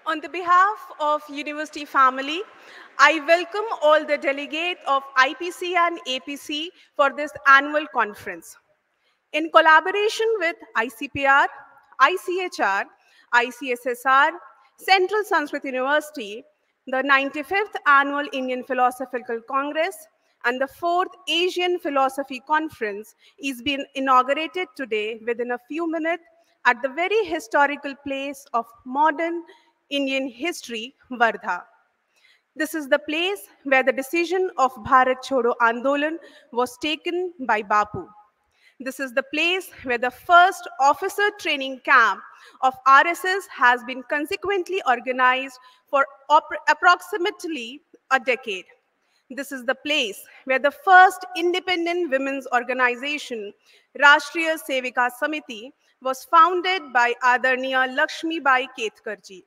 On the behalf of university family, I welcome all the delegates of IPC and APC for this annual conference. In collaboration with ICPR, ICHR, ICSSR, Central Sanskrit University, the 95th Annual Indian Philosophical Congress and the 4th Asian Philosophy Conference is being inaugurated today within a few minutes at the very historical place of modern Indian history, Wardha. This is the place where the decision of Bharat Chodo Andolan was taken by Bapu. This is the place where the first officer training camp of RSS has been consequently organized for approximately a decade. This is the place where the first independent women's organization, Rashtriya Sevika Samiti, was founded by Adarniya Lakshmi Bai Ketkar ji.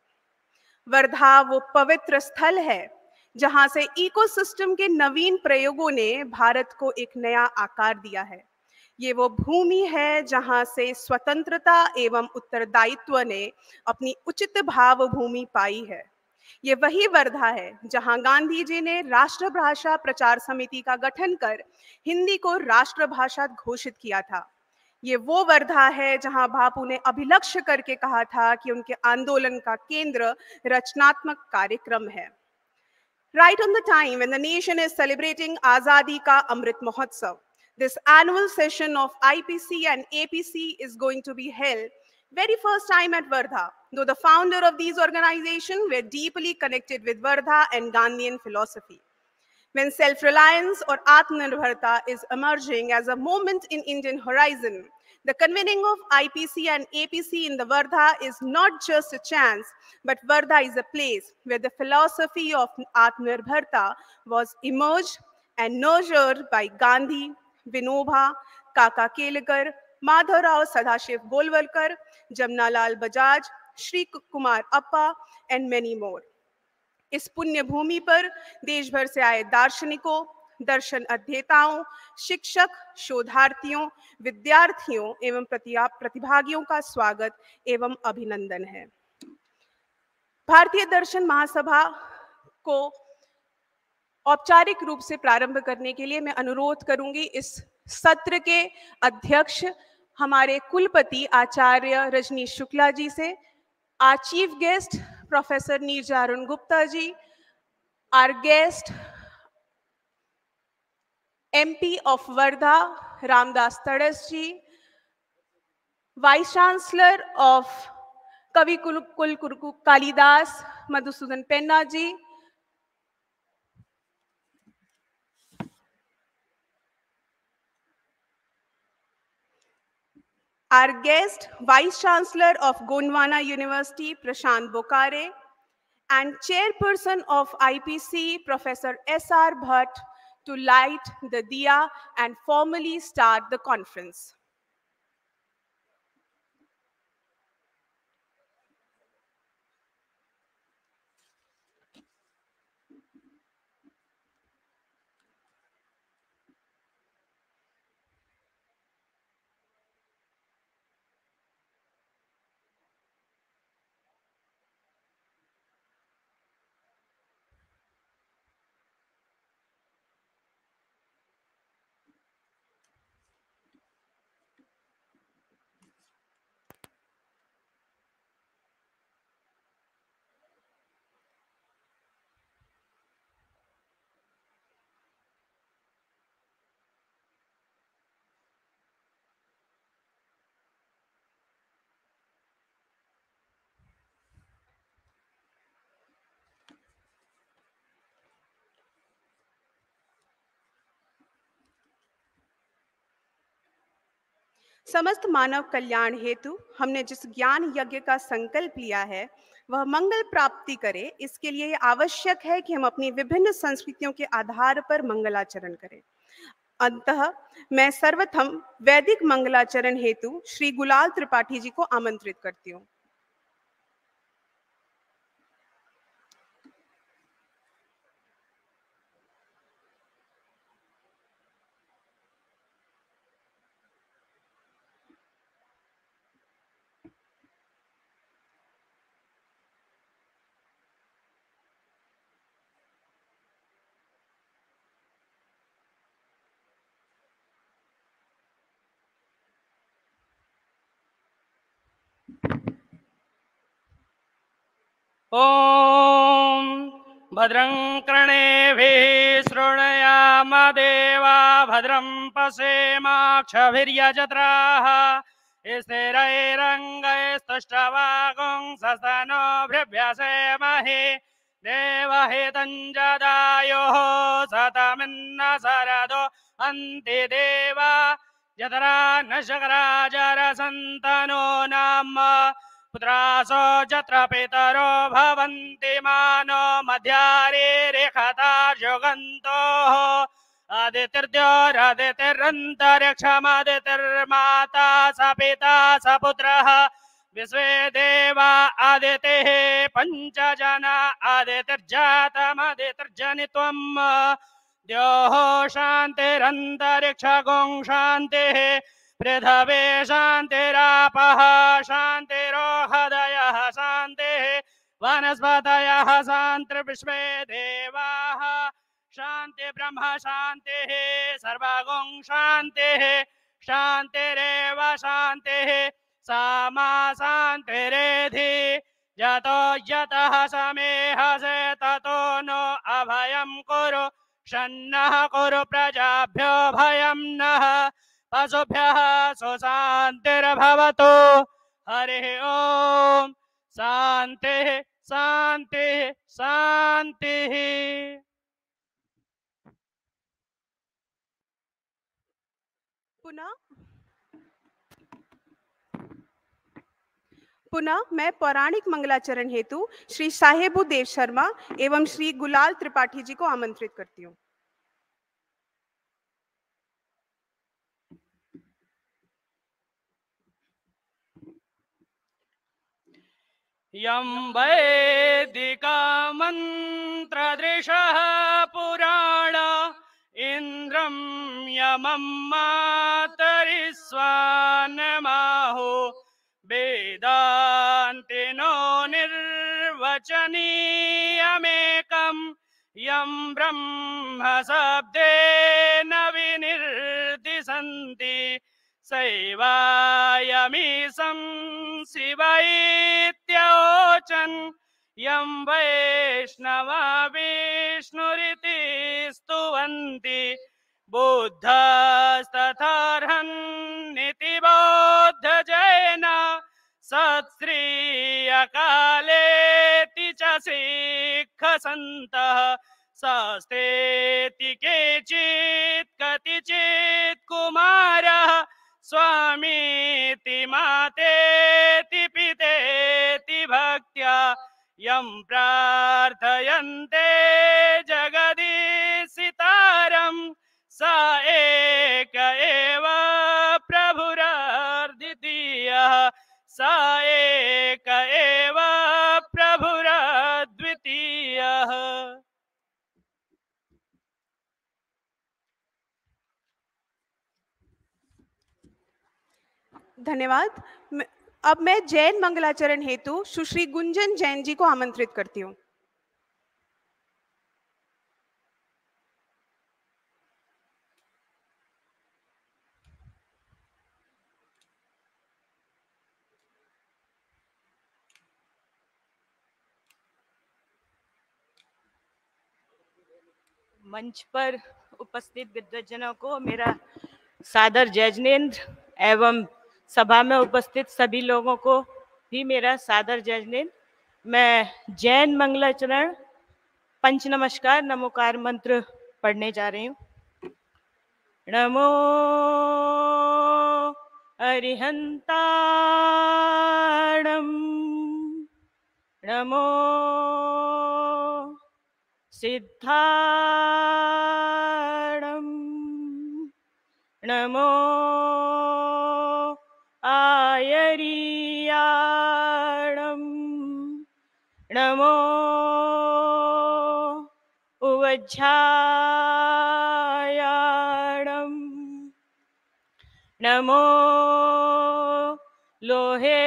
Wardha वो पवित्र स्थल है जहां से ecosystem के नवीन प्रयोगों ने भारत को एक नया आकार दिया है। ये वो भूमि है जहां से स्वतंत्रता एवं उत्तरदायित्व ने अपनी उचित भाव भूमि पाई है। ये वही वर्धा है जहां गांधी जी ने राष्ट्रभाषा प्रचार समिति का गठन कर हिंदी को राष्ट्रभाषा घोषित किया था। ये वो वर्धा है जहां बापू ने अभिलक्ष्य करके कहा था कि उनके आंदोलन का केंद्र रचनात्मक कार्यक्रम है। Right on the time when the nation is celebrating Azadi Ka Amrit Mahotsav, this annual session of IPC and APC is going to be held very first time at Wardha, though the founder of these organizations were deeply connected with Wardha and Gandhian philosophy. When self-reliance or Atmanirbharta is emerging as a moment in Indian horizon, the convening of IPC and APC in the Wardha is not just a chance, but Wardha is a place where the philosophy of Atmanirbharta was emerged and nurtured by Gandhi, Vinoba, Kaka Kelekar, Madhavrao Sadashiv Golwalkar, Jamnalal Bajaj, Shri Kumar Appa, and many more. इस पुण्य भूमि पर देश भर से आए दार्शनिकों, दर्शन अध्येताओं, शिक्षक, शोधार्थियों, विद्यार्थियों एवं प्रतिभागियों का स्वागत एवं अभिनंदन है। भारतीय दर्शन महासभा को औपचारिक रूप से प्रारंभ करने के लिए मैं अनुरोध करूंगी इस सत्र के अध्यक्ष हमारे कुलपति आचार्य रजनीश शुक्ला जी से, our chief guest Professor Neerja Arun Gupta ji, our guest MP of Wardha Ramdas Tadas ji, Vice Chancellor of Kavi Kul Kalidas Madhusudan Penna ji, our guest Vice Chancellor of Gondwana University Prashant Bokare, and Chairperson of IPC Professor S.R. Bhatt to light the diya and formally start the conference. समस्त मानव कल्याण हेतु हमने जिस ज्ञान यज्ञ का संकल्प लिया है वह मंगल प्राप्ति करे, इसके लिए आवश्यक है कि हम अपनी विभिन्न संस्कृतियों के आधार पर मंगलाचरण करें। अंतः मैं सर्वप्रथम वैदिक मंगलाचरण हेतु श्री गुलाल त्रिपाठी जी को आमंत्रित करती हूँ। ॐ भद्रं कर्णेभिः शृणुयाम देवा भद्रं पश्येमाक्षभिर्यजत्राः स्थिरैरङ्गैस्तुष्टवागुंसस्तनोभिर्व्यसेमहि देवहितञ्जदायुः सतमिन्न सरदो अन्ति देवा जतरा न शकराजरसन्तनो नाम पुत्रासो जत्र पितरो भवन्ति मानो मध्यारेखता जुगन्तोः आदितिर्द्योरादितिरन्तरिक्षमादितिर्माता स पिता स पुत्रः विश्वे देवा आदितिः पञ्चजना आदितिर्जातमदितिर्जनित्वम् द्योः शान्तिरन्तरिक्षगुं शान्तिः पृथ्वी शान्तिरापः शान्तिरोहदयः शान्तिः वनस्पतयः शान्तिर्विश्वे देवाः शान्ति ब्रह्म शान्तिः सर्वगुं शान्तिः शान्तिरेव शान्तिः सामा शान्तिरेधि यतो यतः समेहसे ततो नो अभयं कुरु शन्नः कुरु प्रजाभ्यो भयं नः पशुभ्यः सुशान्तिर्भवतु हरिः ओम शान्तिः शान्तिः शान्तिः। पुनः मैं पौराणिक मंगलाचरण हेतु श्री साहेबू देव शर्मा एवं श्री गुलाल त्रिपाठी जी को आमंत्रित करती हूँ। यं वैदिकमन्त्रदृशः पुराण इन्द्रं यमं मातरिस्वानमाहो वेदान्तिनो निर्वचनीयमेकं यं ब्रह्म शब्देन विनिर्दिशन्ति सैवायमीशं शिव इत्योचन् यं वैष्णवा विष्णुरिति स्तुवन्ति बुद्धस्तथार्हन्निति बौद्धजैन सत्श्रीयकालेति च सिक्खसन्तः सस्तेति केचित् कतिचित् कुमारः स्वामीति मातेति पितेति भक्त्या यं प्रार्थयन्ते जगदीशितारं स एक एव प्रभुरद्वितीयः स एक एव प्रभुरद्वितीयः। धन्यवाद। अब मैं जैन मंगलाचरण हेतु सुश्री गुंजन जैन जी को आमंत्रित करती हूँ। मंच पर उपस्थित विद्वज्जनों को मेरा सादर जैजनेन्द्र एवं सभा में उपस्थित सभी लोगों को भी मेरा सादर जैजनेन्द्र। मैं जैन मंगलाचरण पंच नमस्कार नमोकार मंत्र पढ़ने जा रही हूँ। नमो अरिहंताणं नमो सिद्धाणं नमो आयरीयाणं नमो उवज्झायाणं नमो लोहे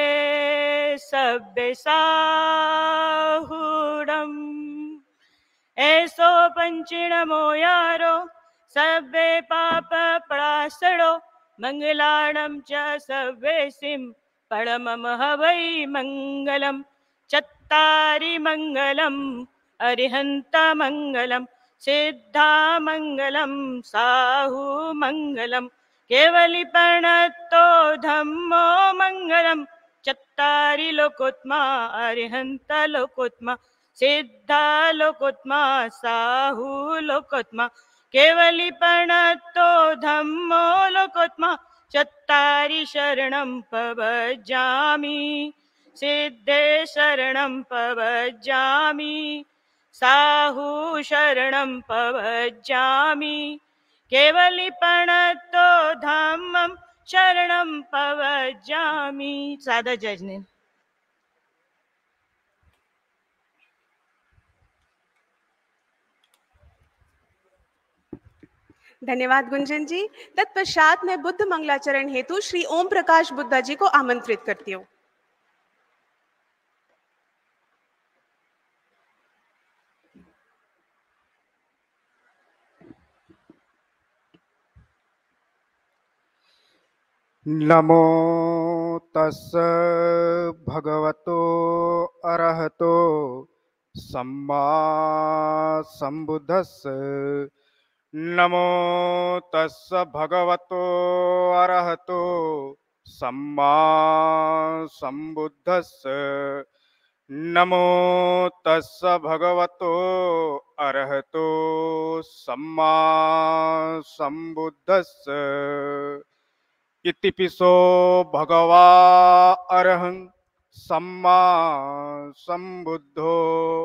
सब्बेसाहुडम् ऐसो पंचिणमो यारो सब्बे पाप परासड़ो मंगलाणं च सव्वेसिं परमं हवै मंगलम् चत्ता चत्तारि मङ्गलम् अरिहन्तमङ्गलं सिद्धामङ्गलं साहुमङ्गलं केवलिप्रणतो धम्मो मङ्गलं चत्तारि लोकोत्मा अरिहन्तलोकोत्मा सिद्धालोकोत्मा साहुलोकोत्मा केवलिप्रणतो धम्मो लोकोत्मा चत्तारि शरणं प्रव्रजामि सिद्धे शरणं प्रव्रजामि साहु शरणं प्रव्रजामि केवलिप्रणतो धम्मं शरणं प्रव्रजामि। सादर जय जिनेन्द्र। धन्यवाद गुंजन जी। तत्पश्चात मैं बुद्ध मंगलाचरण हेतु श्री ओम प्रकाश बुद्धा जी को आमंत्रित करती हूँ। नमो तस् भगवतो अरहतो सम्मा सम्बुद्धस्स। नमो तस् भगवतो अरहतो सम्मा सम्बुद्धस्स। नमो तस् भगवतो अरहतो सम्मा सम्बुद्धस्स। इतिपिसो भगवा अरहं सम्मा सम्बुद्धो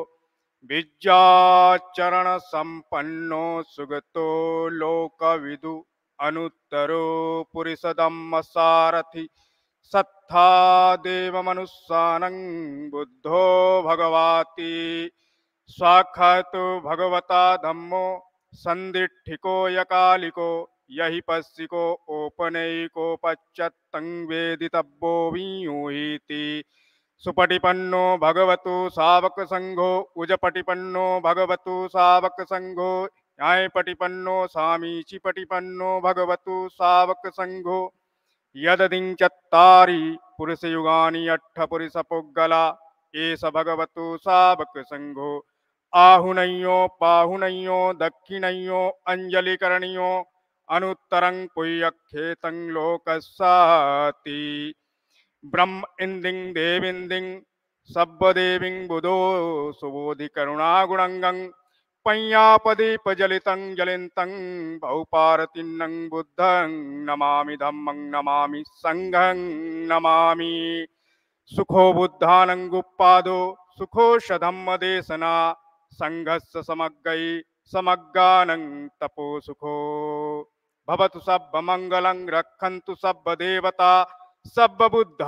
विद्याचरण संपन्नो सुगतो लोकविदु अनुत्तरो पुरुषदम्म सारथि सत्था देवमनुस्सानं बुद्धो भगवाति साक्षात् भगवता धम्मो संदिट्ठिको यकालिको यही पश्चिको ओपनैको पश्चत्तं वेदितव्यो वियूहीति। सुपटिपन्नो भगवतु सावक संघो उजपटिपन्नो भगवतु सावक संघो न्यायपटिपन्नो सामीचिपटिपन्नो भगवतु सावक संघो। यददिं चत्तारि पुरुषयुगानि अट्ठ पुरुषपुग्गला एष भगवतु सावक संघो। आहुनयो पाहुनयो दक्षिणयो अंजलिकरणयो अनुत्तरं पुय्यखेतं लोकस्साति। ब्रह्म इंदिं देविंदिं सब्बदेवीं बुधो सुबोधि करुणागुणंगं पय्यापदीपजलितं जलितं बहुपारतिन्नं बुद्धं नमामि धम्मं नमामि संघं नमामि। सुखो बुद्धानं गुप्पादो सुखोष धम्म देशना संघस्य समग्गै समग्गानं तपो सुखो। भवतु सब्ब मंगलं रक्षन्तु सब्ब देवता सब्ब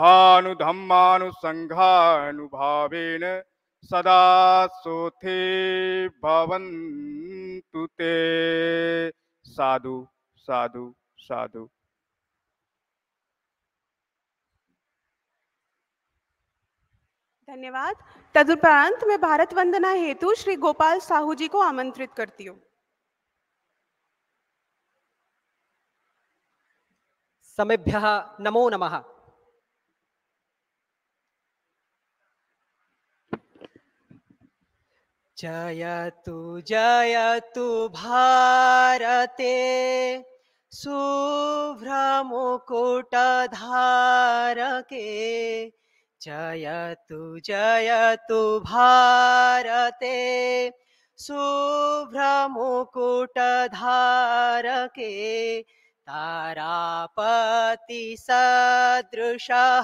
बुद्धानुधम्मानुसंघानुभावेन सदा सोथे भवन्तु ते। साधु साधु साधु। धन्यवाद। तदुपरांत मैं भारत वंदना हेतु श्री गोपाल साहू जी को आमंत्रित करती हूँ। समेभ्यः नमो नमः। जयतु जयतु भारते शुभ्रमुकुटधारके जयतु जयतु भारते शुभ्रमुकुटधारके तारापति सदृशः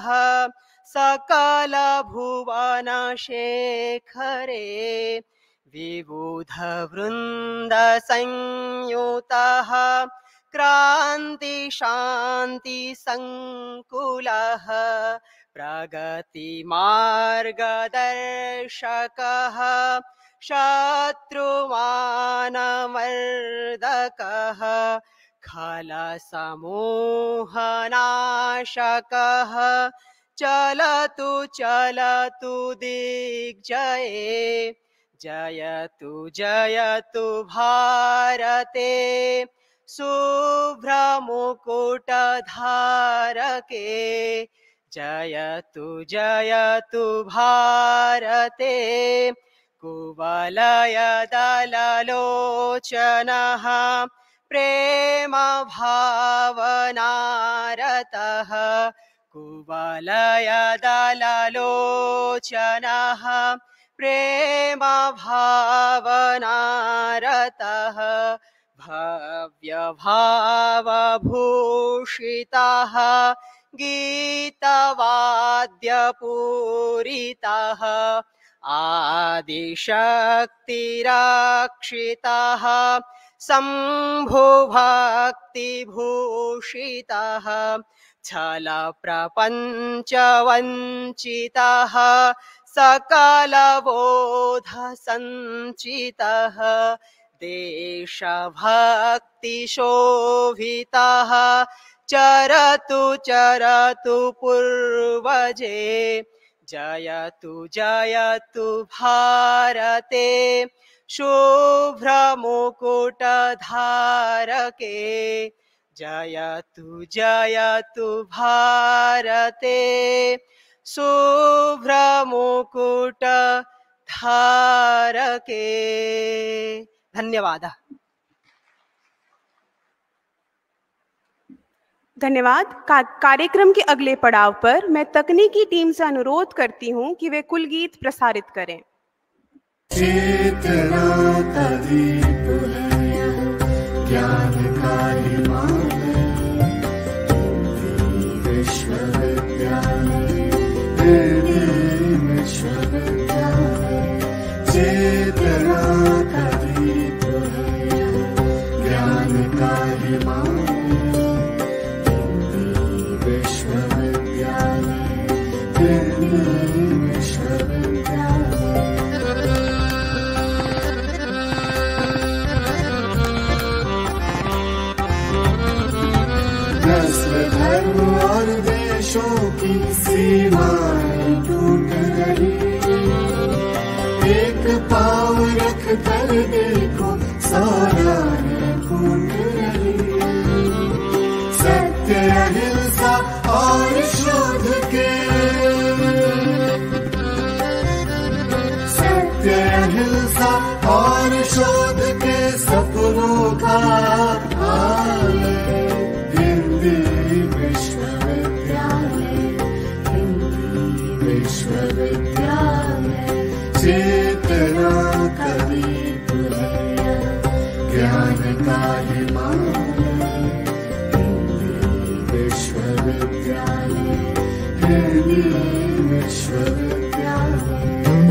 सकलभुवनशेखरे विबुधवृन्दसंयुतः क्रान्तिशान्तिसङ्कुलः प्रगतिमार्गदर्शकः शत्रुमानमर्दकः खलसमूहनाशकः चलतु चलतु दिग्जये जयतु जयतु भारते शुभ्रमुकुटधारके जयतु जयतु भारते कुवलयदललोचनः प्रेम भावनारतः कुवलयदललोचनः प्रेम भावनारतः भव्यभावभूषितः गीतवाद्यपूरितः आदिशक्तिरक्षितः शम्भुभक्तिभूषितः छलप्रपञ्चवञ्चितः सकलबोधसञ्चितः देशभक्तिशोभितः चरतु चरतु पूर्वजे जयतु जयतु भारते शुभ्रमुकुटधारके जयतु जयतु भारते शुभ्रमुकुटधारके। धन्यवाद। धन्यवाद। कार्यक्रम के अगले पड़ाव पर मैं तकनीकी टीम से अनुरोध करती हूं कि वे कुल गीत प्रसारित करें। चेतना का दीप है ज्ञान का हिमालय, विश्वविद्यालय विश्वविद्यालय। चेतना का दीप है ज्ञान का हिमालय, धर्म और देशों की सीमाएं टूट रही, एक पाँव रख कर देखो सारा फूट रही। सत्य अहिंसा और शोध के, सत्य अहिंसा और शोध के सपनों का विश्वविद्यालय। चेतना का दीप है ज्ञान का हिमालय, विश्वविद्यालय विश्वविद्यालय।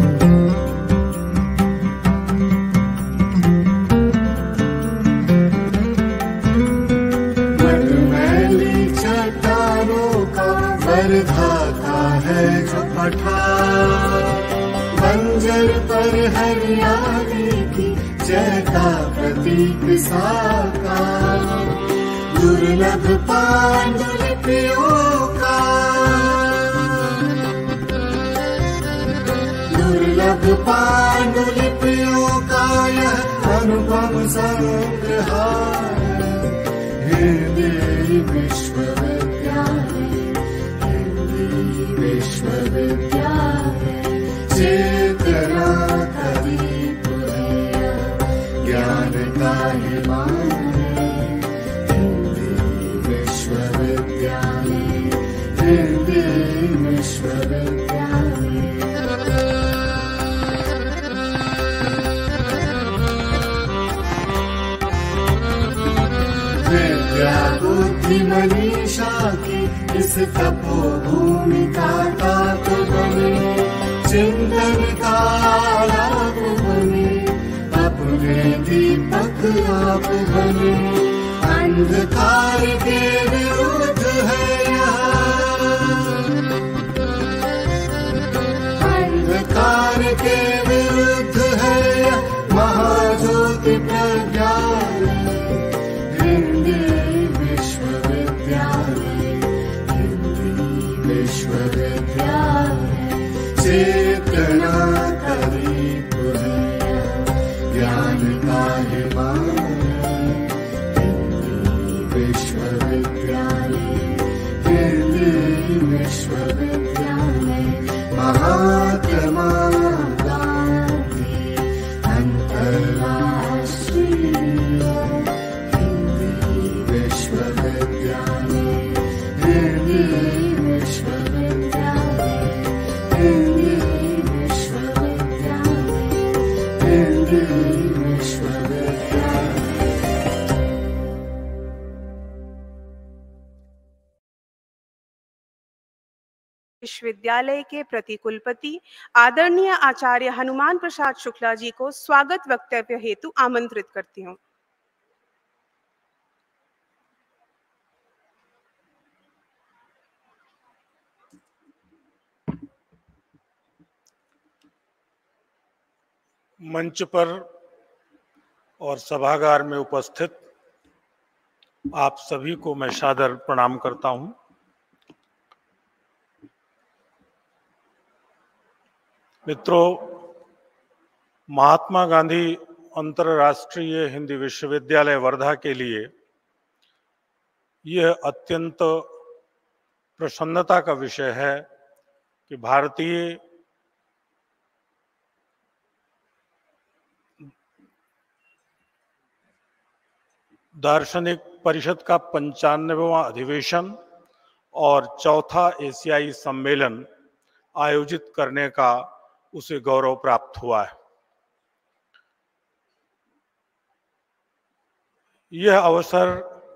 मनमैली चट्टानों का वर्धाता है जो पठार, बंजर पर हरियाली की जय का प्रतीक साकार। दुर्लभ पांडुलिपियों का, दुर्लभ पांडुलिपियों का यह अनुपम संग्रहार। हिंदी विश्वविद्यालय, विश्वविद्यालय। चेतना का दीप है ज्ञान का हिमालय, विश्वविद्यालय विश्वविद्यालय। विद्या बुद्धि मनीषा की इस तपोभूमि का ताप बने, चिंतन का आलाप बने, अपने दीपक आप बने। अंधकार के विरुद्ध है अंधकार के विरुद्ध है महाज्योति प्रज्ञालय। हिंदी विश्वविद्यालय, हिंदी विश्वविद्यालय। चेतना का दीप है ज्ञान का हिमालय, हिंदी विश्वविद्यालय, हिंदी विश्वविद्यालय। विश्वविद्यालय के प्रतिकुलपति आदरणीय आचार्य हनुमान प्रसाद शुक्ला जी को स्वागत वक्तव्य हेतु आमंत्रित करती हूँ। मंच पर और सभागार में उपस्थित आप सभी को मैं सादर प्रणाम करता हूं। मित्रों, महात्मा गांधी अंतर्राष्ट्रीय हिंदी विश्वविद्यालय वर्धा के लिए यह अत्यंत प्रसन्नता का विषय है कि भारतीय दार्शनिक परिषद का 95वां अधिवेशन और चौथा एशियाई सम्मेलन आयोजित करने का उसे गौरव प्राप्त हुआ है। यह अवसर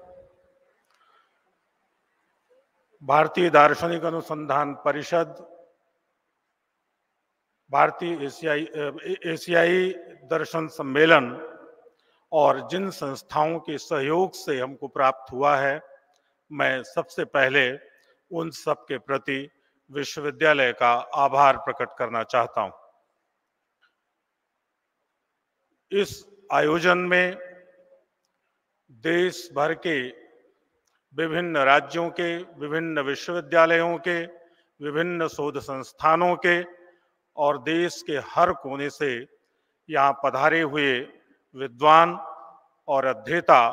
भारतीय दार्शनिक अनुसंधान परिषद, भारतीय एशियाई दर्शन सम्मेलन और जिन संस्थाओं के सहयोग से हमको प्राप्त हुआ है, मैं सबसे पहले उन सब के प्रति विश्वविद्यालय का आभार प्रकट करना चाहता हूं। इस आयोजन में देश भर के विभिन्न राज्यों के, विभिन्न विश्वविद्यालयों के, विभिन्न शोध संस्थानों के और देश के हर कोने से यहाँ पधारे हुए विद्वान और अध्येता,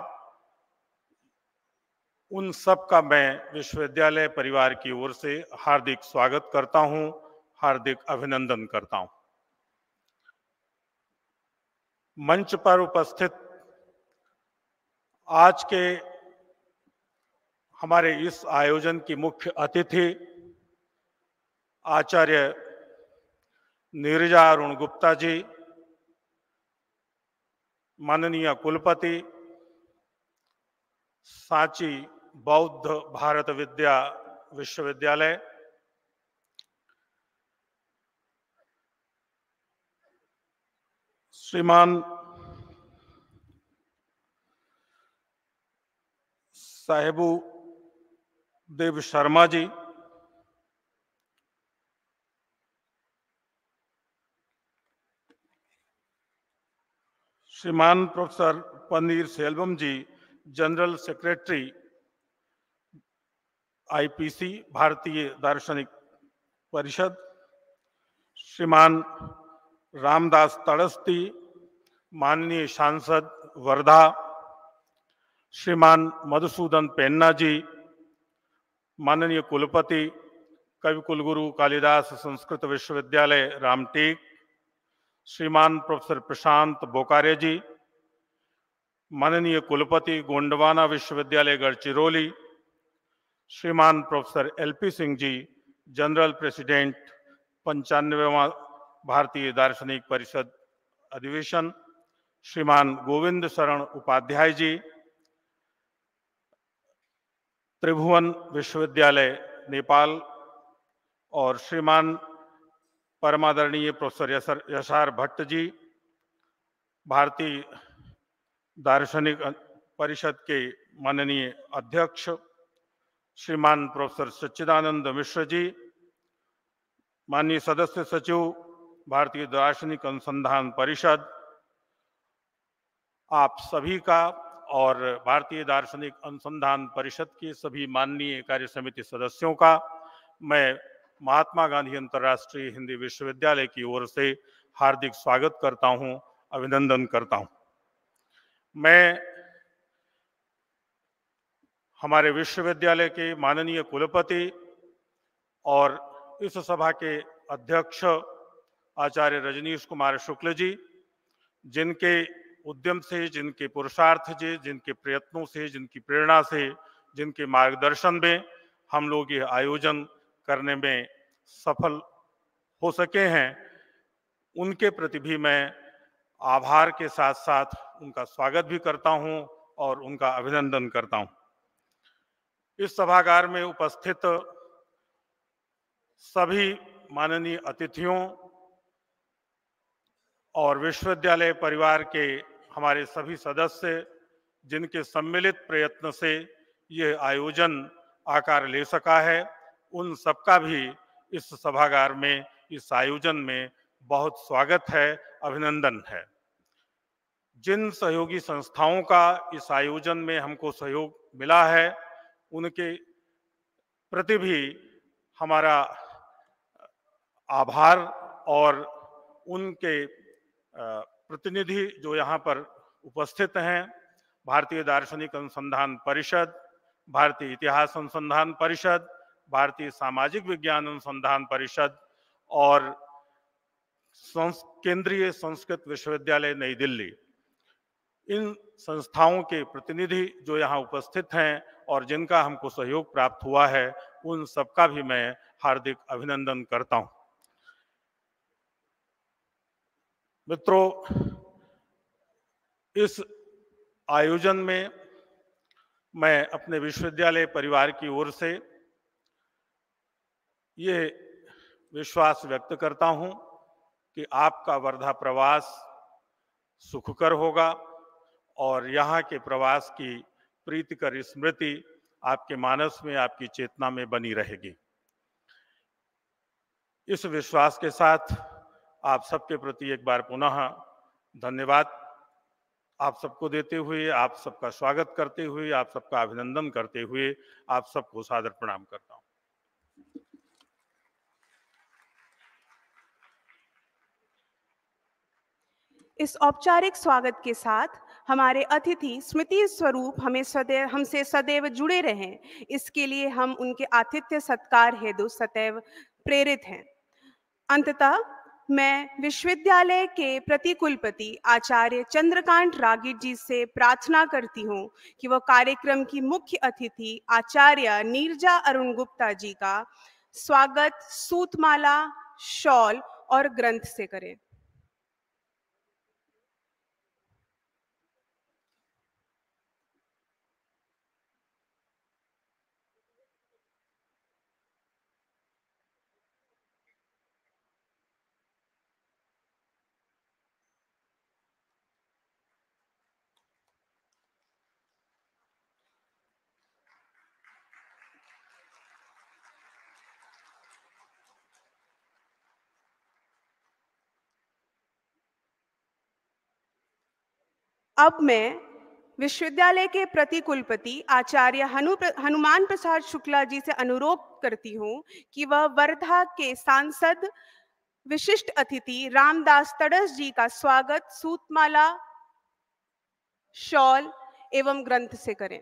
उन सब का मैं विश्वविद्यालय परिवार की ओर से हार्दिक स्वागत करता हूं, हार्दिक अभिनंदन करता हूं। मंच पर उपस्थित आज के हमारे इस आयोजन की मुख्य अतिथि आचार्य नीरजा अरुण गुप्ता जी, माननीय कुलपति, सांची बौद्ध भारत विद्या विश्वविद्यालय, श्रीमान साहेबू देव शर्मा जी, श्रीमान professor Paneer Selvam ji, general secretary IPC Bharatiya Darshanik परिषद, श्रीमान रामदास तड़स्ती, माननीय सांसद वर्धा, श्रीमान मधुसूदन पेन्ना जी, माननीय कुलपति कवि कुलगुरु कालिदास संस्कृत विश्वविद्यालय रामटेक, श्रीमान प्रोफेसर प्रशांत बोकारे जी, माननीय कुलपति गोंडवाना विश्वविद्यालय गढ़चिरौली, श्रीमान professor LP Singh ji, general president 95वां भारतीय दार्शनिक परिषद अधिवेशन, श्रीमान गोविंद शरण उपाध्याय जी, त्रिभुवन विश्वविद्यालय नेपाल और श्रीमान परमादरणीय प्रोफेसर यशार भट्ट जी, भारतीय दार्शनिक परिषद के माननीय अध्यक्ष, श्रीमान प्रोफेसर सच्चिदानंद मिश्र जी, माननीय सदस्य सचिव भारतीय दार्शनिक अनुसंधान परिषद, आप सभी का और भारतीय दार्शनिक अनुसंधान परिषद के सभी माननीय कार्य समिति सदस्यों का मैं महात्मा गांधी अंतर्राष्ट्रीय हिंदी विश्वविद्यालय की ओर से हार्दिक स्वागत करता हूं, अभिनंदन करता हूं। मैं हमारे विश्वविद्यालय के माननीय कुलपति और इस सभा के अध्यक्ष आचार्य रजनीश कुमार शुक्ल जी, जिनके उद्यम से, जिनके पुरुषार्थ से, जिनके प्रयत्नों से, जिनकी प्रेरणा से, जिनके मार्गदर्शन में हम लोग ये आयोजन करने में सफल हो सके हैं, उनके प्रति भी मैं आभार के साथ साथ उनका स्वागत भी करता हूं और उनका अभिनंदन करता हूं। इस सभागार में उपस्थित सभी माननीय अतिथियों और विश्वविद्यालय परिवार के हमारे सभी सदस्य, जिनके सम्मिलित प्रयत्न से ये आयोजन आकार ले सका है, उन सबका भी इस सभागार में, इस आयोजन में बहुत स्वागत है, अभिनंदन है। जिन सहयोगी संस्थाओं का इस आयोजन में हमको सहयोग मिला है, उनके प्रति भी हमारा आभार और उनके प्रतिनिधि जो यहाँ पर उपस्थित हैं, भारतीय दार्शनिक अनुसंधान परिषद, भारतीय इतिहास अनुसंधान परिषद, भारतीय सामाजिक विज्ञान अनुसंधान परिषद और केंद्रीय संस्कृत विश्वविद्यालय नई दिल्ली, इन संस्थाओं के प्रतिनिधि जो यहाँ उपस्थित हैं और जिनका हमको सहयोग प्राप्त हुआ है, उन सबका भी मैं हार्दिक अभिनंदन करता हूँ। मित्रों, इस आयोजन में मैं अपने विश्वविद्यालय परिवार की ओर से ये विश्वास व्यक्त करता हूं कि आपका वर्धा प्रवास सुखकर होगा और यहाँ के प्रवास की प्रीतिकर स्मृति आपके मानस में, आपकी चेतना में बनी रहेगी। इस विश्वास के साथ आप सबके प्रति एक बार पुनः धन्यवाद आप सबको देते हुए, आप सबका स्वागत करते हुए, आप सबका अभिनंदन करते हुए, आप सबको सादर प्रणाम करता हूं। इस औपचारिक स्वागत के साथ हमारे अतिथि स्मृति स्वरूप हमसे सदैव जुड़े रहें, इसके लिए हम उनके आतिथ्य सत्कार हेतु सदैव प्रेरित हैं। अंततः मैं विश्वविद्यालय के प्रतिकुलपति आचार्य चंद्रकांत रागीट जी से प्रार्थना करती हूँ कि वह कार्यक्रम की मुख्य अतिथि आचार्य नीरजा अरुण गुप्ता जी का स्वागत सूतमाला, शॉल और ग्रंथ से करें। अब मैं विश्वविद्यालय के प्रतिकुलपति आचार्य हनुमान प्रसाद शुक्ला जी से अनुरोध करती हूँ कि वह वर्धा के सांसद विशिष्ट अतिथि रामदास तड़स जी का स्वागत सूतमाला, शॉल एवं ग्रंथ से करें।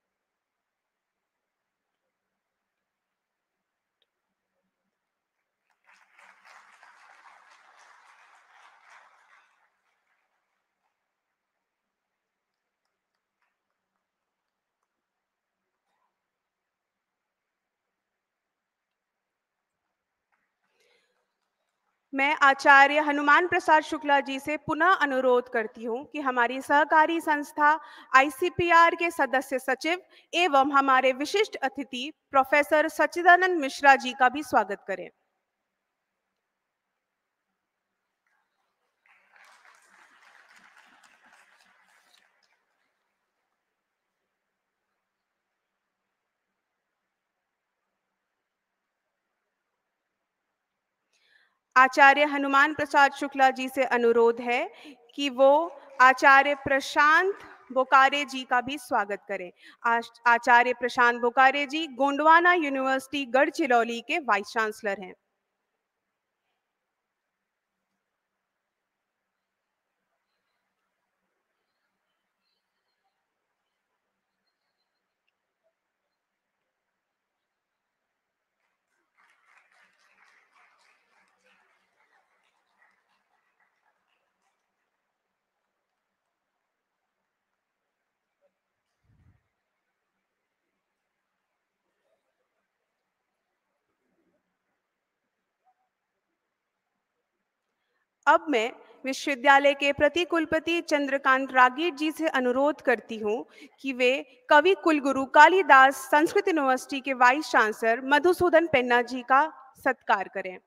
मैं आचार्य हनुमान प्रसाद शुक्ला जी से पुनः अनुरोध करती हूं कि हमारी सहकारी संस्था ICPR के सदस्य सचिव एवं हमारे विशिष्ट अतिथि प्रोफेसर सच्चिदानंद मिश्रा जी का भी स्वागत करें। आचार्य हनुमान प्रसाद शुक्ला जी से अनुरोध है कि वो आचार्य प्रशांत बोकारे जी का भी स्वागत करें। आचार्य प्रशांत बोकारे जी गोंडवाना यूनिवर्सिटी गढ़चिरौली के वाइस चांसलर हैं। अब मैं विश्वविद्यालय के प्रति कुलपति चंद्रकांत रागीर जी से अनुरोध करती हूँ कि वे कवि कुलगुरु कालिदास संस्कृत यूनिवर्सिटी के वाइस चांसलर मधुसूदन पेन्ना जी का सत्कार करें।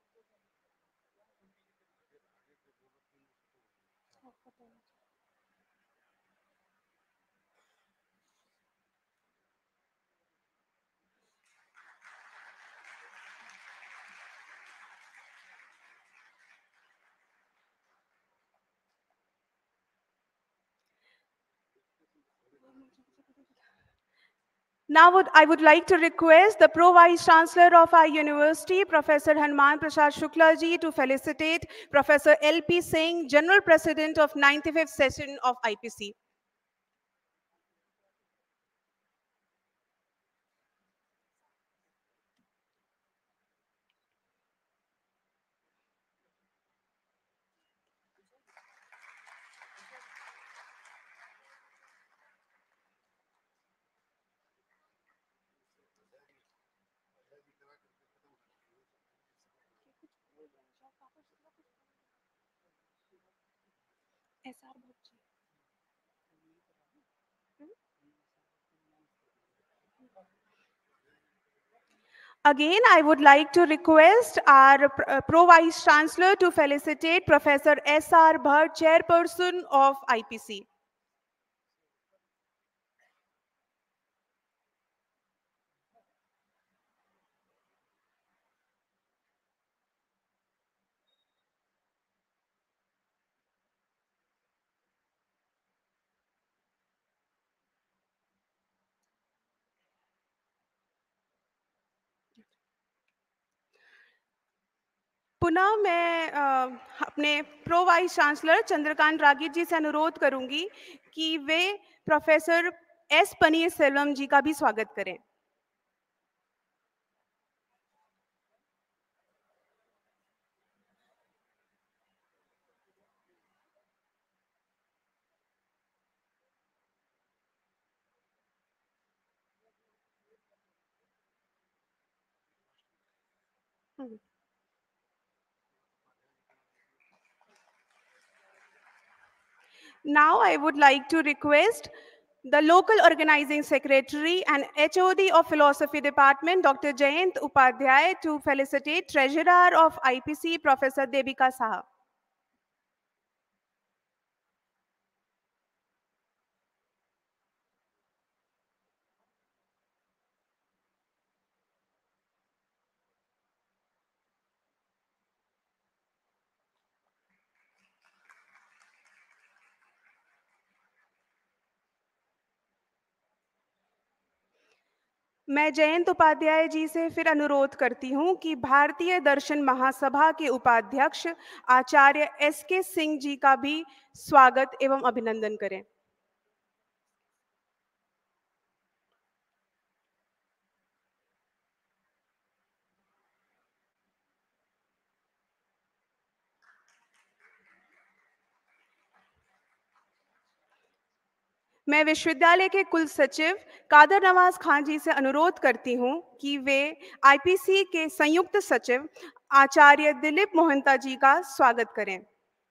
Now I would like to request the Pro Vice Chancellor of our university, Professor Hanuman Prasad Shukla ji, to felicitate Professor L.P. Singh, General President of 95th session of IPC. Again, I would like to request our Pro Vice Chancellor to felicitate Professor S.R. Bhatt, Chairperson of IPC. पुनः मैं अपने pro vice chancellor Chandrakant रागीर जी से अनुरोध करूंगी कि वे professor S paneer Selvam ji का भी स्वागत करें। Now I would like to request the local organizing secretary and HOD of Philosophy Department, Dr. Jayant Upadhyay, to felicitate Treasurer of IPC, Professor Debika Saha. मैं जयंत उपाध्याय जी से फिर अनुरोध करती हूं कि भारतीय दर्शन महासभा के उपाध्यक्ष आचार्य SK सिंह जी का भी स्वागत एवं अभिनंदन करें। मैं विश्वविद्यालय के कुल सचिव कादर नवाज खान जी से अनुरोध करती हूं कि वे IPC के संयुक्त सचिव आचार्य दिलीप मोहंता जी का स्वागत करें।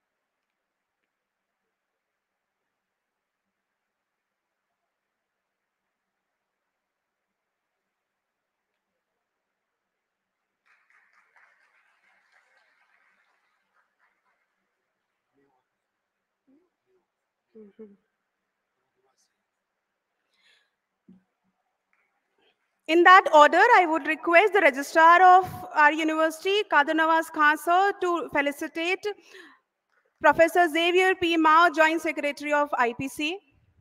In that order, I would request the registrar of our university, Kader Nawaz Khan sir, to felicitate Professor Xavier P. Mao, Joint Secretary of IPC.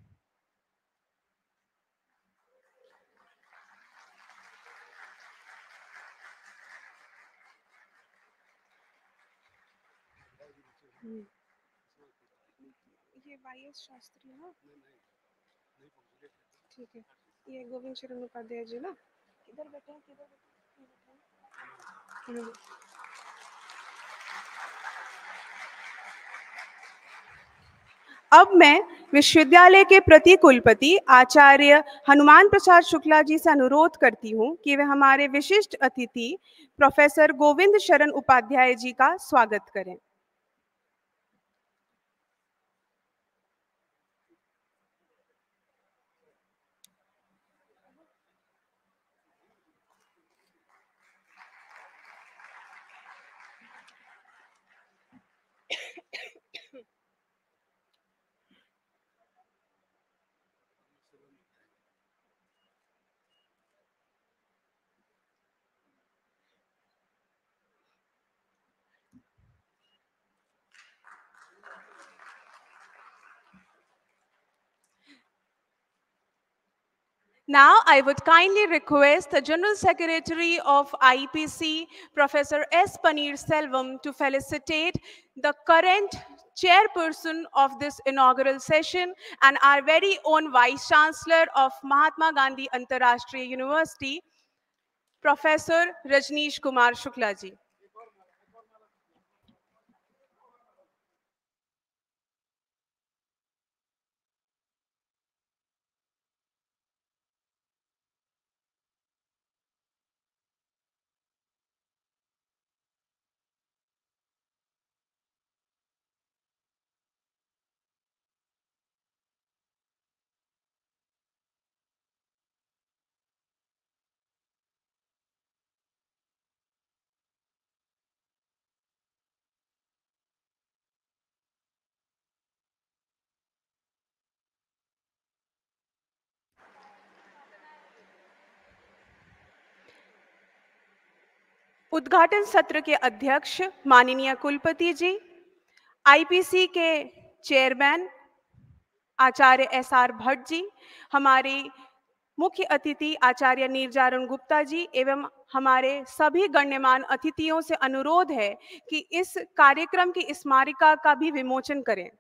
ये YS शास्त्री ना? ठीक है, ये गोविंद शरण उपाध्याय जी ना? किधर बैठे हैं? किधर बैठे हैं? अब मैं विश्वविद्यालय के प्रति कुलपति आचार्य हनुमान प्रसाद शुक्ला जी से अनुरोध करती हूं कि वे हमारे विशिष्ट अतिथि प्रोफेसर गोविंद शरण उपाध्याय जी का स्वागत करें। Now, I would kindly request the General Secretary of IPC, Professor S. Paneer Selvam, to felicitate the current chairperson of this inaugural session and our very own Vice Chancellor of Mahatma Gandhi Antarashtriya University, Professor Rajneesh Kumar Shukla ji. उद्घाटन सत्र के अध्यक्ष माननीय कुलपति जी, IPC के chairman आचार्य SR Bhatt ji, हमारे मुख्य अतिथि आचार्य नीरजारुण गुप्ता जी एवं हमारे सभी गण्यमान्य अतिथियों से अनुरोध है कि इस कार्यक्रम की स्मारिका का भी विमोचन करें।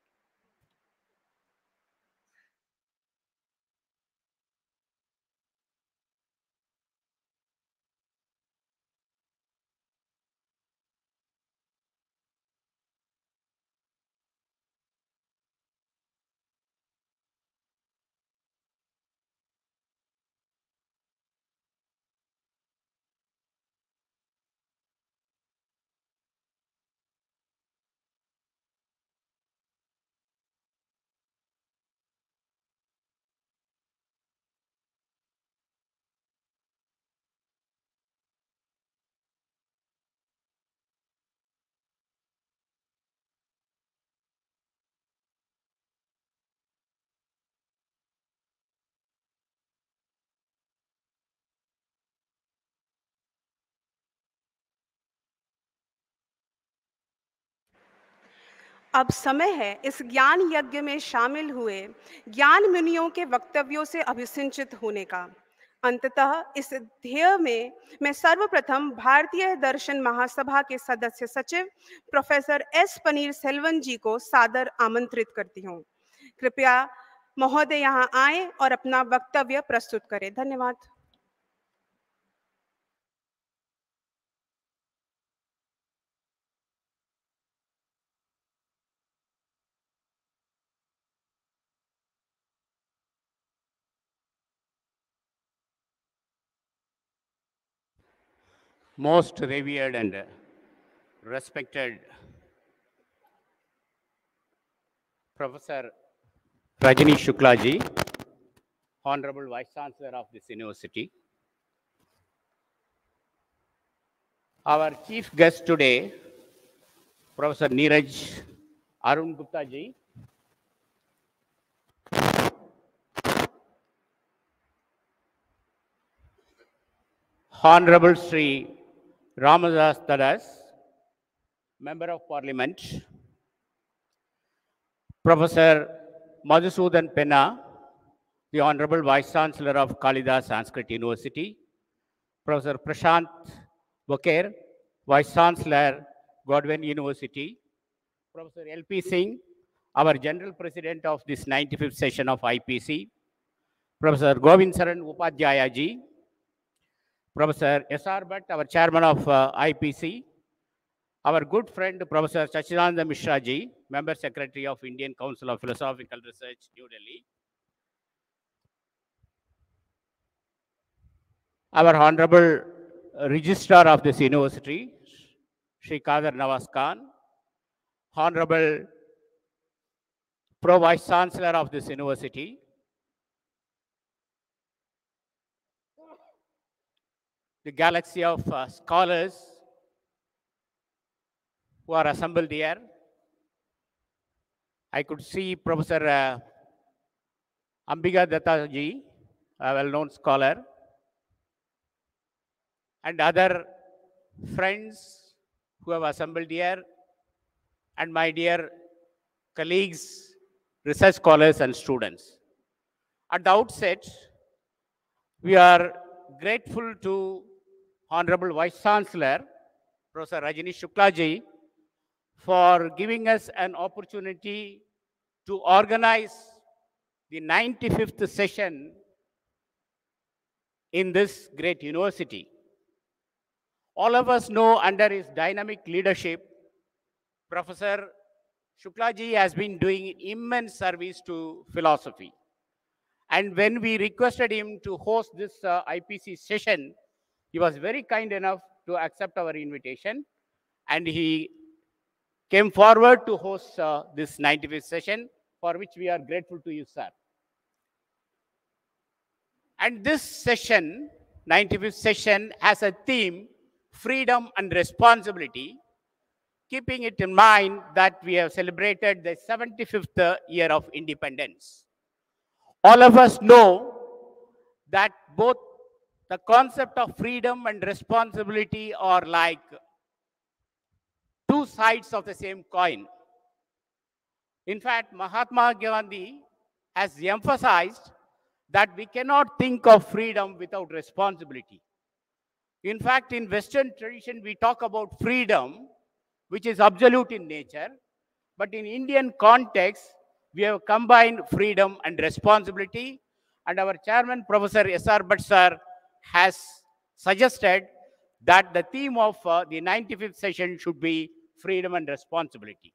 अब समय है इस ज्ञान यज्ञ में शामिल हुए ज्ञान मुनियों के वक्तव्यों से अभिसिंचित होने का। अंततः इस ध्येय में मैं सर्वप्रथम भारतीय दर्शन महासभा के सदस्य सचिव प्रोफेसर एस पनीर सेल्वन जी को सादर आमंत्रित करती हूँ। कृपया महोदय यहाँ आए और अपना वक्तव्य प्रस्तुत करें। धन्यवाद। Most revered and respected Professor Rajneesh Shukla ji, Honorable Vice Chancellor of this university. Our chief guest today, Professor Neeraj Arun Gupta ji, Honorable Sri Ramadas Tadas, Member of Parliament, Professor Madhusudan Penna, the Honorable Vice Chancellor of Kalidas Sanskrit University, Professor Prashant Vakir, Vice Chancellor, Godwin University, Professor L.P. Singh, our General President of this 95th session of IPC, Professor Govind Saran Upadhyaya ji, Professor S.R. Bhatt, our Chairman of IPC, our good friend Professor Sachidananda Mishra ji, Member Secretary of Indian Council of Philosophical Research, New Delhi, our Honorable Registrar of this University, Shri Kader Nawaz Khan, Honorable Pro Vice Chancellor of this University, the galaxy of scholars who are assembled here. I could see Professor Ambika Datta ji, a well-known scholar, and other friends who have assembled here, and my dear colleagues, research scholars and students. At the outset, We are grateful to Honorable Vice Chancellor, Professor Rajini Shuklaji, for giving us an opportunity to organize the 95th session in this great university. All of us know under his dynamic leadership, Professor Shuklaji has been doing immense service to philosophy. And when we requested him to host this IPC session, he was very kind enough to accept our invitation. And he came forward to host this 95th session, for which we are grateful to you, sir. And this session, 95th session, has a theme, freedom and responsibility, keeping it in mind that we have celebrated the 75th year of independence. All of us know that both the concept of freedom and responsibility are like two sides of the same coin. In fact, Mahatma Gandhi has emphasized that we cannot think of freedom without responsibility. In fact, in Western tradition, we talk about freedom, which is absolute in nature. But in Indian context, we have combined freedom and responsibility. And our chairman, Professor S.R. Bhatt sir, has suggested that the theme of the 95th session should be freedom and responsibility.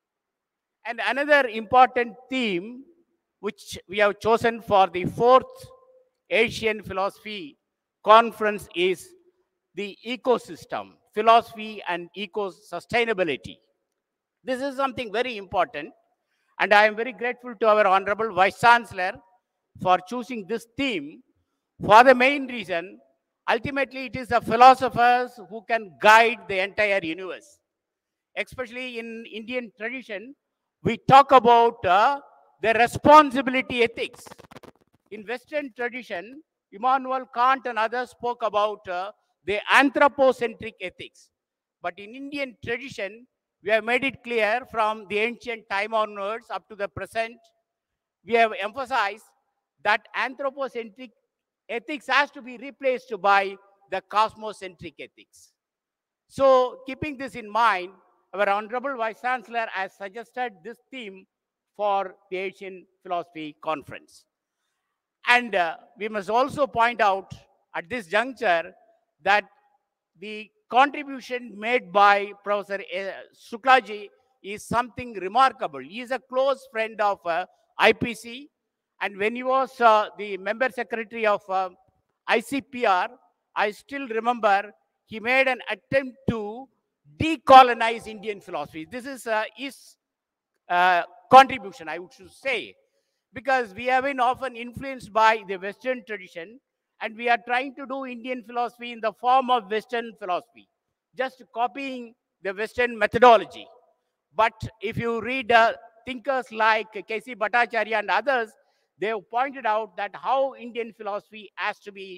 And another important theme which we have chosen for the 4th Asian Philosophy Conference is the ecosystem, philosophy and eco-sustainability. This is something very important, and I am very grateful to our Honorable Vice Chancellor for choosing this theme for the main reason, ultimately it is the philosophers who can guide the entire universe. Especially in Indian tradition, we talk about the responsibility ethics. In Western tradition, Immanuel Kant and others spoke about the anthropocentric ethics. But in Indian tradition, we have made it clear from the ancient time onwards up to the present, we have emphasized that anthropocentric ethics has to be replaced by the cosmocentric ethics. So, keeping this in mind, our Honorable Vice Chancellor has suggested this theme for the Asian Philosophy Conference. And we must also point out at this juncture that the contribution made by Professor Shuklaji is something remarkable. He is a close friend of IPC, and when he was the member secretary of ICPR, I still remember he made an attempt to decolonize Indian philosophy. This is his contribution, I would say, because we have been often influenced by the Western tradition, and we are trying to do Indian philosophy in the form of Western philosophy, just copying the Western methodology. But if you read thinkers like K.C. Bhattacharya and others, they have pointed out that how Indian philosophy has to be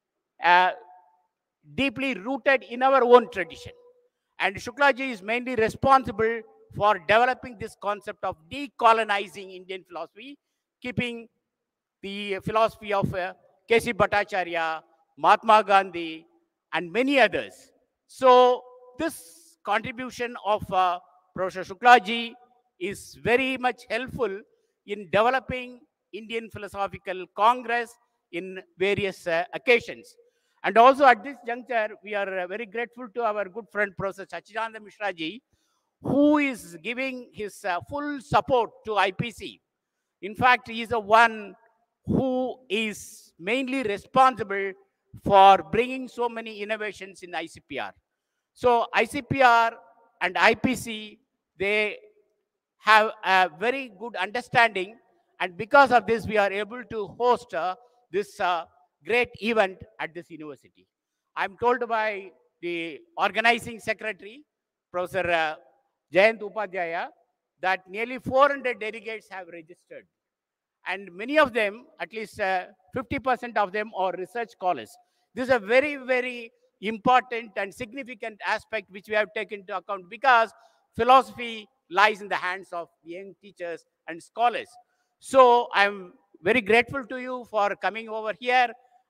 deeply rooted in our own tradition. And Shuklaji is mainly responsible for developing this concept of decolonizing Indian philosophy, keeping the philosophy of K.C. Bhattacharya, Mahatma Gandhi, and many others. So this contribution of Professor Shuklaji is very much helpful in developing Indian Philosophical Congress in various occasions. And also at this juncture, we are very grateful to our good friend Professor Sachidananda Mishra ji, who is giving his full support to IPC. In fact, he is the one who is mainly responsible for bringing so many innovations in ICPR. So ICPR and IPC, they have a very good understanding, and because of this, we are able to host this great event at this university. I'm told by the organizing secretary, Professor Jayant Upadhyaya, that nearly 400 delegates have registered. And many of them, at least 50% of them, are research scholars. This is a very, very important and significant aspect which we have taken into account, because philosophy lies in the hands of young teachers and scholars. So I'm very grateful to you for coming over here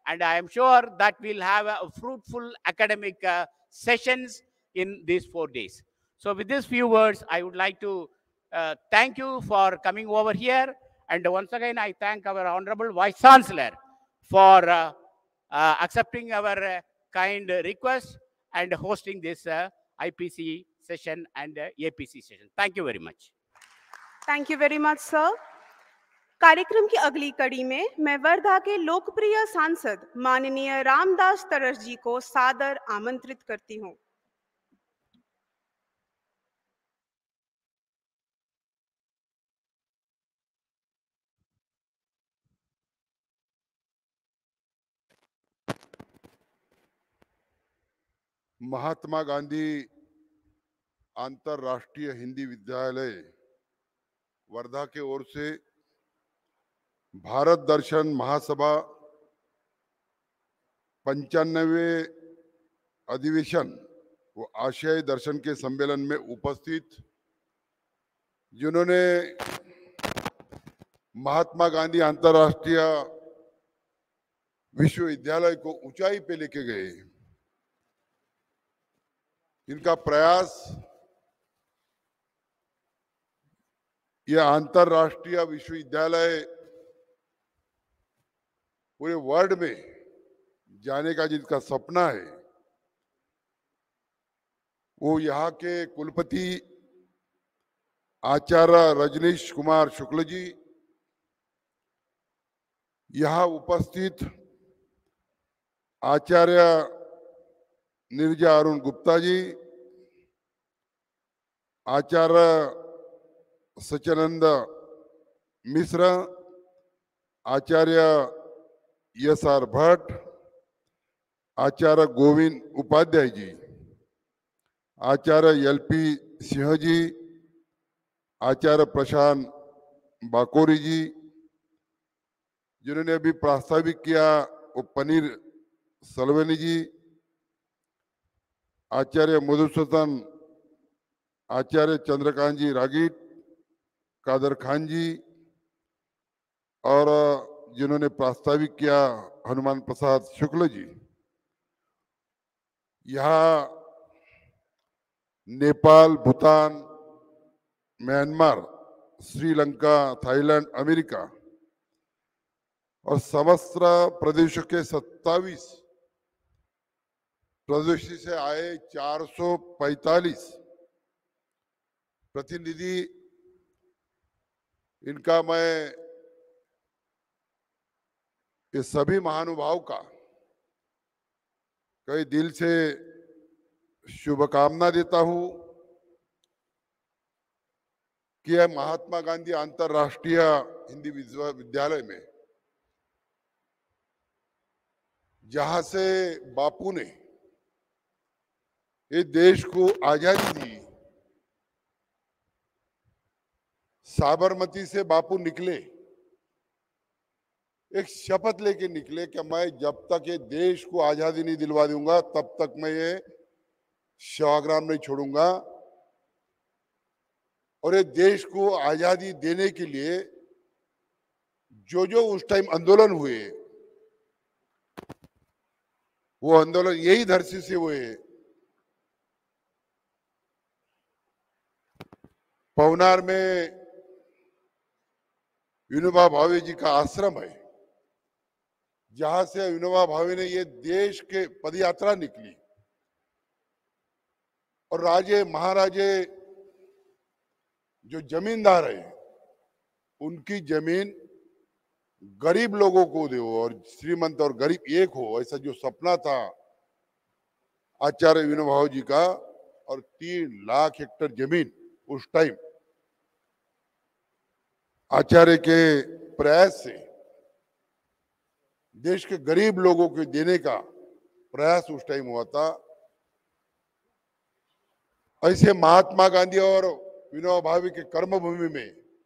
And I am sure that we'll have a fruitful academic sessions in these 4 days. So with these few words, I would like to thank you for coming over here. And once again, I thank our Honorable Vice Chancellor for accepting our kind request and hosting this IPC session and APC session. Thank you very much. Thank you very much sir. कार्यक्रम की अगली कड़ी में मैं वर्धा के लोकप्रिय सांसद माननीय रामदास तरस जी को सादर आमंत्रित करती हूं। महात्मा गांधी अंतरराष्ट्रीय हिंदी विद्यालय वर्धा के ओर से भारत दर्शन महासभा 95वें अधिवेशन व आशियाई दर्शन के सम्मेलन में उपस्थित जिन्होंने महात्मा गांधी अंतरराष्ट्रीय विश्वविद्यालय को ऊंचाई पे लेके गए, इनका प्रयास यह अंतरराष्ट्रीय विश्वविद्यालय पूरे वर्ल्ड में जाने का जिनका सपना है, वो यहाँ के कुलपति आचार्य रजनीश कुमार शुक्ल जी, यहाँ उपस्थित आचार्य निर्जा अरुण गुप्ता जी, आचार्य सच्चिदानंद मिश्र, आचार्य एस.आर. भट्ट, आचार्य गोविंद उपाध्याय जी, आचार्य एल.पी. सिंह जी, आचार्य प्रशांत बाकोरी जी, जिन्होंने अभी प्रास्ताविक किया वो पनीर सलवनी जी, आचार्य मधुसूदन, आचार्य चंद्रकांत जी रागीट, कादर खान जी, और जिन्होंने प्रास्ताविक किया हनुमान प्रसाद शुक्ल जी। यहाँ Nepal, Bhutan, Myanmar, Sri Lanka, Thailand, America और समस्त प्रदेशों के 27 प्रदेशों से आए 445 प्रतिनिधि, इनका मैं ये सभी महानुभाव का कई दिल से शुभकामना देता हूं कि यह महात्मा गांधी अंतरराष्ट्रीय हिंदी विश्वविद्यालय में जहां से बापू ने ये देश को आजादी दी, साबरमती से बापू निकले, एक शपथ लेके निकले कि मैं जब तक ये देश को आजादी नहीं दिलवा दूंगा तब तक मैं ये सेवाग्राम नहीं छोड़ूंगा। और ये देश को आजादी देने के लिए जो जो उस टाइम आंदोलन हुए, वो आंदोलन यही धरती से हुए। पवनार में विनोबा भावे जी का आश्रम है, जहां से विनोबा भावे ने ये देश के पदयात्रा निकली और राजे महाराजे जो जमींदार है उनकी जमीन गरीब लोगों को दो और श्रीमंत और गरीब एक हो, ऐसा जो सपना था आचार्य विनोबा भावे जी का। और 3 लाख हेक्टेयर जमीन उस टाइम आचार्य के प्रयास से देश के गरीब लोगों को देने का प्रयास उस टाइम हुआ था। ऐसे महात्मा गांधी और विनोबा भावे के कर्मभूमि में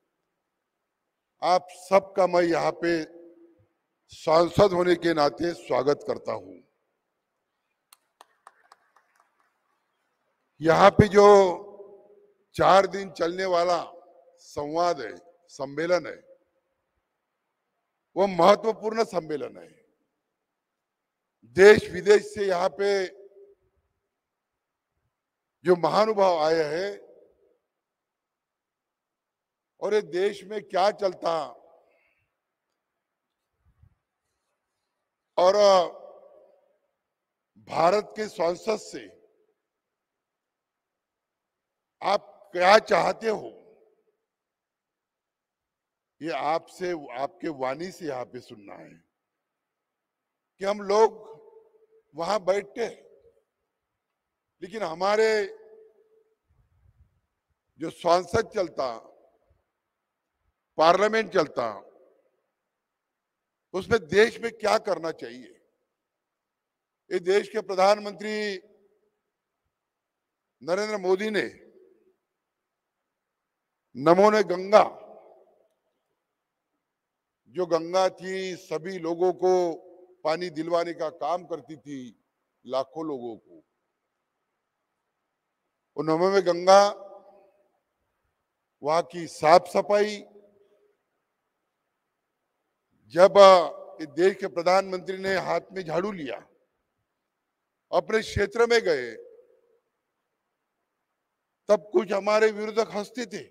आप सबका मैं यहाँ पे सांसद होने के नाते स्वागत करता हूं। यहाँ पे जो 4 दिन चलने वाला संवाद है, सम्मेलन है, वो महत्वपूर्ण सम्मेलन है। देश विदेश से यहाँ पे जो महानुभाव आए हैं और ये देश में क्या चलता और भारत के संसद से आप क्या चाहते हो, ये आपसे, आपके वाणी से यहाँ पे सुनना है कि हम लोग वहां बैठते हैं, लेकिन हमारे जो संसद चलता, पार्लियामेंट चलता, उसमें देश में क्या करना चाहिए। ये देश के प्रधानमंत्री नरेंद्र मोदी ने नमो ने गंगा, जो गंगा थी सभी लोगों को पानी दिलवाने का काम करती थी, लाखों लोगों को, वो नमो में गंगा, वहां की साफ सफाई, जब इस देश के प्रधानमंत्री ने हाथ में झाड़ू लिया, अपने क्षेत्र में गए, तब कुछ हमारे विरोधक हंसते थे,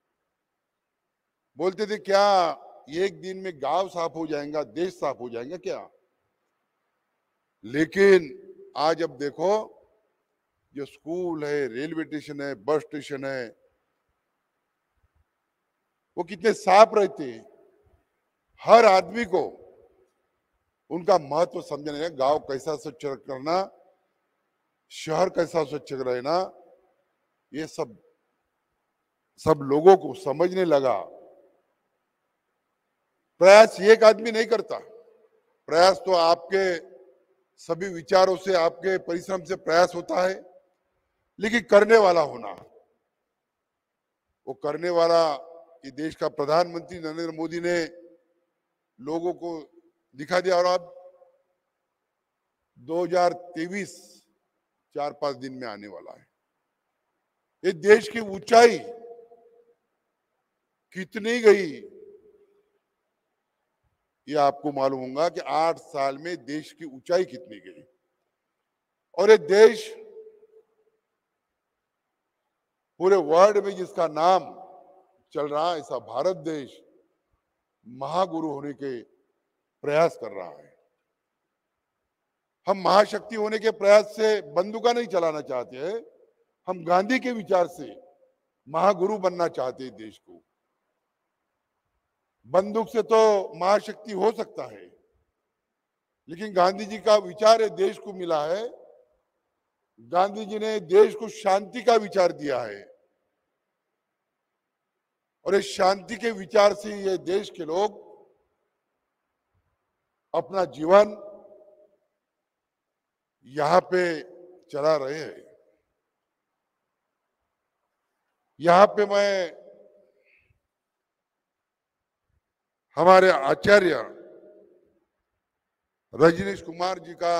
बोलते थे क्या एक दिन में गांव साफ हो जाएगा, देश साफ हो जाएगा क्या। लेकिन आज अब देखो, जो स्कूल है, रेलवे स्टेशन है, बस स्टेशन है, वो कितने साफ रहते हैं। हर आदमी को उनका महत्व समझने लगा, गांव कैसा स्वच्छ करना, शहर कैसा स्वच्छ रहना, ये सब लोगों को समझने लगा। प्रयास एक आदमी नहीं करता, प्रयास तो आपके सभी विचारों से, आपके परिश्रम से प्रयास होता है, लेकिन करने वाला होना, वो करने वाला ये देश का प्रधानमंत्री नरेंद्र मोदी ने लोगों को दिखा दिया। और अब 2023 4-5 दिन में आने वाला है। ये देश की ऊंचाई कितनी गई, ये आपको मालूम होगा कि 8 साल में देश की ऊंचाई कितनी गई। और ये देश पूरे वर्ल्ड में जिसका नाम चल रहा है, ऐसा भारत देश महागुरु होने के प्रयास कर रहा है। हम महाशक्ति होने के प्रयास से बंदूका नहीं चलाना चाहते हैं, हम गांधी के विचार से महागुरु बनना चाहते हैं देश को। बंदूक से तो महाशक्ति हो सकता है, लेकिन गांधी जी का विचार है देश को मिला है। गांधी जी ने देश को शांति का विचार दिया है, और इस शांति के विचार से ये देश के लोग अपना जीवन यहां पे चला रहे हैं। यहां पे मैं हमारे आचार्य रजनीश कुमार जी का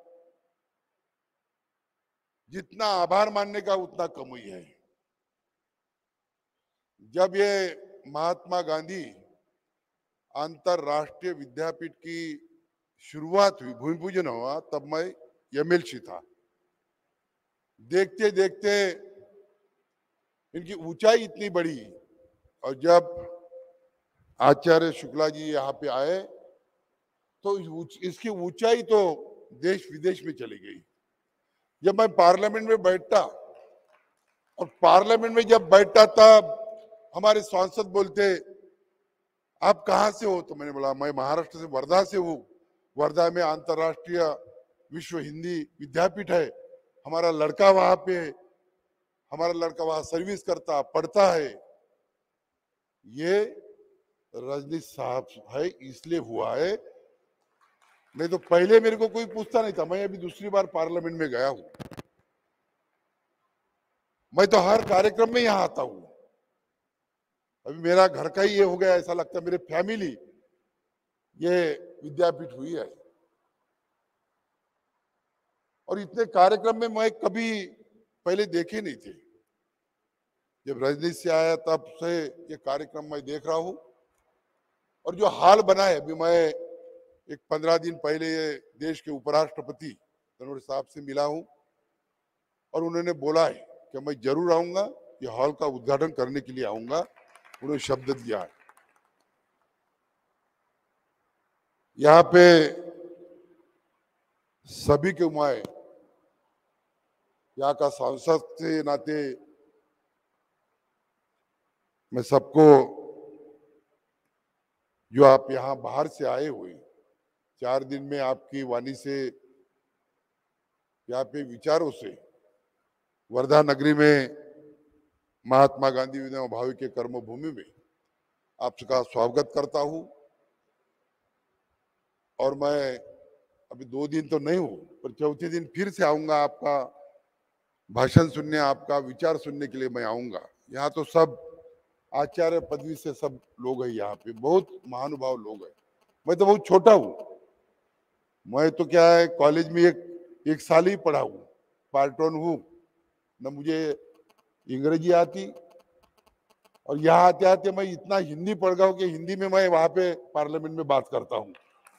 जितना आभार मानने का उतना कम ही है। जब ये महात्मा गांधी अंतरराष्ट्रीय विद्यापीठ की शुरुआत हुई, भूमि पूजन हुआ, तब मैं एमएलसी था। देखते देखते इनकी ऊंचाई इतनी बढ़ी, और जब आचार्य शुक्ला जी यहाँ पे आए तो इसकी ऊंचाई तो देश विदेश में चली गई। जब मैं पार्लियामेंट में बैठता, और पार्लियामेंट में जब बैठता तब हमारे सांसद बोलते आप कहाँ से हो, तो मैंने बोला मैं महाराष्ट्र से, वर्धा से हूँ। वर्धा में अंतरराष्ट्रीय विश्व हिंदी विद्यापीठ है, हमारा लड़का वहां पे, हमारा लड़का वहां सर्विस करता, पढ़ता है। ये रजनीश साहब है इसलिए हुआ है, नहीं तो पहले मेरे को कोई पूछता नहीं था। मैं अभी दूसरी बार पार्लियामेंट में गया हूं, मैं तो हर कार्यक्रम में यहां आता हूं। अभी मेरा घर का ही ये हो गया, ऐसा लगता है मेरे फैमिली ये विद्यापीठ हुई है। और इतने कार्यक्रम में मैं कभी पहले देखे नहीं थे। जब रजनीश से आया तब से ये कार्यक्रम मैं देख रहा हूं, और जो हाल बना है, अभी मैं एक 15 दिन पहले देश के उपराष्ट्रपति धनोर साहब से मिला हूं और उन्होंने बोला है कि मैं जरूर आऊंगा, ये हॉल का उद्घाटन करने के लिए आऊंगा, उन्होंने शब्द दिया है। यहाँ पे सभी के मैं यहाँ का सांसद के नाते मैं सबको, जो आप यहाँ बाहर से आए हुए 4 दिन में आपकी वाणी से, यहाँ पे विचारों से वर्धा नगरी में महात्मा गांधी विनोबा भावे के कर्मभूमि में आप सबका स्वागत करता हूं। और मैं अभी 2 दिन तो नहीं हूं, पर चौथे दिन फिर से आऊंगा, आपका भाषण सुनने, आपका विचार सुनने के लिए मैं आऊंगा। यहाँ तो सब आचार्य पदवी से सब लोग हैं, यहाँ पे बहुत महानुभाव लोग हैं। मैं तो बहुत छोटा हूँ, मैं तो क्या है कॉलेज में एक साल ही पढ़ा हूँ, पार्ट 1 हूँ, न मुझे अंग्रेजी आती, और यहाँ आते आते मैं इतना हिंदी पढ़ गया हूँ कि हिंदी में मैं वहां पे पार्लियामेंट में बात करता हूँ।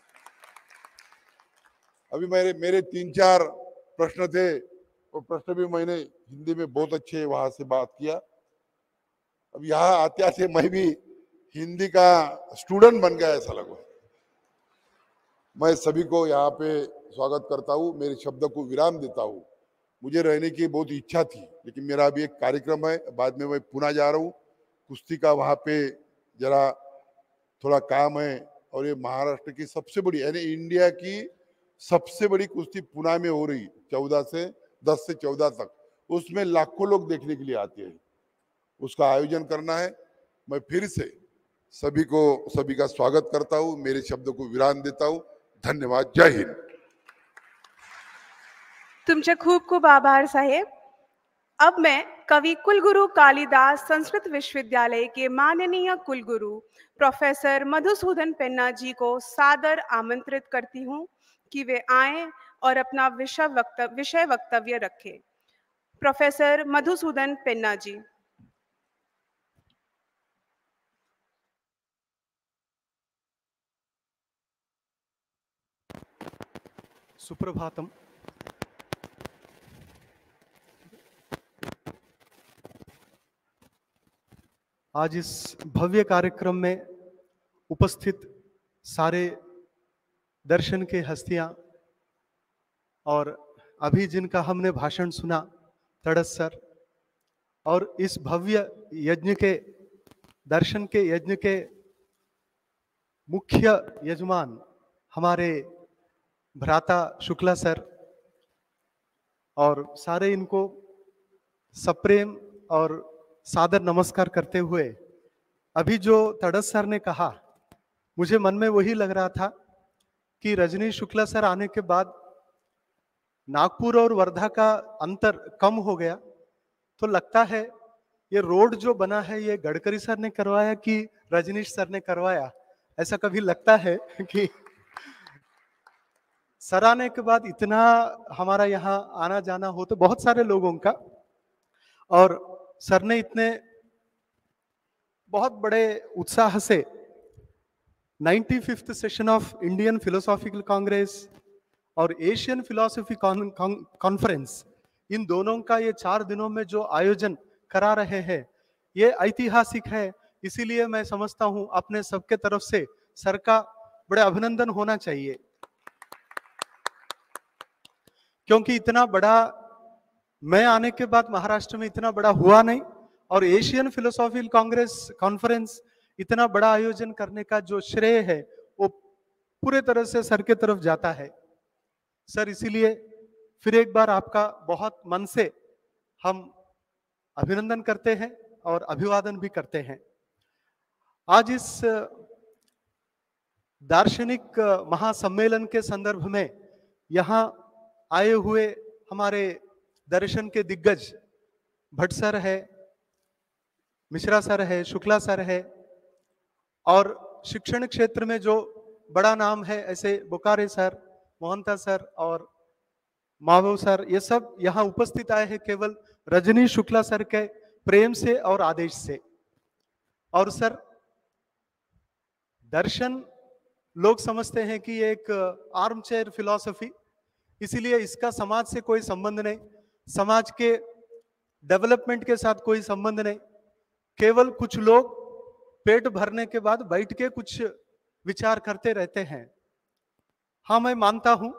अभी मेरे 3-4 प्रश्न थे, वो प्रश्न भी मैंने हिंदी में बहुत अच्छे वहां से बात किया। अब यहाँ आते आते मैं भी हिंदी का स्टूडेंट बन गया, ऐसा लगा। मैं सभी को यहाँ पे स्वागत करता हूँ, मेरे शब्द को विराम देता हूँ। मुझे रहने की बहुत इच्छा थी, लेकिन मेरा अभी एक कार्यक्रम है, बाद में मैं पुणे जा रहा हूँ, कुश्ती का वहाँ पे जरा थोड़ा काम है। और ये महाराष्ट्र की सबसे बड़ी, यानी इंडिया की सबसे बड़ी कुश्ती पुणे में हो रही, 10 से 14 तक, उसमें लाखों लोग देखने के लिए आते हैं, उसका आयोजन करना है। मैं फिर से सभी का स्वागत करता हूँ, मेरे शब्द को विराम देता हूँ। धन्यवाद, जय हिंद। तुमचे खूप खूप आभार साहेब। अब मैं कवि कुलगुरु कालिदास संस्कृत विश्वविद्यालय के माननीय कुलगुरु प्रोफेसर मधुसूदन पेन्ना जी को सादर आमंत्रित करती हूं कि वे आएं और अपना विषय वक्तव्य रखें। प्रोफेसर मधुसूदन पेन्ना जी। सुप्रभातम। आज इस भव्य कार्यक्रम में उपस्थित सारे दर्शन के हस्तियां और अभी जिनका हमने भाषण सुना, तड़स सर, और इस भव्य यज्ञ के, दर्शन के यज्ञ के मुख्य यजमान हमारे भ्राता शुक्ला सर, और सारे इनको सप्रेम और सादर नमस्कार करते हुए, अभी जो तड़स सर ने कहा, मुझे मन में वही लग रहा था कि रजनीश शुक्ला सर आने के बाद नागपुर और वर्धा का अंतर कम हो गया। तो लगता है ये रोड जो बना है ये गडकरी सर ने करवाया कि रजनीश सर ने करवाया, ऐसा कभी लगता है कि सर आने के बाद इतना हमारा यहाँ आना जाना हो तो बहुत सारे लोगों का, और सर ने इतने बहुत बड़े उत्साह से 95th session of Indian philosophical congress और एशियन फिलोसफी कॉन्फ्रेंस, इन दोनों का ये 4 दिनों में जो आयोजन करा रहे हैं ये ऐतिहासिक है। इसीलिए मैं समझता हूं अपने सबके तरफ से सर का बड़े अभिनंदन होना चाहिए, क्योंकि इतना बड़ा, मैं आने के बाद महाराष्ट्र में इतना बड़ा हुआ नहीं, और एशियन फिलोसॉफिकल कांग्रेस कॉन्फ्रेंस इतना बड़ा आयोजन करने का जो श्रेय है वो पूरे तरह से सर के तरफ जाता है। सर, इसीलिए फिर एक बार आपका बहुत मन से हम अभिनंदन करते हैं और अभिवादन भी करते हैं। आज इस दार्शनिक महासम्मेलन के संदर्भ में यहाँ आए हुए हमारे दर्शन के दिग्गज भट्ट सर है, मिश्रा सर है, शुक्ला सर है, और शिक्षण क्षेत्र में जो बड़ा नाम है ऐसे बोकारे सर, मोहंता सर और माधव सर, ये सब यहाँ उपस्थित आए हैं केवल रजनीश शुक्ला सर के प्रेम से और आदेश से। और सर, दर्शन लोग समझते हैं कि एक आर्म चेयर फिलॉसफी, इसीलिए इसका समाज से कोई संबंध नहीं, समाज के डेवलपमेंट के साथ कोई संबंध नहीं। केवल कुछ लोग पेट भरने के बाद बैठ के कुछ विचार करते रहते हैं। हाँ, मैं मानता हूं,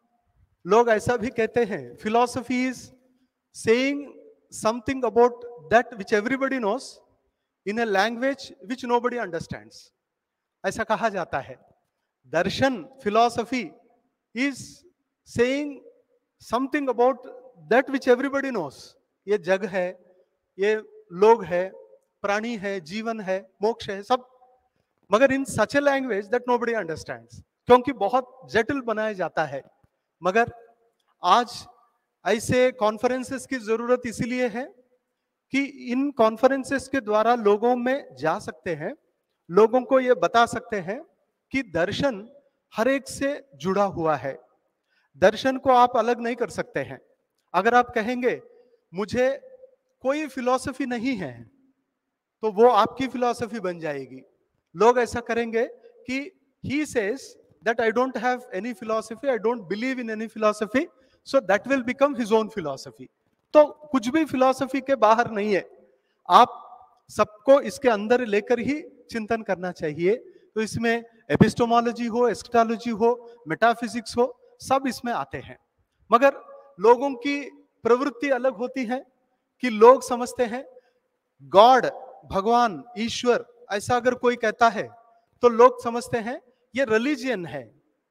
लोग ऐसा भी कहते हैं, philosophy is saying something about that which everybody knows in a language which nobody understands, ऐसा कहा जाता है। दर्शन, philosophy is saying something about that which everybody knows. ये जग है, ये लोग है, प्राणी है, जीवन है, मोक्ष है, सब, मगर in such a language that nobody understands, क्योंकि बहुत जटिल बनाया जाता है। मगर आज ऐसे कॉन्फ्रेंसेस की जरूरत इसलिए है कि इन कॉन्फ्रेंसेस के द्वारा लोगों में जा सकते हैं, लोगों को ये बता सकते हैं कि दर्शन हर एक से जुड़ा हुआ है। दर्शन को आप अलग नहीं कर सकते हैं। अगर आप कहेंगे मुझे कोई फिलॉसफी नहीं है, तो वो आपकी फिलॉसफी बन जाएगी। लोग ऐसा करेंगे कि he says that I don't have any philosophy, I don't believe in any philosophy, so that will become his own philosophy. तो कुछ भी फिलॉसफी के बाहर नहीं है, आप सबको इसके अंदर लेकर ही चिंतन करना चाहिए। तो इसमें एपिस्टोमोलॉजी हो, एस्केटोलॉजी हो, मेटाफिजिक्स हो, सब इसमें आते हैं। मगर लोगों की प्रवृत्ति अलग होती है कि लोग समझते हैं गॉड, भगवान, ईश्वर, ऐसा अगर कोई कहता है तो लोग समझते हैं ये रिलीजियन है,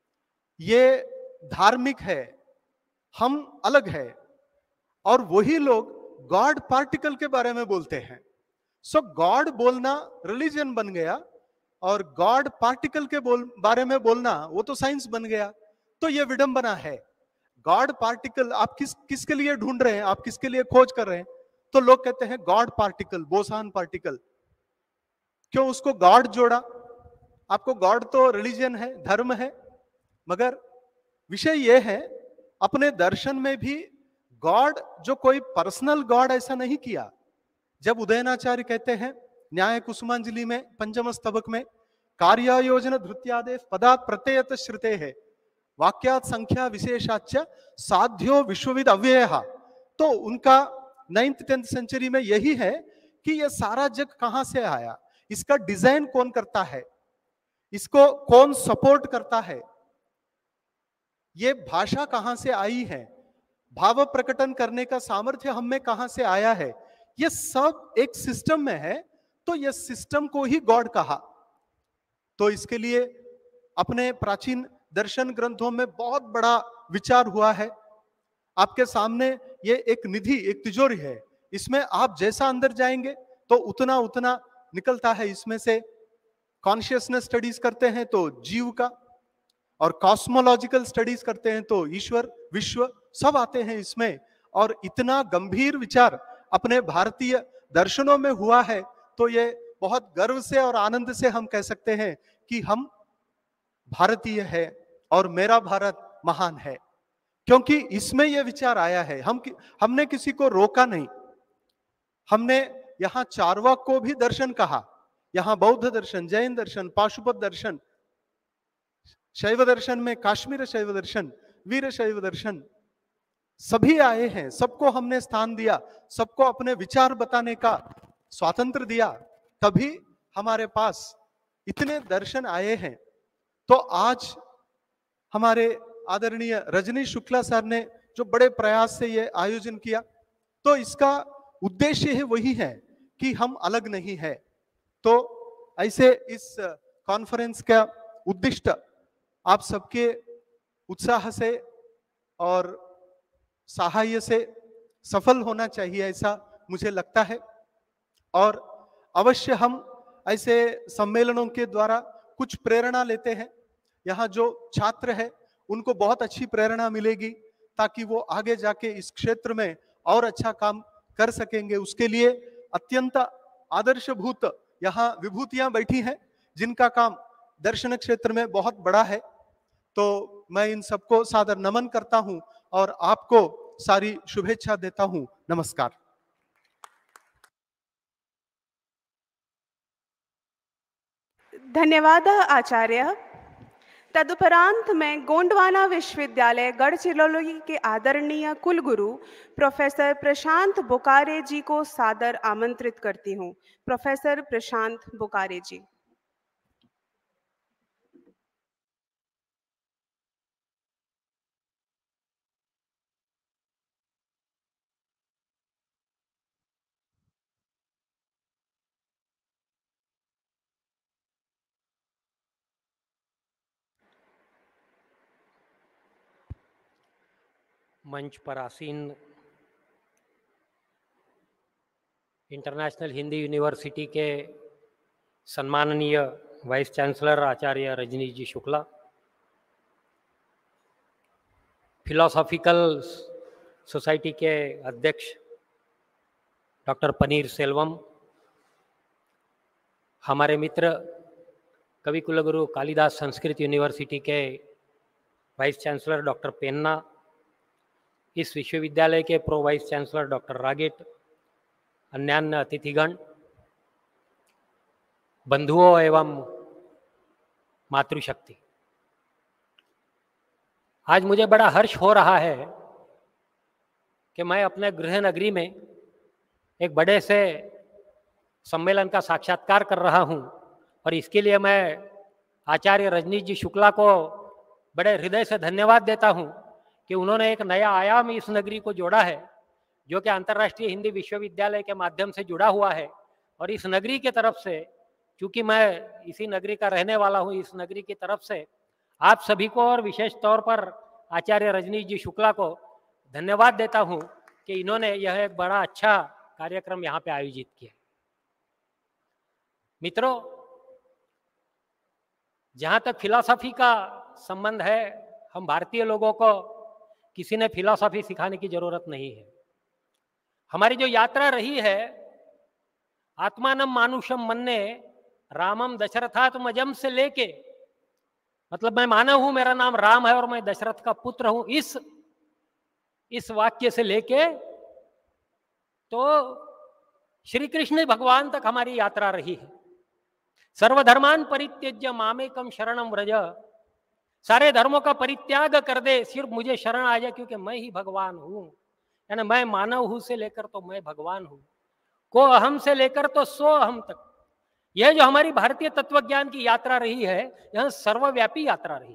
ये धार्मिक है, हम अलग है। और वही लोग गॉड पार्टिकल के बारे में बोलते हैं। सो गॉड बोलना रिलीजन बन गया और गॉड पार्टिकल के बारे में बोलना वो तो साइंस बन गया। तो ये विडंबना है। गॉड पार्टिकल आप किसके लिए ढूंढ रहे हैं, आप किसके लिए खोज कर रहे हैं? तो लोग कहते हैं गॉड पार्टिकल, बोसान पार्टिकल। क्यों उसको गॉड जोड़ा? आपको गॉड तो रिलीजन है, धर्म है, मगर विषय यह है अपने दर्शन में भी गॉड जो कोई पर्सनल गॉड ऐसा नहीं किया। जब उदयनाचार्य कहते हैं न्याय कुसुमांजलि में पंचम स्तवक में, कार्यायोजन धृत्यादेव पदात् प्रत्ययत श्रुते है वाक्यात संख्या विशेषाच साध्यो विश्वविद अव्ययः। तो उनका 9th 10th सेंचुरी में यही है कि ये सारा जग कहां से आया, इसका डिजाइन कौन करता है, इसको कौन सपोर्ट करता है, ये भाषा कहां से आई है, भाव प्रकटन करने का सामर्थ्य हम में कहां से आया है, ये सब एक सिस्टम में है। तो ये सिस्टम को ही गॉड कहा। तो इसके लिए अपने प्राचीन दर्शन ग्रंथों में बहुत बड़ा विचार हुआ है। आपके सामने ये एक निधि, एक तिजोरी है, इसमें आप जैसा अंदर जाएंगे तो उतना उतना निकलता है। इसमें से कॉन्शियसनेस स्टडीज करते हैं तो जीव का, और कॉस्मोलॉजिकल स्टडीज करते हैं तो ईश्वर, विश्व, सब आते हैं इसमें। और इतना गंभीर विचार अपने भारतीय दर्शनों में हुआ है, तो ये बहुत गर्व से और आनंद से हम कह सकते हैं कि हम भारतीय है और मेरा भारत महान है, क्योंकि इसमें यह विचार आया है। हमने किसी को रोका नहीं। हमने यहाँ चार्वाक को भी दर्शन कहा, यहाँ बौद्ध दर्शन, जैन दर्शन, पाशुपत दर्शन, शैव दर्शन में काश्मीर शैव दर्शन, वीर शैव दर्शन, सभी आए हैं। सबको हमने स्थान दिया, सबको अपने विचार बताने का स्वातंत्र दिया, तभी हमारे पास इतने दर्शन आए हैं। तो आज हमारे आदरणीय रजनी शुक्ला सर ने जो बड़े प्रयास से ये आयोजन किया, तो इसका उद्देश्य ही वही है कि हम अलग नहीं है। तो ऐसे इस कॉन्फ्रेंस का उद्दिष्ट आप सबके उत्साह से और सहाय से सफल होना चाहिए, ऐसा मुझे लगता है। और अवश्य हम ऐसे सम्मेलनों के द्वारा कुछ प्रेरणा लेते हैं। यहाँ जो छात्र है उनको बहुत अच्छी प्रेरणा मिलेगी, ताकि वो आगे जाके इस क्षेत्र में और अच्छा काम कर सकेंगे। उसके लिए अत्यंत आदर्शभूत यहाँ विभूतियां बैठी हैं, जिनका काम दर्शन क्षेत्र में बहुत बड़ा है। तो मैं इन सबको सादर नमन करता हूं और आपको सारी शुभेच्छा देता हूं। नमस्कार। धन्यवाद आचार्य। तदुपरांत मैं गोंडवाना विश्वविद्यालय गढ़चिरौली के आदरणीय कुलगुरु प्रोफेसर प्रशांत बोकारे जी को सादर आमंत्रित करती हूँ। प्रोफेसर प्रशांत बोकारे जी। मंच पर आसीन इंटरनेशनल हिंदी यूनिवर्सिटी के सम्माननीय वाइस चांसलर आचार्य रजनीश जी शुक्ला, फिलोसॉफिकल सोसाइटी के अध्यक्ष डॉक्टर पनीर सेल्वम, हमारे मित्र कवि कुलगुरु कालिदास संस्कृत यूनिवर्सिटी के वाइस चांसलर डॉक्टर पेन्ना, इस विश्वविद्यालय के प्रो वाइस चांसलर डॉक्टर रागेट, अन्यान्य अतिथिगण, बंधुओं एवं मातृशक्ति, आज मुझे बड़ा हर्ष हो रहा है कि मैं अपने गृह नगरी में एक बड़े से सम्मेलन का साक्षात्कार कर रहा हूं और इसके लिए मैं आचार्य रजनीश जी शुक्ला को बड़े हृदय से धन्यवाद देता हूं कि उन्होंने एक नया आयाम इस नगरी को जोड़ा है, जो कि अंतर्राष्ट्रीय हिंदी विश्वविद्यालय के माध्यम से जुड़ा हुआ है। और इस नगरी के तरफ से, चूंकि मैं इसी नगरी का रहने वाला हूं, इस नगरी की तरफ से आप सभी को और विशेष तौर पर आचार्य रजनीश जी शुक्ला को धन्यवाद देता हूं कि इन्होंने यह एक बड़ा अच्छा कार्यक्रम यहाँ पे आयोजित किया। मित्रों, जहाँ तक फिलॉसफी का संबंध है, हम भारतीय लोगों को किसी ने फिलॉसफी सिखाने की जरूरत नहीं है। हमारी जो यात्रा रही है, आत्मानम मानुषम मन्ने रामम दशरथात्मजम से लेके, मतलब मैं मानव हूं, मेरा नाम राम है और मैं दशरथ का पुत्र हूं, इस वाक्य से लेके तो श्री कृष्ण भगवान तक हमारी यात्रा रही है। सर्वधर्मान परित्यज्य मामेकम शरणम व्रज, सारे धर्मों का परित्याग कर दे, सिर्फ मुझे शरण आ जाए, क्योंकि मैं ही भगवान हूं। यानी मैं मानव हूं से लेकर तो मैं भगवान हूं, को अहम से लेकर तो सो अहम तक। यह जो हमारी भारतीय तत्वज्ञान की यात्रा रही है, यह सर्वव्यापी यात्रा रही है।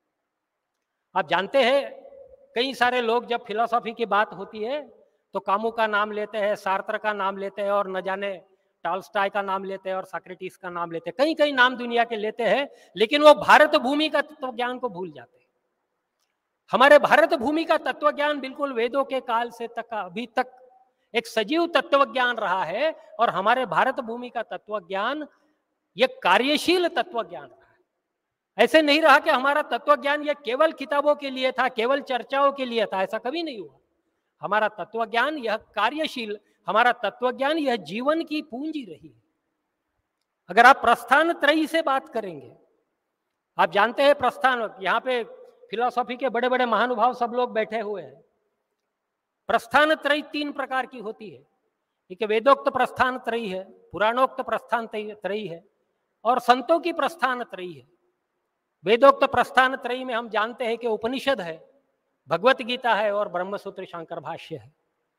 आप जानते हैं, कई सारे लोग जब फिलॉसफी की बात होती है तो कामू का नाम लेते हैं, सार्त्र का नाम लेते हैं, और न जाने टॉल्स्टॉय का नाम लेते हैं और सोक्रेटिस का नाम लेते हैं, कई कई नाम दुनिया के लेते हैं, लेकिन वो भारत भूमि का तत्वज्ञान को भूल जाते हैं। हमारे भारत भूमि का तत्वज्ञान बिल्कुल वेदों के काल से तक अभी तक एक सजीव तत्वज्ञान रहा है, और हमारे भारत भूमि का तत्वज्ञान ये कार्यशील तत्वज्ञान रहा है। ऐसे नहीं रहा कि हमारा तत्वज्ञान ये केवल किताबों के लिए था, केवल चर्चाओं के लिए था, ऐसा कभी नहीं हुआ। हमारा तत्वज्ञान यह कार्यशील, हमारा तत्वज्ञान यह जीवन की पूंजी रही है। अगर आप प्रस्थान त्रयी से बात करेंगे, आप जानते हैं प्रस्थान, यहाँ पे फिलॉसफी के बड़े बड़े महानुभाव सब लोग बैठे हुए हैं। प्रस्थान त्रयी 3 प्रकार की होती है। एक वेदोक्त प्रस्थान त्रयी है, पुराणोक्त प्रस्थान त्रयी है, और संतों की प्रस्थान त्रयी है। वेदोक्त प्रस्थान त्रयी में हम जानते हैं कि उपनिषद है, भगवत गीता है और ब्रह्मसूत्र शंकर भाष्य है।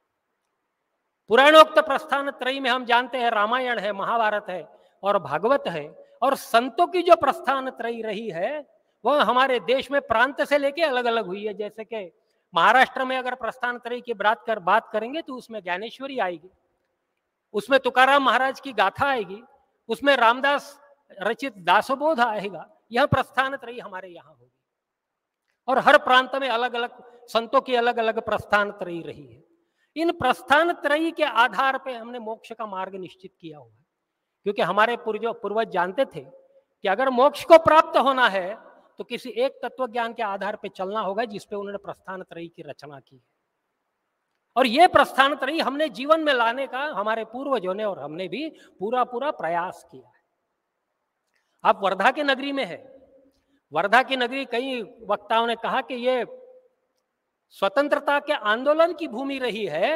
पुराणोक्त प्रस्थान त्रयी में हम जानते हैं रामायण है, महाभारत है और भागवत है। और संतों की जो प्रस्थान त्रयी रही है, वह हमारे देश में प्रांत से लेके अलग अलग हुई है। जैसे कि महाराष्ट्र में अगर प्रस्थान त्रयी की बात करेंगे तो उसमें ज्ञानेश्वरी आएगी, उसमें तुकाराम महाराज की गाथा आएगी, उसमें रामदास रचित दासोबोध आएगा। यह प्रस्थान त्रयी हमारे यहाँ होगी, और हर प्रांत में अलग अलग संतों की अलग अलग प्रस्थान त्रयी रही है। इन प्रस्थान त्रयी के आधार पे हमने मोक्ष का मार्ग निश्चित किया हुआ है, क्योंकि हमारे पूर्वज जानते थे कि अगर मोक्ष को प्राप्त होना है तो किसी एक तत्व ज्ञान के आधार पे चलना होगा, जिसपे उन्होंने प्रस्थान त्रयी की रचना की। और ये प्रस्थान त्रयी हमने जीवन में लाने का हमारे पूर्वजों ने और हमने भी पूरा प्रयास किया है। आप वर्धा की नगरी में है। वर्धा की नगरी, कई वक्ताओं ने कहा कि ये स्वतंत्रता के आंदोलन की भूमि रही है,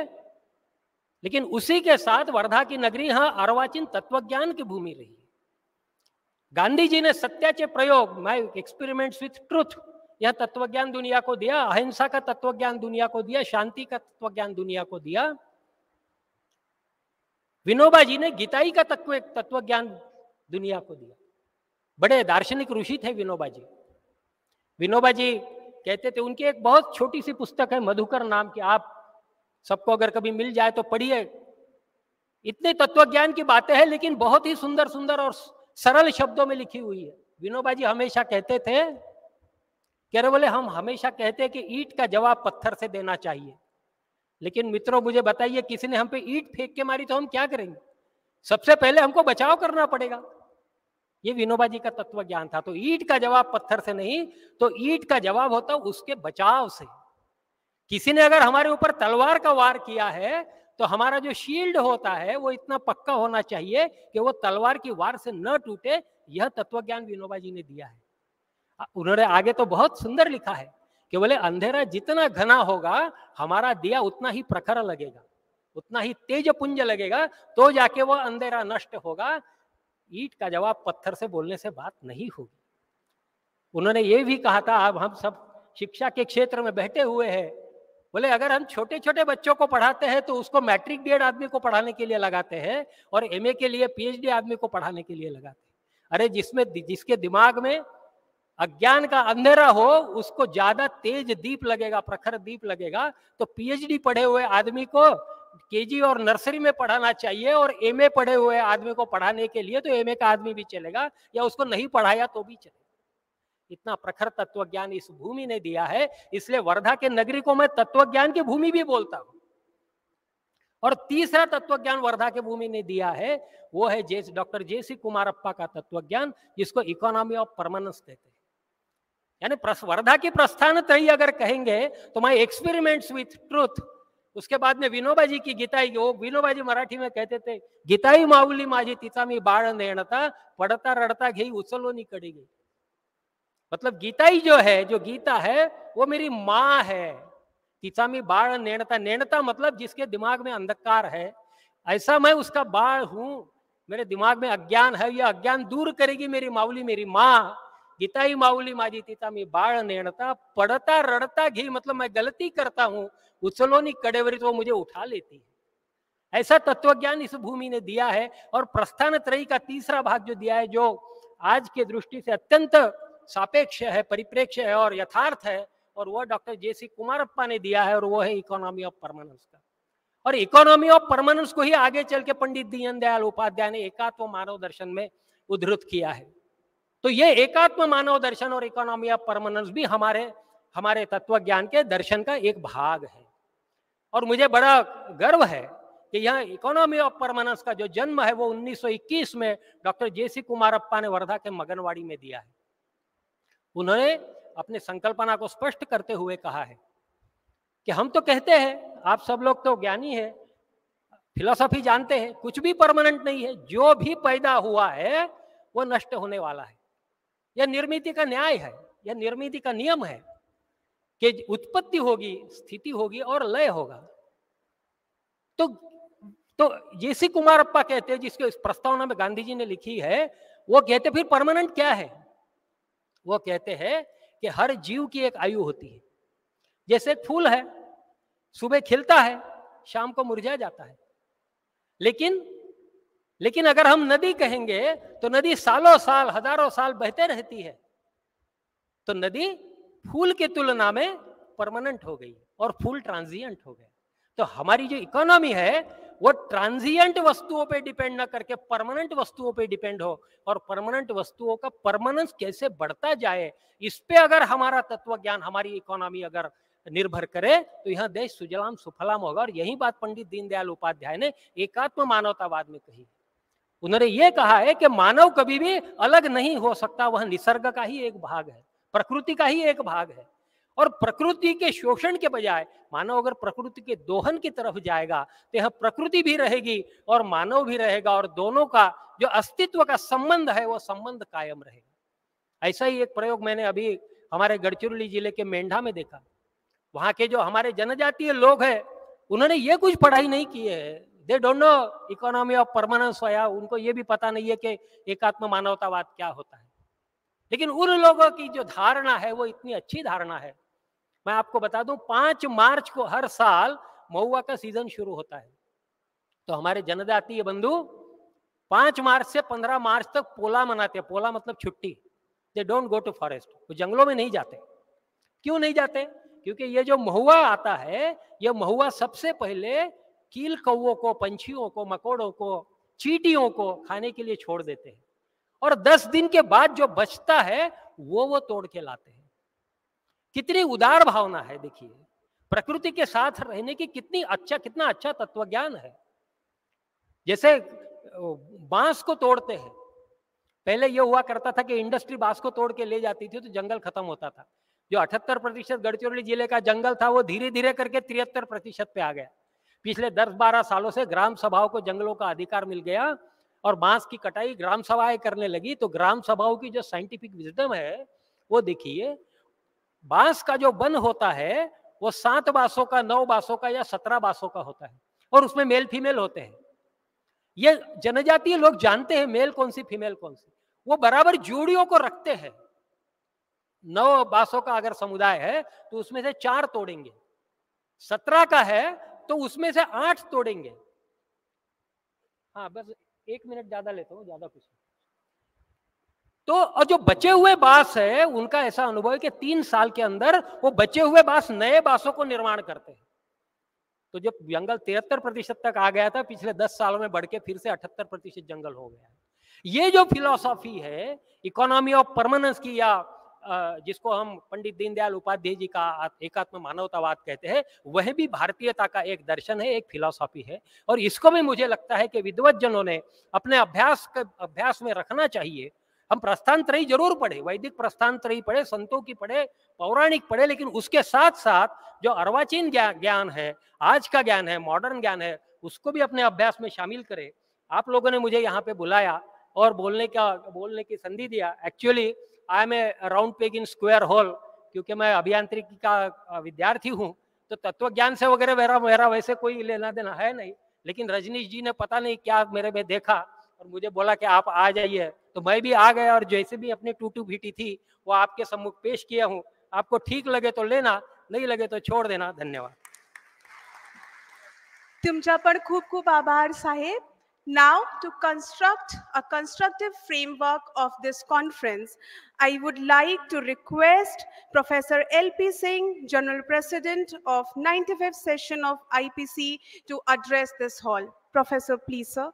लेकिन उसी के साथ वर्धा की नगरी यहाँ अर्वाचीन तत्वज्ञान की भूमि रही है। गांधी जी ने सत्याचे प्रयोग, माय एक्सपेरिमेंट्स विथ ट्रुथ, यह तत्वज्ञान दुनिया को दिया, अहिंसा का तत्वज्ञान दुनिया को दिया, शांति का तत्वज्ञान दुनिया को दिया। विनोबा जी ने गीताई का तत्वज्ञान दुनिया को दिया। बड़े दार्शनिक ऋषि थे विनोबा जी। विनोबा जी कहते थे, उनकी एक बहुत छोटी सी पुस्तक है मधुकर नाम की, आप सबको अगर कभी मिल जाए तो पढ़िए। इतने तत्वज्ञान की बातें हैं लेकिन बहुत ही सुंदर सुंदर और सरल शब्दों में लिखी हुई है। विनोबा जी हमेशा कहते थे, कह रहे बोले, हम हमेशा कहते हैं कि ईंट का जवाब पत्थर से देना चाहिए, लेकिन मित्रों मुझे बताइए, किसी ने हम पे ईंट फेंक के मारी तो हम क्या करेंगे? सबसे पहले हमको बचाव करना पड़ेगा। ये विनोबा जी का तत्व ज्ञान था। तो ईंट का जवाब पत्थर से नहीं, तो ईंट का जवाब होता उसके बचाव से। किसी ने अगर हमारे ऊपर तलवार का वार किया है तो हमारा जो शील्ड होता है वो इतना पक्का होना चाहिए कि वो तलवार की वार से न टूटे। यह तत्वज्ञान विनोबा जी ने दिया है। उन्होंने आगे तो बहुत सुंदर लिखा है कि बोले, अंधेरा जितना घना होगा हमारा दिया उतना ही प्रखर लगेगा, उतना ही तेजपुंज लगेगा, तो जाके वो अंधेरा नष्ट होगा। ईंट का जवाब पत्थर से बोलने से बात नहीं होगी। उन्होंने ये भी कहा था, अब हम सब शिक्षा के क्षेत्र में बैठे हुए हैं, बोले अगर हम छोटे छोटे बच्चों को पढ़ाते हैं तो उसको मैट्रिक बीएड आदमी को पढ़ाने के लिए लगाते हैं और एमए के लिए पीएचडी आदमी को पढ़ाने के लिए लगाते हैं। अरे जिसके दिमाग में अज्ञान का अंधेरा हो उसको ज्यादा तेज दीप लगेगा, प्रखर दीप लगेगा। तो पीएचडी पढ़े हुए आदमी को केजी और नर्सरी में पढ़ाना चाहिए और एमए पढ़े हुए आदमी को पढ़ाने के लिए तो एमए का आदमी भी चलेगा, या उसको नहीं पढ़ाया तो भी चलेगा। इतना प्रखर तत्वज्ञान इस भूमि ने दिया है, इसलिए वर्धा के नगरी को मैं तत्वज्ञान की भूमि भी बोलता हूं। और तीसरा तत्वज्ञान वर्धा के भूमि ने दिया है, वो है डॉक्टर जेसी कुमारप्पा का तत्वज्ञान, जिसको इकोनॉमी ऑफ परमानेंस कहते हैं। यानी वर्धा की प्रस्थान त्रयी अगर कहेंगे तो माय एक्सपेरिमेंट्स विथ ट्रुथ, उसके बाद में विनोबा जी की गीताई, वो विनोबा जी मराठी में कहते थे, गीताई माऊली माझी तिचा मी बाळ नेणता, पडता रडता घेई उचलोनी कडी गई। मतलब गीताई जो है, जो गीता है वो मेरी माँ है। तिचा मी बाळ नेणता, नेणता मतलब जिसके दिमाग में अंधकार है, ऐसा मैं उसका बाळ हूं। मेरे दिमाग में अज्ञान है, यह अज्ञान दूर करेगी मेरी माऊली, मेरी माँ। गीताई माऊली माझी तिचा मी बाळ नेणता, पडता रडता घी, मतलब मैं गलती करता हूं, उचलोनी कडेवरी, तो मुझे उठा लेती है। ऐसा तत्वज्ञान इस भूमि ने दिया है। और प्रस्थान त्रयी का तीसरा भाग जो दिया है, जो आज के दृष्टि से अत्यंत सापेक्ष है, परिप्रेक्ष्य है और यथार्थ है, और वो डॉक्टर जेसी कुमारप्पा ने दिया है, और वो है इकोनॉमी ऑफ परमानेंस का। और इकोनॉमी ऑफ परमानेंस को ही आगे चल के पंडित दीनदयाल उपाध्याय ने एकात्म मानव दर्शन में उद्धृत किया है। तो ये एकात्म मानव दर्शन और इकोनॉमी ऑफ परमानेंस भी हमारे तत्वज्ञान के दर्शन का एक भाग है। और मुझे बड़ा गर्व है कि यहाँ इकोनॉमी ऑफ परमानेंस का जो जन्म है वो 1921 में डॉक्टर जेसी कुमारप्पा ने वर्धा के मगनवाड़ी में दिया है। उन्होंने अपने संकल्पना को स्पष्ट करते हुए कहा है कि हम तो कहते हैं, आप सब लोग तो ज्ञानी है, फिलॉसफी जानते हैं, कुछ भी परमानेंट नहीं है, जो भी पैदा हुआ है वो नष्ट होने वाला है। यह निर्मिति का न्याय है, यह निर्मिति का नियम है कि उत्पत्ति होगी, स्थिति होगी और लय होगा। तो जेसी कुमारप्पा कहते हैं, जिसको इस प्रस्तावना में गांधी जी ने लिखी है, वो कहते फिर परमानेंट क्या है? वो कहते हैं कि हर जीव की एक आयु होती है। जैसे एक फूल है, सुबह खिलता है, शाम को मुरझा जाता है। लेकिन अगर हम नदी कहेंगे तो नदी सालों साल, हजारों साल बहते रहती है। तो नदी फूल की तुलना में परमानेंट हो गई और फूल ट्रांजिएंट हो गया। तो हमारी जो इकोनॉमी है वो ट्रांजिएंट वस्तुओं पे डिपेंड ना करके परमानेंट वस्तुओं पे डिपेंड हो, और परमानेंट वस्तुओं का परमानेंस कैसे बढ़ता जाए, इस पे अगर हमारा तत्वज्ञान, हमारी इकोनॉमी अगर निर्भर करे तो यह देश सुजलाम सुफलाम होगा। और यही बात पंडित दीनदयाल उपाध्याय ने एकात्म मानवतावाद में कही। उन्होंने ये कहा है कि मानव कभी भी अलग नहीं हो सकता, वह निसर्ग का ही एक भाग है, प्रकृति का ही एक भाग है। और प्रकृति के शोषण के बजाय मानव अगर प्रकृति के दोहन की तरफ जाएगा तो यह प्रकृति भी रहेगी और मानव भी रहेगा, और दोनों का जो अस्तित्व का संबंध है वो संबंध कायम रहेगा। ऐसा ही एक प्रयोग मैंने अभी हमारे गढ़चिरौली जिले के मेंढा में देखा। वहां के जो हमारे जनजातीय लोग हैं, उन्होंने ये कुछ पढ़ाई नहीं की है, they don't know economy of permanence, या उनको ये भी पता नहीं है कि एकात्म मानवतावाद क्या होता है। लेकिन उन लोगों की जो धारणा है वो इतनी अच्छी धारणा है। मैं आपको बता दूं, 5 मार्च को हर साल महुआ का सीजन शुरू होता है। तो हमारे जनजातीय बंधु 5 मार्च से 15 मार्च तक पोला मनाते हैं। पोला मतलब छुट्टी। They don't go to forest, वो जंगलों में नहीं जाते। क्यों नहीं जाते? क्योंकि ये जो महुआ आता है, ये महुआ सबसे पहले कील कौओं को, पंछियों को, मकोड़ों को, चींटियों को खाने के लिए छोड़ देते हैं, और 10 दिन के बाद जो बचता है वो तोड़ के लाते हैं। कितनी उदार भावना है, देखिए प्रकृति के साथ रहने की कितना अच्छा तत्वज्ञान है। जैसे बांस को तोड़ते हैं, पहले यह हुआ करता था कि इंडस्ट्री बांस को तोड़ के ले जाती थी तो जंगल खत्म होता था। जो 78% गढ़चिरौली जिले का जंगल था वो धीरे धीरे करके 73% पे आ गया। पिछले 10-12 सालों से ग्राम सभाओं को जंगलों का अधिकार मिल गया और बांस की कटाई ग्राम सभाएं करने लगी। तो ग्राम सभाओं की जो साइंटिफिक विजडम है वो देखिए, बांस का जो वन होता है वो 7 बांसों का, 9 बांसों का या 17 बांसों का होता है, और उसमें मेल फीमेल होते हैं। ये जनजातीय लोग जानते हैं मेल कौन सी फीमेल कौन सी। वो बराबर जोड़ियों को रखते हैं। 9 बांसों का अगर समुदाय है तो उसमें से 4 तोड़ेंगे, 17 का है तो उसमें से 8 तोड़ेंगे। हाँ, बस 1 मिनट ज्यादा लेता हूँ, ज्यादा कुछ। तो और जो बचे हुए बांस है उनका ऐसा अनुभव है कि 3 साल के अंदर वो बचे हुए बांस नए बांसों को निर्माण करते हैं। तो जब जंगल 73% तक आ गया था, पिछले 10 सालों में बढ़ के फिर से 78% जंगल हो गया है। ये जो फिलॉसफी है इकोनॉमी ऑफ परमानेंस की, या जिसको हम पंडित दीनदयाल उपाध्याय जी का एकात्म मानवतावाद कहते हैं, वह भी भारतीयता का एक दर्शन है, एक फिलॉसफी है। और इसको भी मुझे लगता है कि विद्वत जनों ने अपने अभ्यास में रखना चाहिए। हम प्रस्थानत्रयी जरूर पढ़े, वैदिक प्रस्थानत्रयी पढ़े, संतों की पढ़े, पौराणिक पढ़े, लेकिन उसके साथ साथ जो अर्वाचीन ज्ञान है, आज का ज्ञान है, मॉडर्न ज्ञान है, उसको भी अपने अभ्यास में शामिल करें। आप लोगों ने मुझे यहाँ पे बुलाया और बोलने की संधि दिया। Actually I am a round peg in square hole, क्योंकि मैं अभियांत्रिकी का विद्यार्थी हूँ, तो तत्व ज्ञान से वगैरह मेरा वैसे कोई लेना देना है नहीं। लेकिन रजनीश जी ने पता नहीं क्या मेरे में देखा और मुझे बोला कि आप आ जाइए, तो मैं भी आ गया और जैसे भी अपनी टूटू भीटी थी वो आपके सम्मुख पेश किया हूँ। आपको ठीक लगे तो लेना, नहीं लगे तो छोड़ देना। धन्यवाद। तुमचा पण खूप खूप आभार साहेब. Now, to construct a constructive framework of this conference, I would like to request Professor L.P. Singh, General President of 95th session of IPC, to address this hall. Professor, please, sir.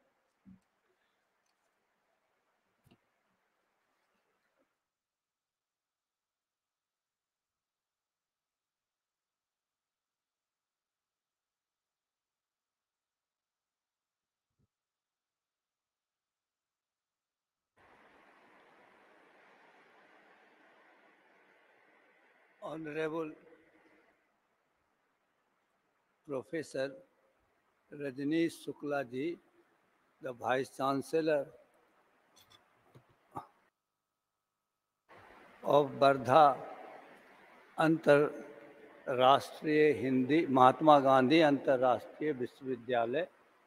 Honorable Professor Rajneesh Shukla ji, the Vice Chancellor of Bardha अंतर्राष्ट्रीय हिंदी महात्मा गांधी अंतर्राष्ट्रीय विश्वविद्यालय.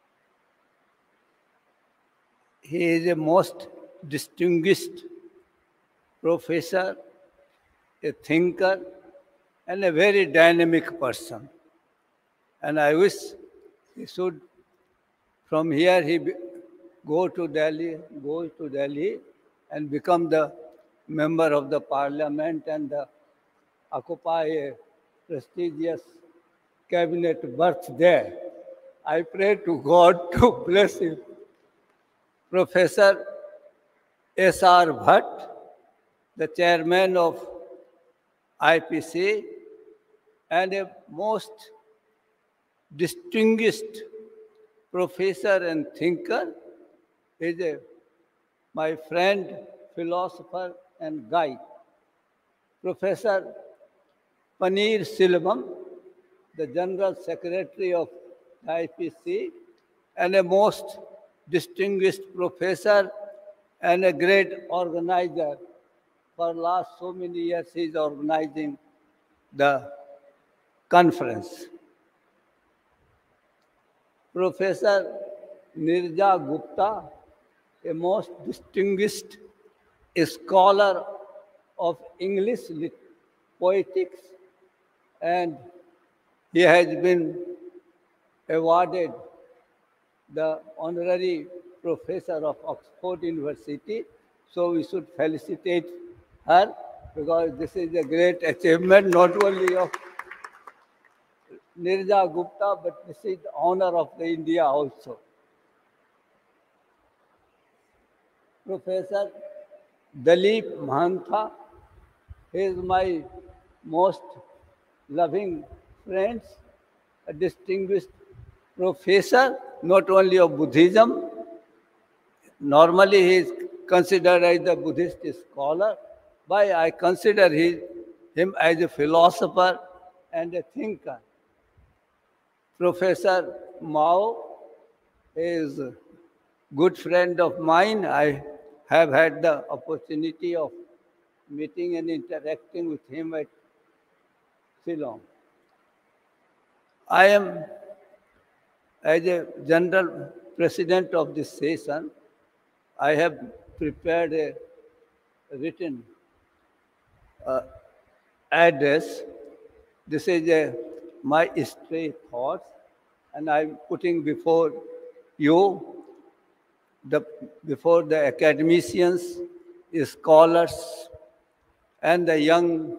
He is a most distinguished professor, a thinker, and a very dynamic person. And I wish he should, from here, goes to Delhi and become the member of the parliament and occupy a prestigious cabinet berth there. I pray to God to bless him. Professor S.R. Bhatt, the chairman of IPC and a most distinguished professor and thinker, is my friend, philosopher and guide. Professor Paneer Selvam, the General Secretary of IPC and a most distinguished professor and a great organizer. For last so many years, he is organizing the conference. Professor Nirja Gupta, a most distinguished scholar of English poetics, and he has been awarded the honorary professor of Oxford University. So we should felicitate her, because this is a great achievement not only of Nirja Gupta, but this is the honor of the India also. Professor Dalip Mahantha, he is my most loving friend, a distinguished professor, not only of Buddhism. Normally he is considered as the Buddhist scholar, but I consider him as a philosopher and a thinker. Professor Mao is a good friend of mine. I have had the opportunity of meeting and interacting with him at Ceylon. I am, as a general president of this session, I have prepared a written address. This is my stray thoughts, and I'm putting before you, before the academicians, scholars, and the young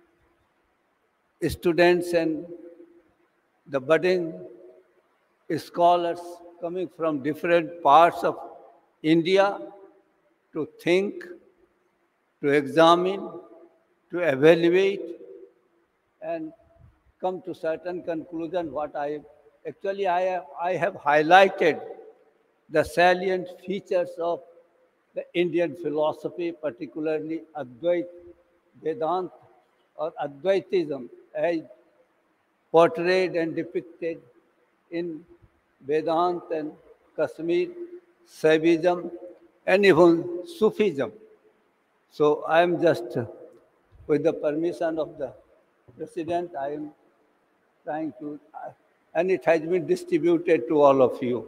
students and the budding scholars coming from different parts of India to think, to examine, to evaluate, and come to certain conclusion. What I have highlighted the salient features of the Indian philosophy, particularly Advait Vedanta or Advaitism, as portrayed and depicted in Vedanta and Kashmir, Saivism, and even Sufism. So I am just, with the permission of the President, I am trying to, and it has been distributed to all of you.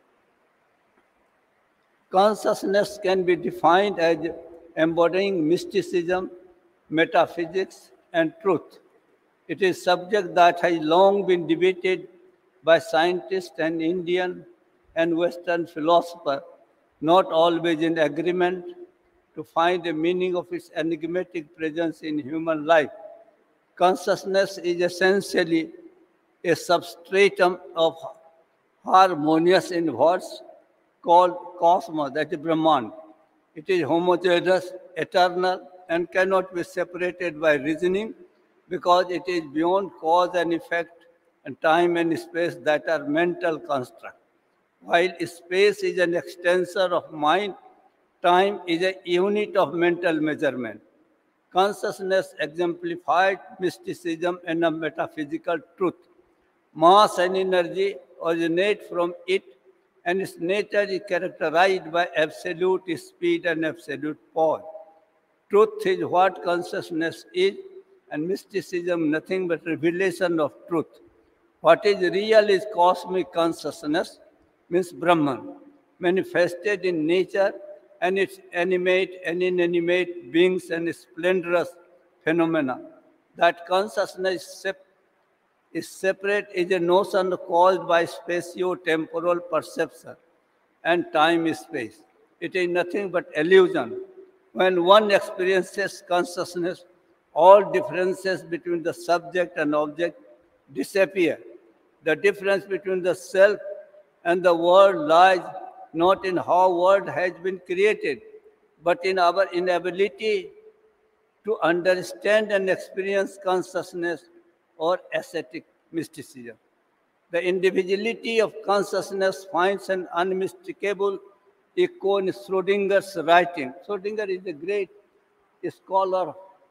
Consciousness can be defined as embodying mysticism, metaphysics, and truth. It is a subject that has long been debated by scientists and Indian and Western philosophers, not always in agreement, to find a meaning of its enigmatic presence in human life. Consciousness is essentially a substratum of harmonious universe called cosmos, that is Brahman. It is homogeneous, eternal, and cannot be separated by reasoning, because it is beyond cause and effect and time and space that are mental constructs. While space is an extensor of mind, time is a unit of mental measurement. Consciousness exemplified mysticism and a metaphysical truth. Mass and energy originate from it, and its nature is characterized by absolute speed and absolute power. Truth is what consciousness is, and mysticism nothing but revelation of truth. What is real is cosmic consciousness, means Brahman, manifested in nature and its animate and inanimate beings and splendorous phenomena. That consciousness is separate is a notion caused by spatio-temporal perception and time-space. It is nothing but illusion. When one experiences consciousness, all differences between the subject and object disappear. The difference between the self and the world lies not in how world has been created, but in our inability to understand and experience consciousness or ascetic mysticism. The individuality of consciousness finds an unmistakable echo in Schrodinger's writing. Schrodinger is a great scholar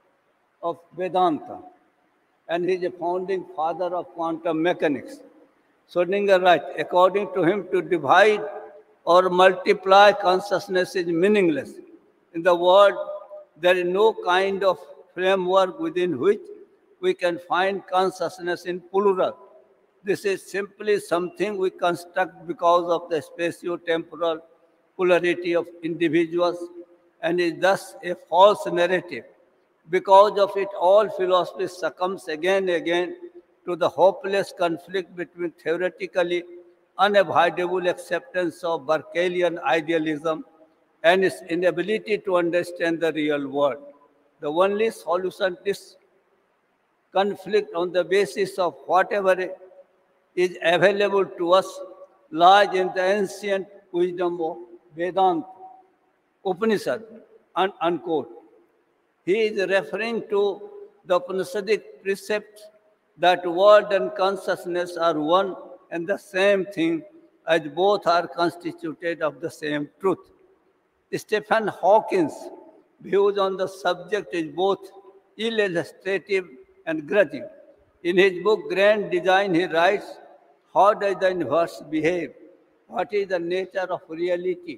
of Vedanta, and he is a founding father of quantum mechanics. Schrodinger writes, according to him, to divide or multiply consciousness is meaningless. In the world, there is no kind of framework within which we can find consciousness in plural. This is simply something we construct because of the spatio-temporal polarity of individuals and is thus a false narrative. Because of it, all philosophy succumbs again and again to the hopeless conflict between theoretically unavoidable acceptance of Berkeleyan idealism and its inability to understand the real world. The only solution to this conflict on the basis of whatever is available to us lies in the ancient wisdom of Vedanta, Upanishad, unquote. He is referring to the Upanishadic precept that world and consciousness are one and the same thing, as both are constituted of the same truth. Stephen Hawking's views on the subject is both illustrative and grudging. In his book Grand Design, he writes, "How does the universe behave? What is the nature of reality?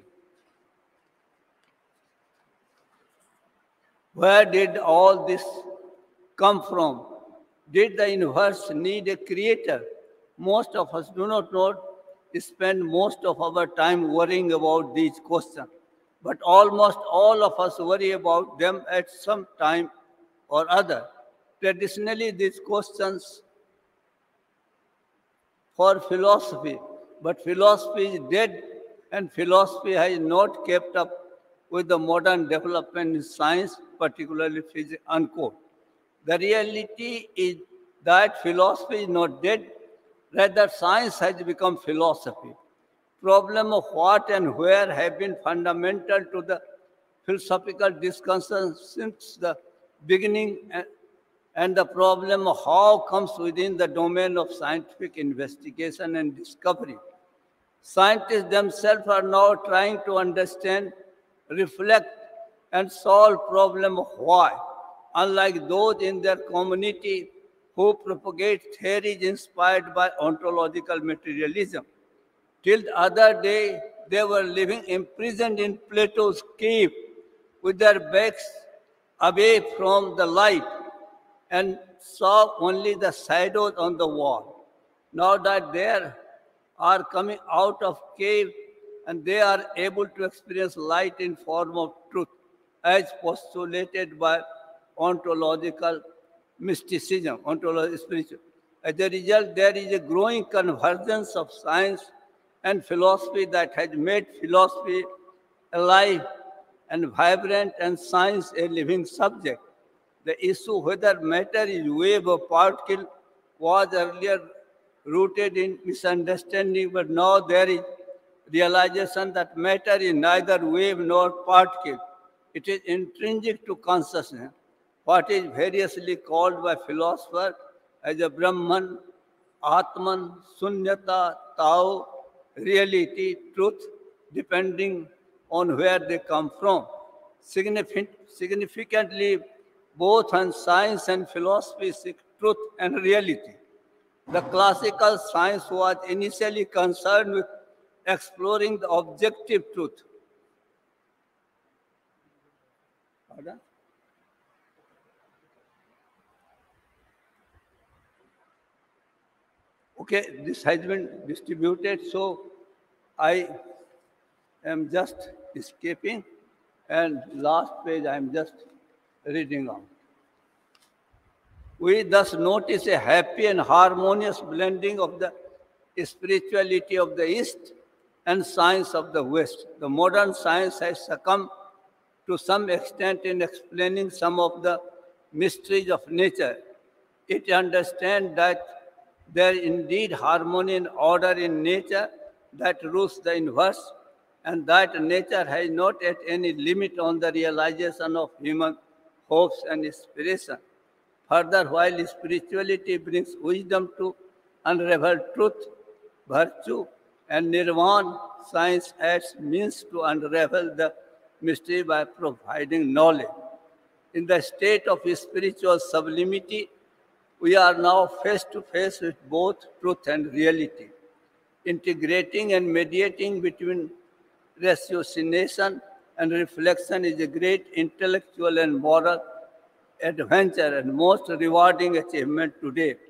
Where did all this come from? Did the universe need a creator? Most of us do not know, spend most of our time worrying about these questions. But almost all of us worry about them at some time or other. Traditionally, these questions for philosophy, but philosophy is dead and philosophy has not kept up with the modern development in science, particularly physics, unquote. The reality is that philosophy is not dead, rather science has become philosophy. Problem of what and where have been fundamental to the philosophical discussion since the beginning, and the problem of how comes within the domain of scientific investigation and discovery. Scientists themselves are now trying to understand, reflect, and solve problem of why, unlike those in their community who propagate theories inspired by ontological materialism. Till the other day, they were living imprisoned in Plato's cave with their backs away from the light and saw only the shadows on the wall. Now that they are coming out of cave and they are able to experience light in form of truth as postulated by ontological mysticism, ontological spiritual. As a result, there is a growing convergence of science and philosophy that has made philosophy alive and vibrant and science a living subject. The issue whether matter is wave or particle was earlier rooted in misunderstanding, but now there is realization that matter is neither wave nor particle. It is intrinsic to consciousness, what is variously called by philosophers as a Brahman, Atman, Sunyata, Tao, reality, truth, depending on where they come from. Significantly, both in science and philosophy seek truth and reality. The classical science was initially concerned with exploring the objective truth. Pardon? Okay, this has been distributed, so I am just escaping, and last page I am just reading out. We thus notice a happy and harmonious blending of the spirituality of the East and science of the West. The modern science has succumbed to some extent in explaining some of the mysteries of nature. It understands that there is indeed harmony and order in nature that rules the universe, and that nature has not at any limit on the realization of human hopes and aspirations. Further, while spirituality brings wisdom to unravel truth, virtue, and nirvana, science adds means to unravel the mystery by providing knowledge. In the state of spiritual sublimity, we are now face to face with both truth and reality. Integrating and mediating between ratiocination and reflection is a great intellectual and moral adventure and most rewarding achievement today.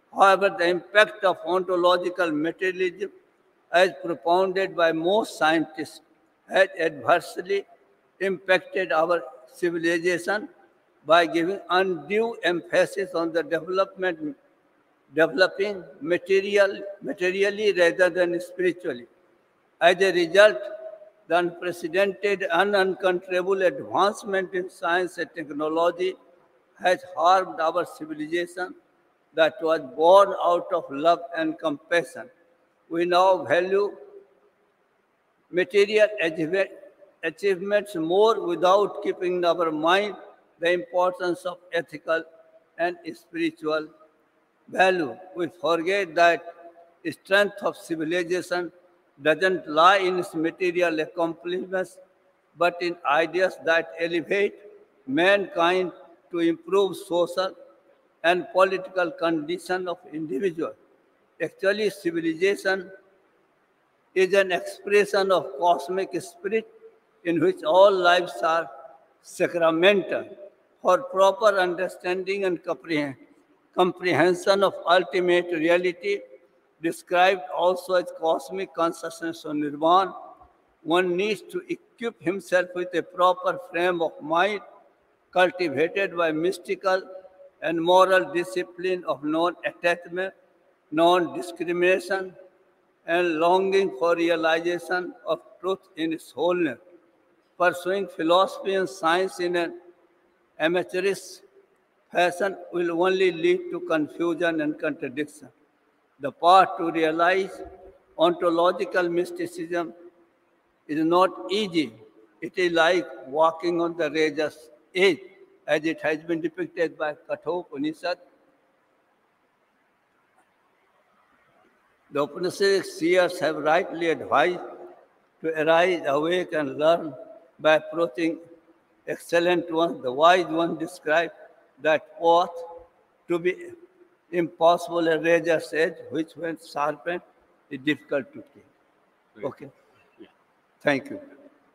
However, the impact of ontological materialism, as propounded by most scientists, has adversely impacted our civilization by giving undue emphasis on the developing materially rather than spiritually. As a result, the unprecedented and uncontrollable advancement in science and technology has harmed our civilization that was born out of love and compassion. We now value material achievements more without keeping in our mind the importance of ethical and spiritual value. We forget that the strength of civilization doesn't lie in its material accomplishments, but in ideas that elevate mankind to improve social and political condition of individuals. Actually, civilization is an expression of cosmic spirit in which all lives are sacramental. For proper understanding and comprehension of ultimate reality, described also as cosmic consciousness or nirvana, one needs to equip himself with a proper frame of mind cultivated by mystical and moral discipline of non-attachment, non-discrimination, and longing for realization of truth in its wholeness. Pursuing philosophy and science in an amateurish fashion will only lead to confusion and contradiction. The path to realize ontological mysticism is not easy. It is like walking on the razor's edge, as it has been depicted by Kathopanishad. The Upanishadic seers have rightly advised to arise, awake, and learn by approaching excellent ones. The wise one described that path to be impossible, a razor's edge, which when sharpened is difficult to take. Okay. Thank you.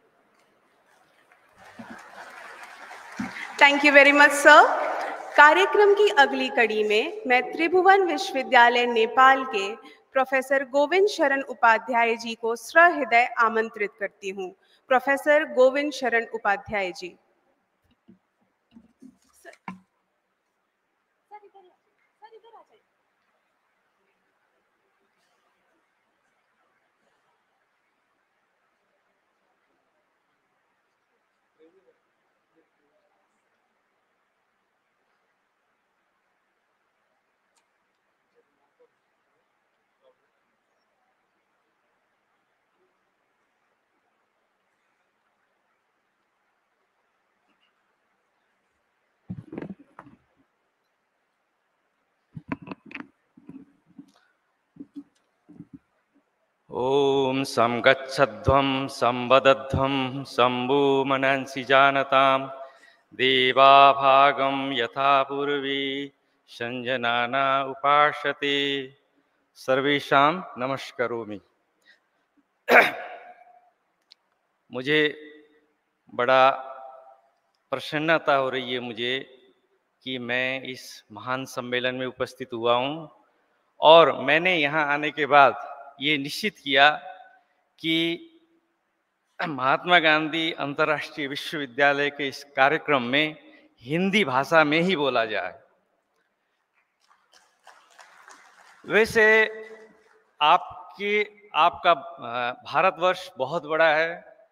Thank you very much sir. कार्यक्रम की अगली कड़ी में मैं त्रिभुवन विश्वविद्यालय नेपाल के professor Govind Sharan Upadhyay जी को सहृदय आमंत्रित करती हूँ। प्रोफेसर गोविंद शरण उपाध्याय जी। ओम संगच्छध्वं संवदध्वं शम्भुमनंसि जानतां देवाभागं यथा पूर्वी संजनाना उपासते। सर्वेषां नमस्करोमि। मुझे बड़ा प्रसन्नता हो रही है मुझे कि मैं इस महान सम्मेलन में उपस्थित हुआ हूँ और मैंने यहाँ आने के बाद ये निश्चित किया कि महात्मा गांधी अंतर्राष्ट्रीय विश्वविद्यालय के इस कार्यक्रम में हिंदी भाषा में ही बोला जाए। वैसे आपका भारतवर्ष बहुत बड़ा है।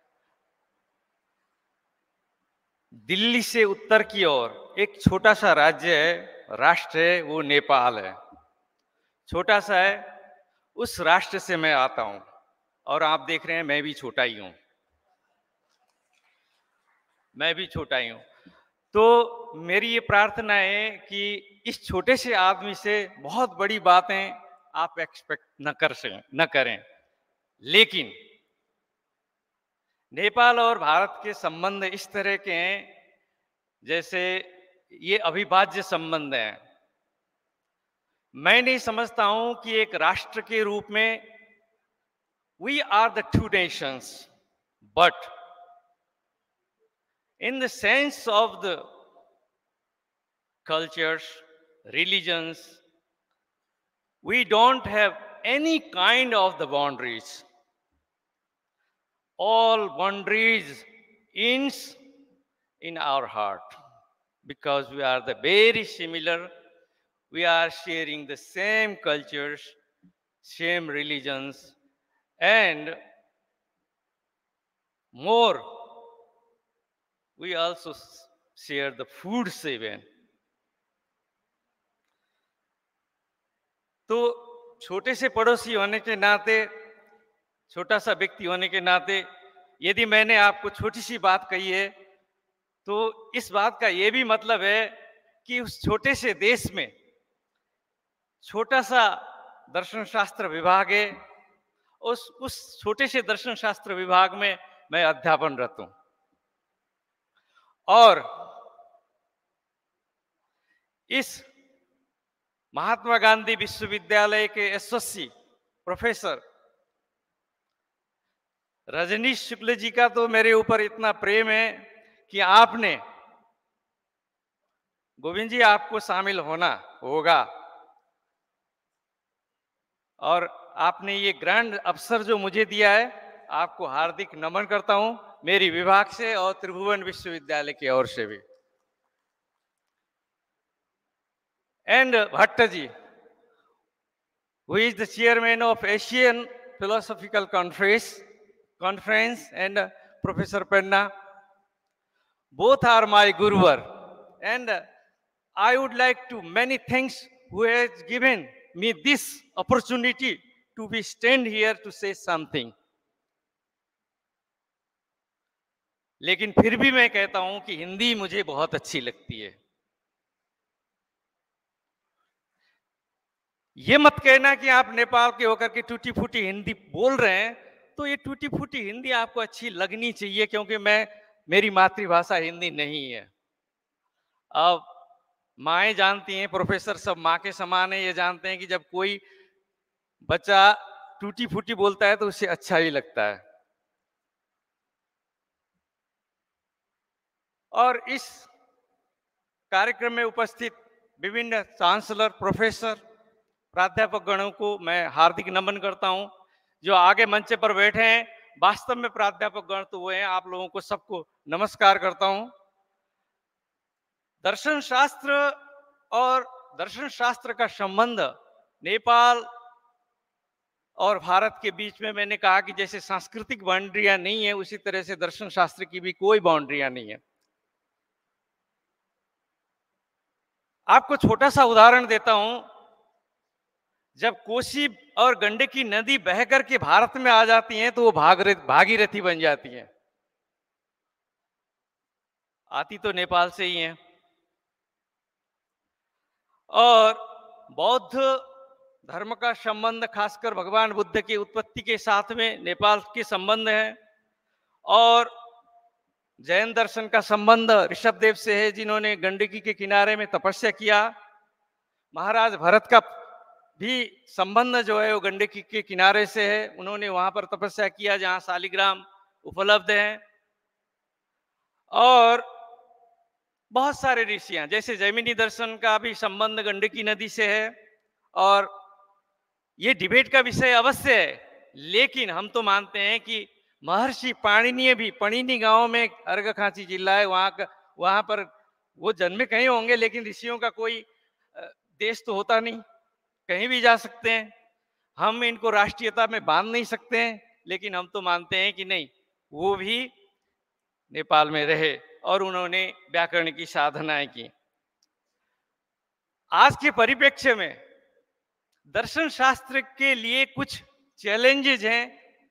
दिल्ली से उत्तर की ओर एक छोटा सा राज्य है, राष्ट्र है, वो नेपाल है। छोटा सा है, उस राष्ट्र से मैं आता हूं और आप देख रहे हैं मैं भी छोटा ही हूं। तो मेरी ये प्रार्थना है कि इस छोटे से आदमी से बहुत बड़ी बातें आप एक्सपेक्ट न करें, लेकिन नेपाल और भारत के संबंध इस तरह के हैं जैसे ये अविभाज्य संबंध हैं। मैं नहीं समझता हूं कि एक राष्ट्र के रूप में we are the two nations, but in the sense of the cultures, religions, we don't have any kind of the boundaries. All boundaries ends in our heart, because we are the very similar. We are sharing the same cultures, same religions, and more, we also share the food even. तो छोटे से पड़ोसी होने के नाते, छोटा सा व्यक्ति होने के नाते, यदि मैंने आपको छोटी सी बात कही है, तो इस बात का यह भी मतलब है कि उस छोटे से देश में छोटा सा दर्शन शास्त्र विभाग है। उस छोटे से दर्शन शास्त्र विभाग में मैं अध्यापनरत हूं। और इस महात्मा गांधी विश्वविद्यालय के एसोसी प्रोफेसर रजनीश शुक्ल जी का तो मेरे ऊपर इतना प्रेम है कि आपने, गोविंद जी, आपको शामिल होना होगा, और आपने ये ग्रैंड अवसर जो मुझे दिया है, आपको हार्दिक नमन करता हूं, मेरी विभाग से और त्रिभुवन विश्वविद्यालय की ओर से भी। And Bhattaji, who is the chairman of Asian Philosophical Conference, and Professor Penna, both are my guruvar, and I would like to many thanks who has given me this opportunity to be stand here to say something. लेकिन फिर भी मैं कहता हूं कि हिंदी मुझे बहुत अच्छी लगती है। ये मत कहना कि आप नेपाल के होकर के टूटी फूटी हिंदी बोल रहे हैं, तो ये टूटी फूटी हिंदी आपको अच्छी लगनी चाहिए, क्योंकि मेरी मातृभाषा हिंदी नहीं है। अब माएँ जानती हैं, प्रोफेसर सब माँ के समान है, ये जानते हैं कि जब कोई बच्चा टूटी फूटी बोलता है तो उसे अच्छा ही लगता है। और इस कार्यक्रम में उपस्थित विभिन्न चांसलर, प्रोफेसर, प्राध्यापक गणों को मैं हार्दिक नमन करता हूं। जो आगे मंच पर बैठे हैं, वास्तव में प्राध्यापक गण तो वो हैं, आप लोगों को सबको नमस्कार करता हूं। दर्शन शास्त्र और दर्शन शास्त्र का संबंध नेपाल और भारत के बीच में, मैंने कहा कि जैसे सांस्कृतिक बाउंड्रियां नहीं है, उसी तरह से दर्शन शास्त्र की भी कोई बाउंड्रियां नहीं है। आपको छोटा सा उदाहरण देता हूं। जब कोसी और गंडकी नदी बह करके भारत में आ जाती हैं तो वो भागीरथी बन जाती हैं। आती तो नेपाल से ही हैं। और बौद्ध धर्म का संबंध खासकर भगवान बुद्ध की उत्पत्ति के साथ में नेपाल के संबंध है, और जैन दर्शन का संबंध ऋषभदेव से है, जिन्होंने गंडकी के किनारे में तपस्या किया। महाराज भरत का भी संबंध जो है वो गंडकी के किनारे से है, उन्होंने वहां पर तपस्या किया जहां शालिग्राम उपलब्ध है। और बहुत सारे ऋषियां, जैसे जैमिनी दर्शन का भी संबंध गंडकी नदी से है, और ये डिबेट का विषय अवश्य है। लेकिन हम तो मानते हैं कि महर्षि पाणिनि भी, पणिनी गांव में अर्घखांची जिला है, वहां पर वो जन्मे कहीं होंगे, लेकिन ऋषियों का कोई देश तो होता नहीं, कहीं भी जा सकते हैं। हम इनको राष्ट्रीयता में बांध नहीं सकते हैं, लेकिन हम तो मानते हैं कि नहीं, वो भी नेपाल में रहे और उन्होंने व्याकरण की साधनाएं की। आज के परिप्रेक्ष्य में दर्शन शास्त्र के लिए कुछ चैलेंजेज हैं।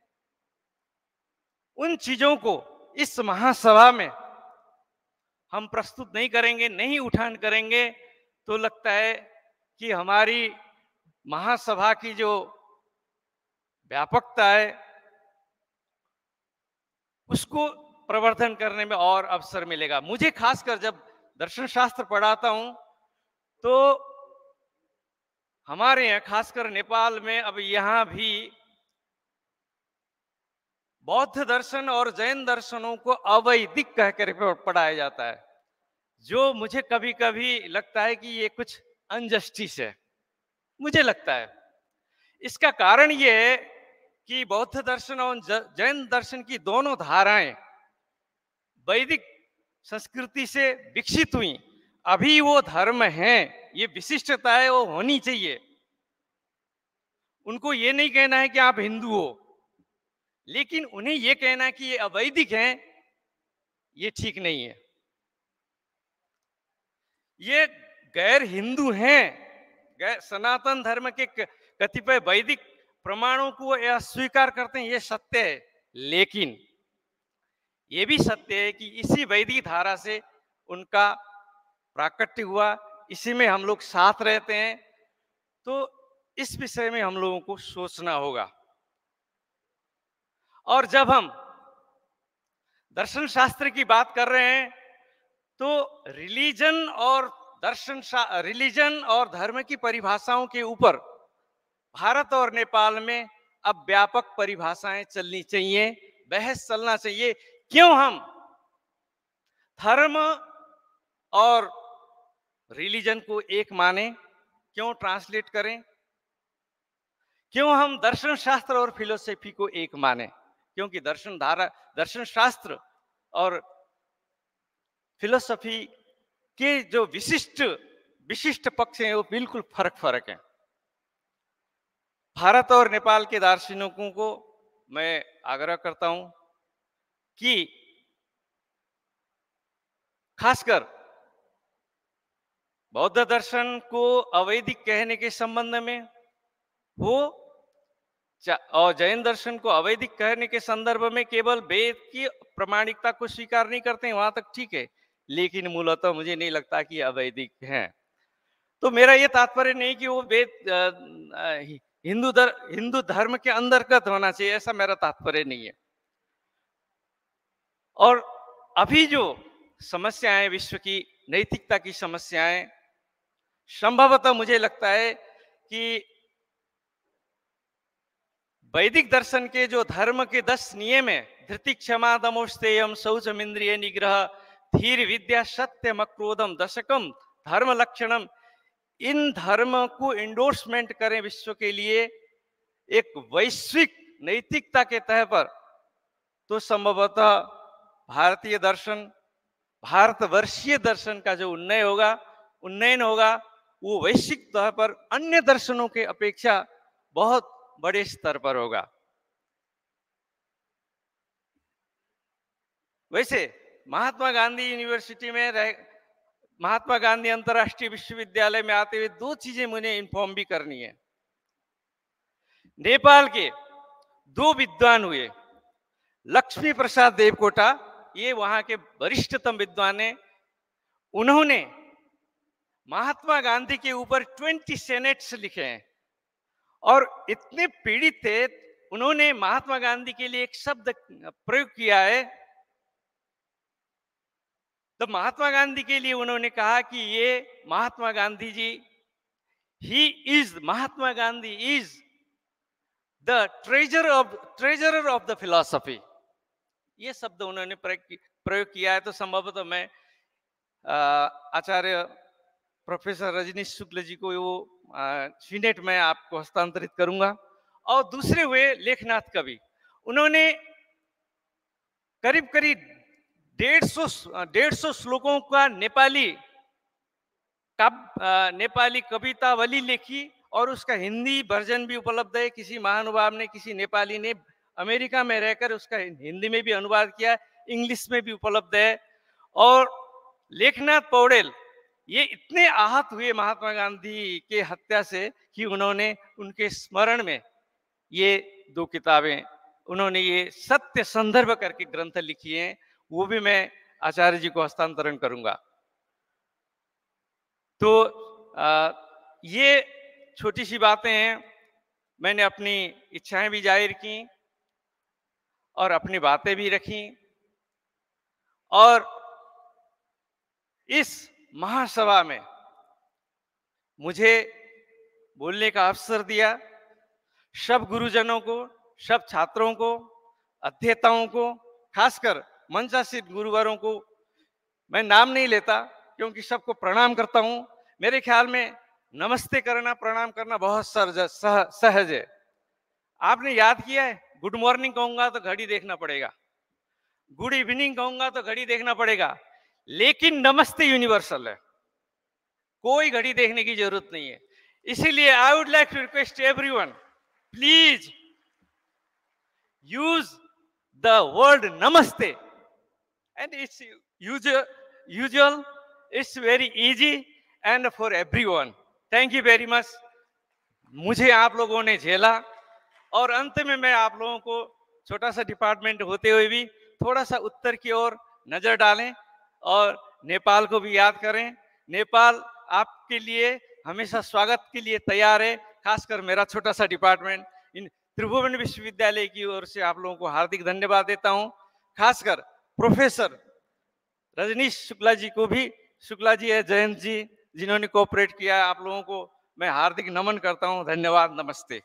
उन चीजों को इस महासभा में हम प्रस्तुत नहीं करेंगे, नहीं उठान करेंगे, तो लगता है कि हमारी महासभा की जो व्यापकता है उसको प्रवर्धन करने में और अवसर मिलेगा। मुझे खासकर जब दर्शन शास्त्र पढ़ाता हूं तो हमारे यहाँ खासकर नेपाल में अब यहाँ भी बौद्ध दर्शन और जैन दर्शनों को अवैदिक कहकर पढ़ाया जाता है, जो मुझे कभी कभी लगता है कि ये कुछ अनजस्टिस है। मुझे लगता है इसका कारण ये है कि बौद्ध दर्शन और जैन दर्शन की दोनों धाराएं वैदिक संस्कृति से विकसित हुई, अभी वो धर्म हैं, ये विशिष्टता है, वो होनी चाहिए। उनको ये नहीं कहना है कि आप हिंदू हो, लेकिन उन्हें ये कहना है कि ये अवैदिक हैं, ये ठीक नहीं है। ये गैर हिंदू हैं, गैर सनातन धर्म के कतिपय वैदिक प्रमाणों को यह स्वीकार करते हैं, ये सत्य है। लेकिन ये भी सत्य है कि इसी वैदिक धारा से उनका प्राकट्य हुआ, इसी में हम लोग साथ रहते हैं। तो इस विषय में हम लोगों को सोचना होगा। और जब हम दर्शन शास्त्र की बात कर रहे हैं तो रिलीजन और धर्म की परिभाषाओं के ऊपर भारत और नेपाल में अब व्यापक परिभाषाएं चलनी चाहिए, बहस चलना चाहिए। क्यों हम धर्म और रिलीजन को एक माने, क्यों ट्रांसलेट करें, क्यों हम दर्शन शास्त्र और फिलोसफी को एक माने? क्योंकि दर्शन शास्त्र और फिलोसफी के जो विशिष्ट पक्ष हैं वो बिल्कुल फर्क है। भारत और नेपाल के दार्शनिकों को मैं आग्रह करता हूं कि खासकर बौद्ध दर्शन को अवैदिक कहने के संबंध में हो और जैन दर्शन को अवैदिक कहने के संदर्भ में केवल वेद की प्रमाणिकता को स्वीकार नहीं करते हैं, वहां तक ठीक है, लेकिन मूलतः मुझे नहीं लगता कि अवैदिक हैं। तो मेरा ये तात्पर्य नहीं कि वो वेद हिंदू धर्म के अंतर्गत होना चाहिए, ऐसा मेरा तात्पर्य नहीं है। और अभी जो समस्याएं, विश्व की नैतिकता की समस्याएं, संभवतः मुझे लगता है कि वैदिक दर्शन के जो धर्म के 10 नियम है, धृति क्षमा दमोस्तेयम शौचम इंद्रिय निग्रह धीर विद्या सत्यम क्रोधम दशकम धर्म लक्षणम, इन धर्म को इंडोर्समेंट करें विश्व के लिए एक वैश्विक नैतिकता के तह पर, तो संभवतः भारतीय दर्शन, भारतवर्षीय दर्शन का जो उन्नयन होगा वो वैश्विक तह पर अन्य दर्शनों के अपेक्षा बहुत बड़े स्तर पर होगा। वैसे महात्मा गांधी यूनिवर्सिटी में महात्मा गांधी अंतर्राष्ट्रीय विश्वविद्यालय में आते हुए 2 चीजें मुझे इन्फॉर्म भी करनी है। नेपाल के 2 विद्वान हुए, लक्ष्मी प्रसाद देवकोटा, ये वहां के वरिष्ठतम विद्वान हैं। उन्होंने महात्मा गांधी के ऊपर 20 सेनेट्स लिखे हैं और इतने पीड़ित थे, उन्होंने महात्मा गांधी के लिए एक शब्द प्रयोग किया है। तो महात्मा गांधी के लिए उन्होंने कहा कि ये Mahatma Gandhi ji, Mahatma Gandhi is the treasurer of the philosophy, ये शब्द उन्होंने प्रयोग किया है। तो संभवतः मैं आचार्य प्रोफेसर रजनीश शुक्ल जी को वो सीनेट में आपको हस्तांतरित करूंगा। और दूसरे हुए लेखनाथ कवि, उन्होंने करीब 150 श्लोकों का नेपाली कवितावली लिखी और उसका हिंदी वर्जन भी उपलब्ध है। किसी महानुभाव ने, किसी नेपाली ने अमेरिका में रहकर उसका हिंदी में भी अनुवाद किया, इंग्लिश में भी उपलब्ध है। और लेखनाथ पौड़ेल ये इतने आहत हुए महात्मा गांधी के हत्या से कि उन्होंने उनके स्मरण में ये 2 किताबें, उन्होंने ये सत्य संदर्भ करके ग्रंथ लिखी हैं, वो भी मैं आचार्य जी को हस्तांतरण करूंगा। तो ये छोटी सी बातें हैं, मैंने अपनी इच्छाएं भी जाहिर की और अपनी बातें भी रखी और इस महासभा में मुझे बोलने का अवसर दिया। सब गुरुजनों को, सब छात्रों को, अध्येताओं को, खासकर मंचासीन गुरुवरों को मैं नाम नहीं लेता क्योंकि सबको प्रणाम करता हूं। मेरे ख्याल में नमस्ते करना, प्रणाम करना बहुत सहज है। आपने याद किया है, गुड मॉर्निंग कहूंगा तो घड़ी देखना पड़ेगा, गुड इवनिंग कहूंगा तो घड़ी देखना पड़ेगा, लेकिन नमस्ते यूनिवर्सल है, कोई घड़ी देखने की जरूरत नहीं है। इसीलिए I would like to request everyone, please use the word namaste, and it's usual, it's very easy and for everyone. Thank you very much. मुझे आप लोगों ने झेला, और अंत में मैं आप लोगों को छोटा सा डिपार्टमेंट होते हुए भी थोड़ा सा उत्तर की ओर नजर डालें और नेपाल को भी याद करें। नेपाल आपके लिए हमेशा स्वागत के लिए तैयार है, खासकर मेरा छोटा सा डिपार्टमेंट। इन त्रिभुवन विश्वविद्यालय की ओर से आप लोगों को हार्दिक धन्यवाद देता हूं, खासकर प्रोफेसर रजनीश शुक्ला जी को भी, शुक्ला जी है, जयंत जी, जिन्होंने कोऑपरेट किया है, आप लोगों को मैं हार्दिक नमन करता हूं। धन्यवाद, नमस्ते।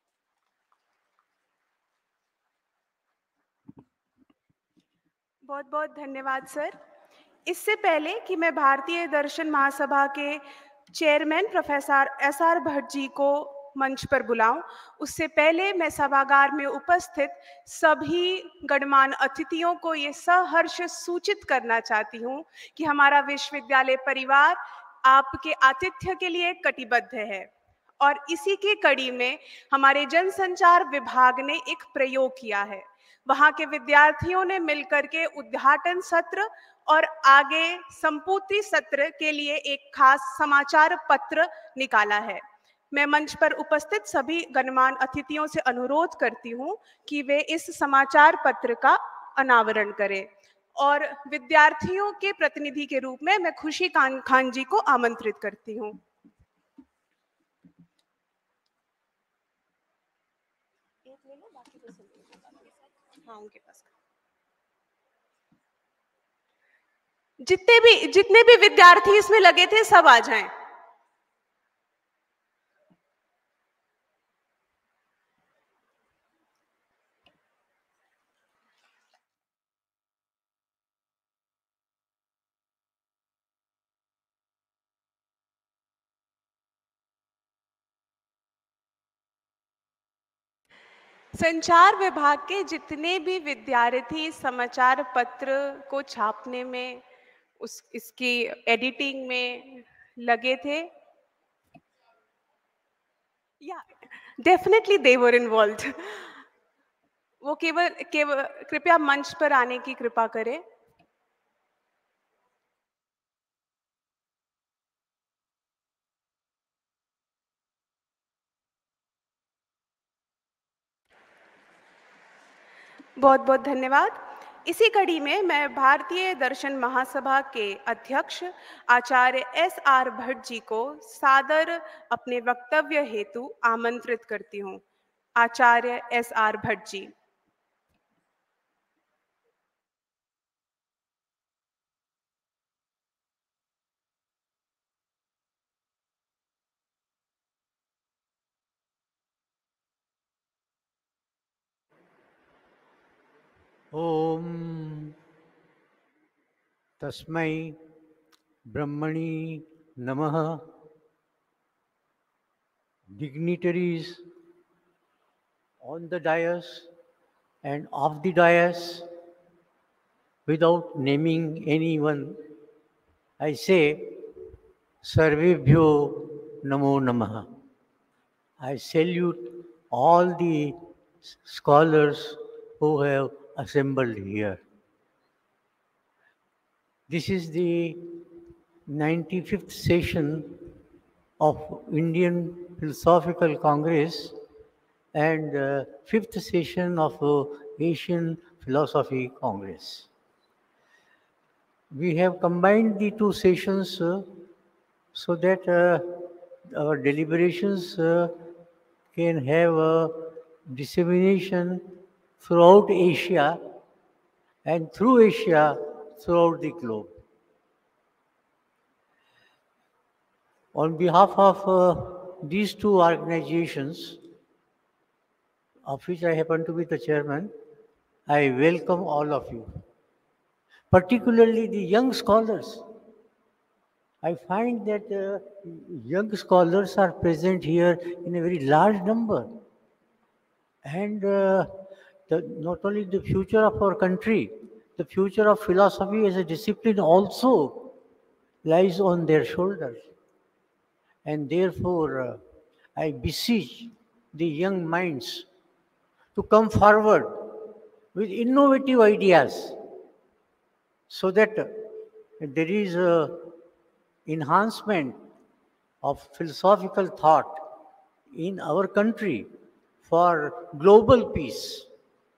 बहुत बहुत धन्यवाद सर। इससे पहले कि मैं भारतीय दर्शन महासभा के chairman professor SR Bhatt ji को मंच पर बुलाऊं, उससे पहले मैं सभागार में उपस्थित सभी गणमान्य अतिथियों को ये सहर्ष सूचित करना चाहती हूं कि हमारा विश्वविद्यालय परिवार आपके आतिथ्य के लिए कटिबद्ध है, और इसी की कड़ी में हमारे जनसंचार विभाग ने एक प्रयोग किया है। वहां के विद्यार्थियों ने मिलकर के उद्घाटन सत्र और आगे संपूर्ति सत्र के लिए एक खास समाचार पत्र निकाला है। मैं मंच पर उपस्थित सभी गणमान्य अतिथियों से अनुरोध करती हूं कि वे इस समाचार पत्र का अनावरण करें, और विद्यार्थियों के प्रतिनिधि के रूप में मैं खुशी खान जी को आमंत्रित करती हूं। हाँ, उनके पास जितने भी विद्यार्थी इसमें लगे थे सब आ जाएं। संचार विभाग के जितने भी विद्यार्थी समाचार पत्र को छापने में, इसकी एडिटिंग में लगे थे, या डेफिनेटली दे वर इन्वॉल्व्ड, वो केवल कृपया मंच पर आने की कृपा करें। बहुत बहुत धन्यवाद। इसी कड़ी में मैं भारतीय दर्शन महासभा के अध्यक्ष आचार्य SR भट्ट जी को सादर अपने वक्तव्य हेतु आमंत्रित करती हूँ। आचार्य SR भट्ट जी। ओम तस्मै ब्रह्मणि नमः। Dignitaries on the dais and off the dais, without naming anyone, I say Sarvebhyo Namo Namaha. I salute all the scholars who have assembled here. This is the 95th session of Indian Philosophical Congress and 5th session of Asian Philosophy Congress. We have combined the two sessions so that our deliberations can have a dissemination throughout Asia and through Asia throughout the globe. On behalf of these two organizations, of which I happen to be the chairman, I welcome all of you, particularly the young scholars. I find that young scholars are present here in a very large number. And not only the future of our country, the future of philosophy as a discipline also lies on their shoulders. And therefore, I beseech the young minds to come forward with innovative ideas so that there is a enhancement of philosophical thought in our country for global peace.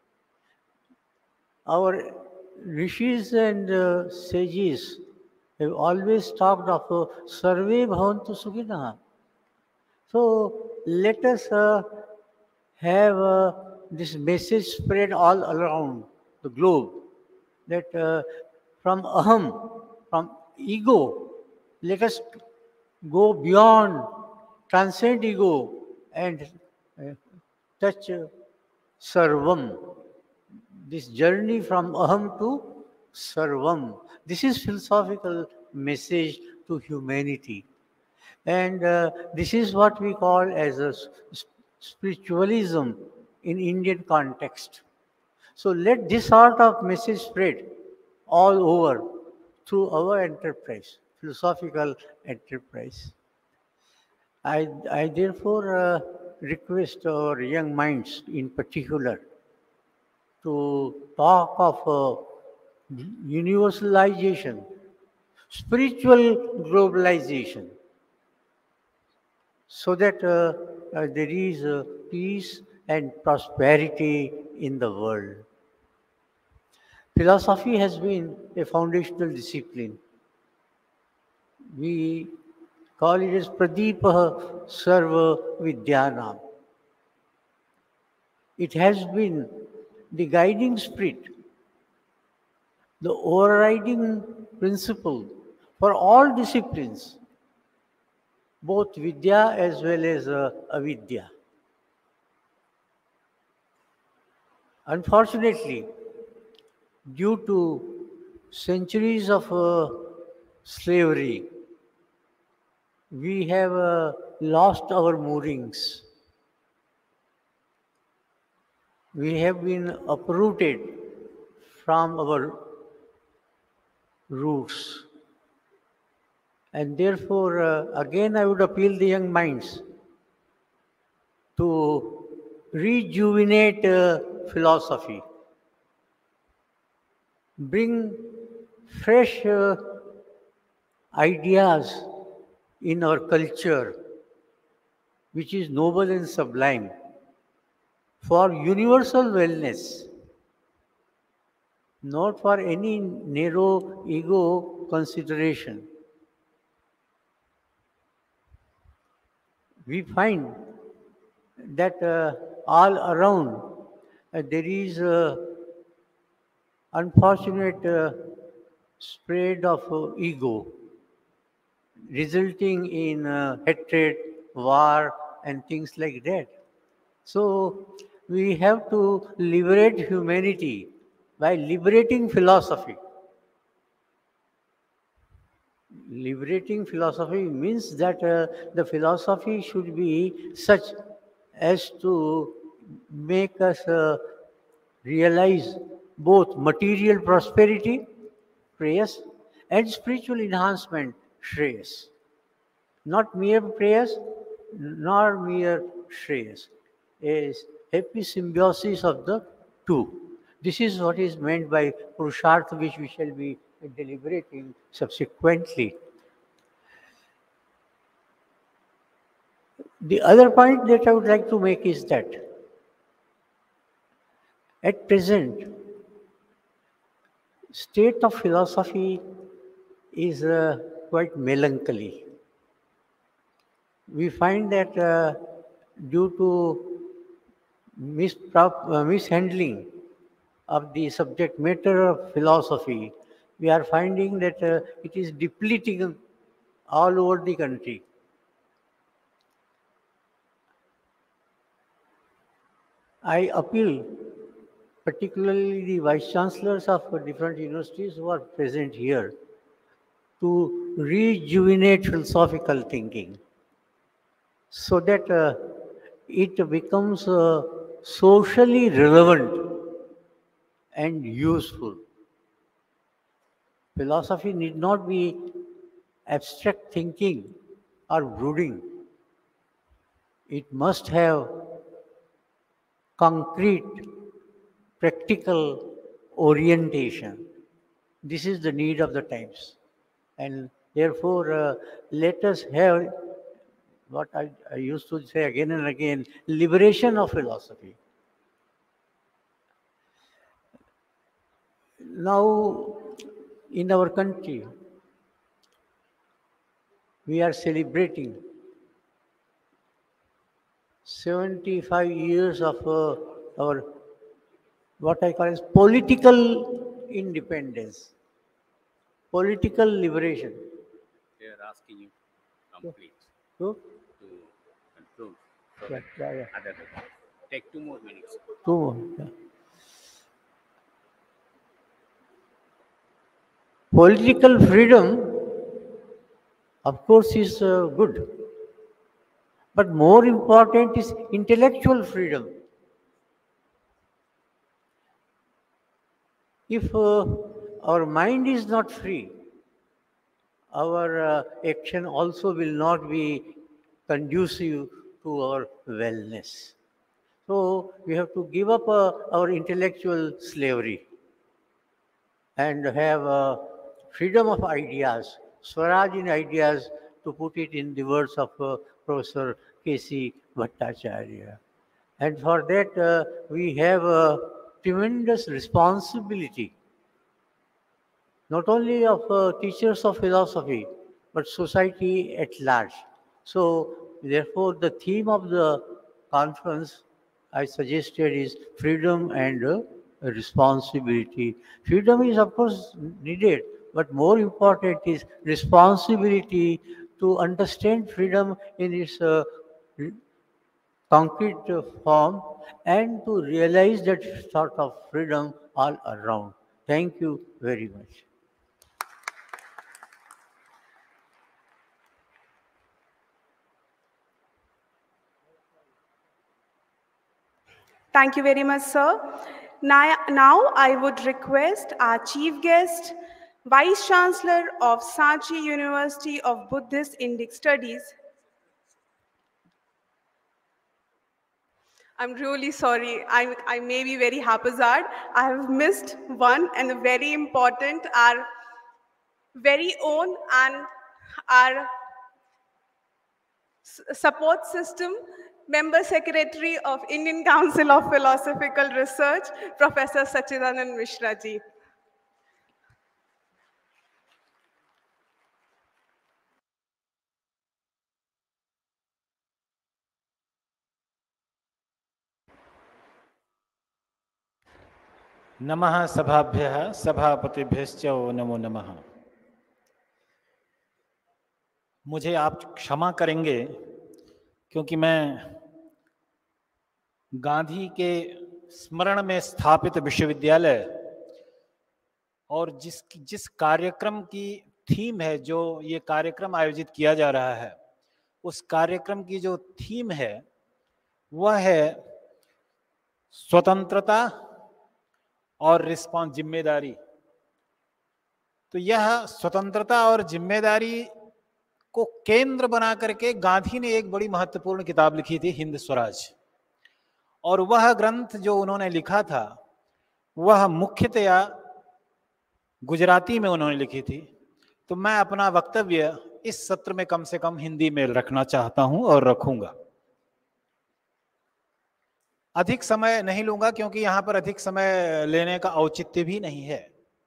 Our rishis and sages have always talked of sarve bhavantu sukhinaha. So let us have this message spread all around the globe that from aham, from ego, let us go beyond, transcend ego and touch sarvam. This journey from aham to sarvam. This is philosophical message to humanity. And this is what we call as a spiritualism in Indian context. So let this sort of message spread all over through our enterprise, philosophical enterprise. I therefore request our young minds in particular to talk of universalization, spiritual globalization, so that there is peace and prosperity in the world. Philosophy has been a foundational discipline. We call it as Pradeepah Sarva Vidyanam. It has been the guiding spirit, the overriding principle for all disciplines, both Vidya as well as Avidya. Unfortunately, due to centuries of slavery, we have lost our moorings. We have been uprooted from our roots. And therefore, again, I would appeal the young minds to rejuvenate philosophy, bring fresh ideas in our culture, which is noble and sublime, for universal wellness, not for any narrow ego consideration. We find that all around there is unfortunate spread of ego, resulting in hatred, war, and things like that. So we have to liberate humanity by liberating philosophy. Liberating philosophy means that the philosophy should be such as to make us realize both material prosperity, prayers, and spiritual enhancement, shreyas. Not mere prayers, nor mere shreyas. A happy symbiosis of the two. This is what is meant by Purushartha, which we shall be deliberating subsequently. The other point that I would like to make is that at present, state of philosophy is quite melancholy. We find that due to mishandling of the subject matter of philosophy, we are finding that it is depleting all over the country. I appeal particularly the vice chancellors of different universities who are present here to rejuvenate philosophical thinking so that it becomes socially relevant and useful. Philosophy need not be abstract thinking or brooding. It must have concrete, practical orientation. This is the need of the times. And therefore, let us have what I used to say again and again, liberation of philosophy. Now, in our country, we are celebrating 75 years of our, what I call as political independence, political liberation. They are asking you to complete, So, to conclude. So yeah, that yeah. other take 2 more minutes. 2 more. Yeah. Political freedom, of course, is good. But more important is intellectual freedom. If our mind is not free, our action also will not be conducive to our wellness. So we have to give up our intellectual slavery and have freedom of ideas, Swaraj in ideas, to put it in the words of Professor K.C. Bhattacharya. And for that, we have a tremendous responsibility, not only of teachers of philosophy, but society at large. So, therefore, the theme of the conference I suggested is freedom and responsibility. Freedom is, of course, needed, but more important is responsibility to understand freedom in its concrete form and to realize that sort of freedom all around. Thank you very much. Thank you very much, sir. Now I would request our chief guest, Vice Chancellor of Sanchi University of Buddhist Indic Studies. I'm really sorry. I may be very haphazard. I have missed one and a very important, our very own and our support system, Member Secretary of Indian Council of Philosophical Research, Professor Sachidanand Mishra ji. नमः सभाभ्यः सभापतिभ्यश्च नमो नमः। मुझे आप क्षमा करेंगे क्योंकि मैं गांधी के स्मरण में स्थापित विश्वविद्यालय और जिस कार्यक्रम की थीम है, जो ये कार्यक्रम आयोजित किया जा रहा है, उस कार्यक्रम की जो थीम है वह है स्वतंत्रता और रिस्पॉन्स, जिम्मेदारी। तो यह स्वतंत्रता और जिम्मेदारी को केंद्र बना करके गांधी ने एक बड़ी महत्वपूर्ण किताब लिखी थी, हिंद स्वराज। और वह ग्रंथ जो उन्होंने लिखा था वह मुख्यतया गुजराती में उन्होंने लिखी थी। तो मैं अपना वक्तव्य इस सत्र में कम से कम हिंदी में रखना चाहता हूं और रखूंगा। अधिक समय नहीं लूंगा क्योंकि यहां पर अधिक समय लेने का औचित्य भी नहीं है।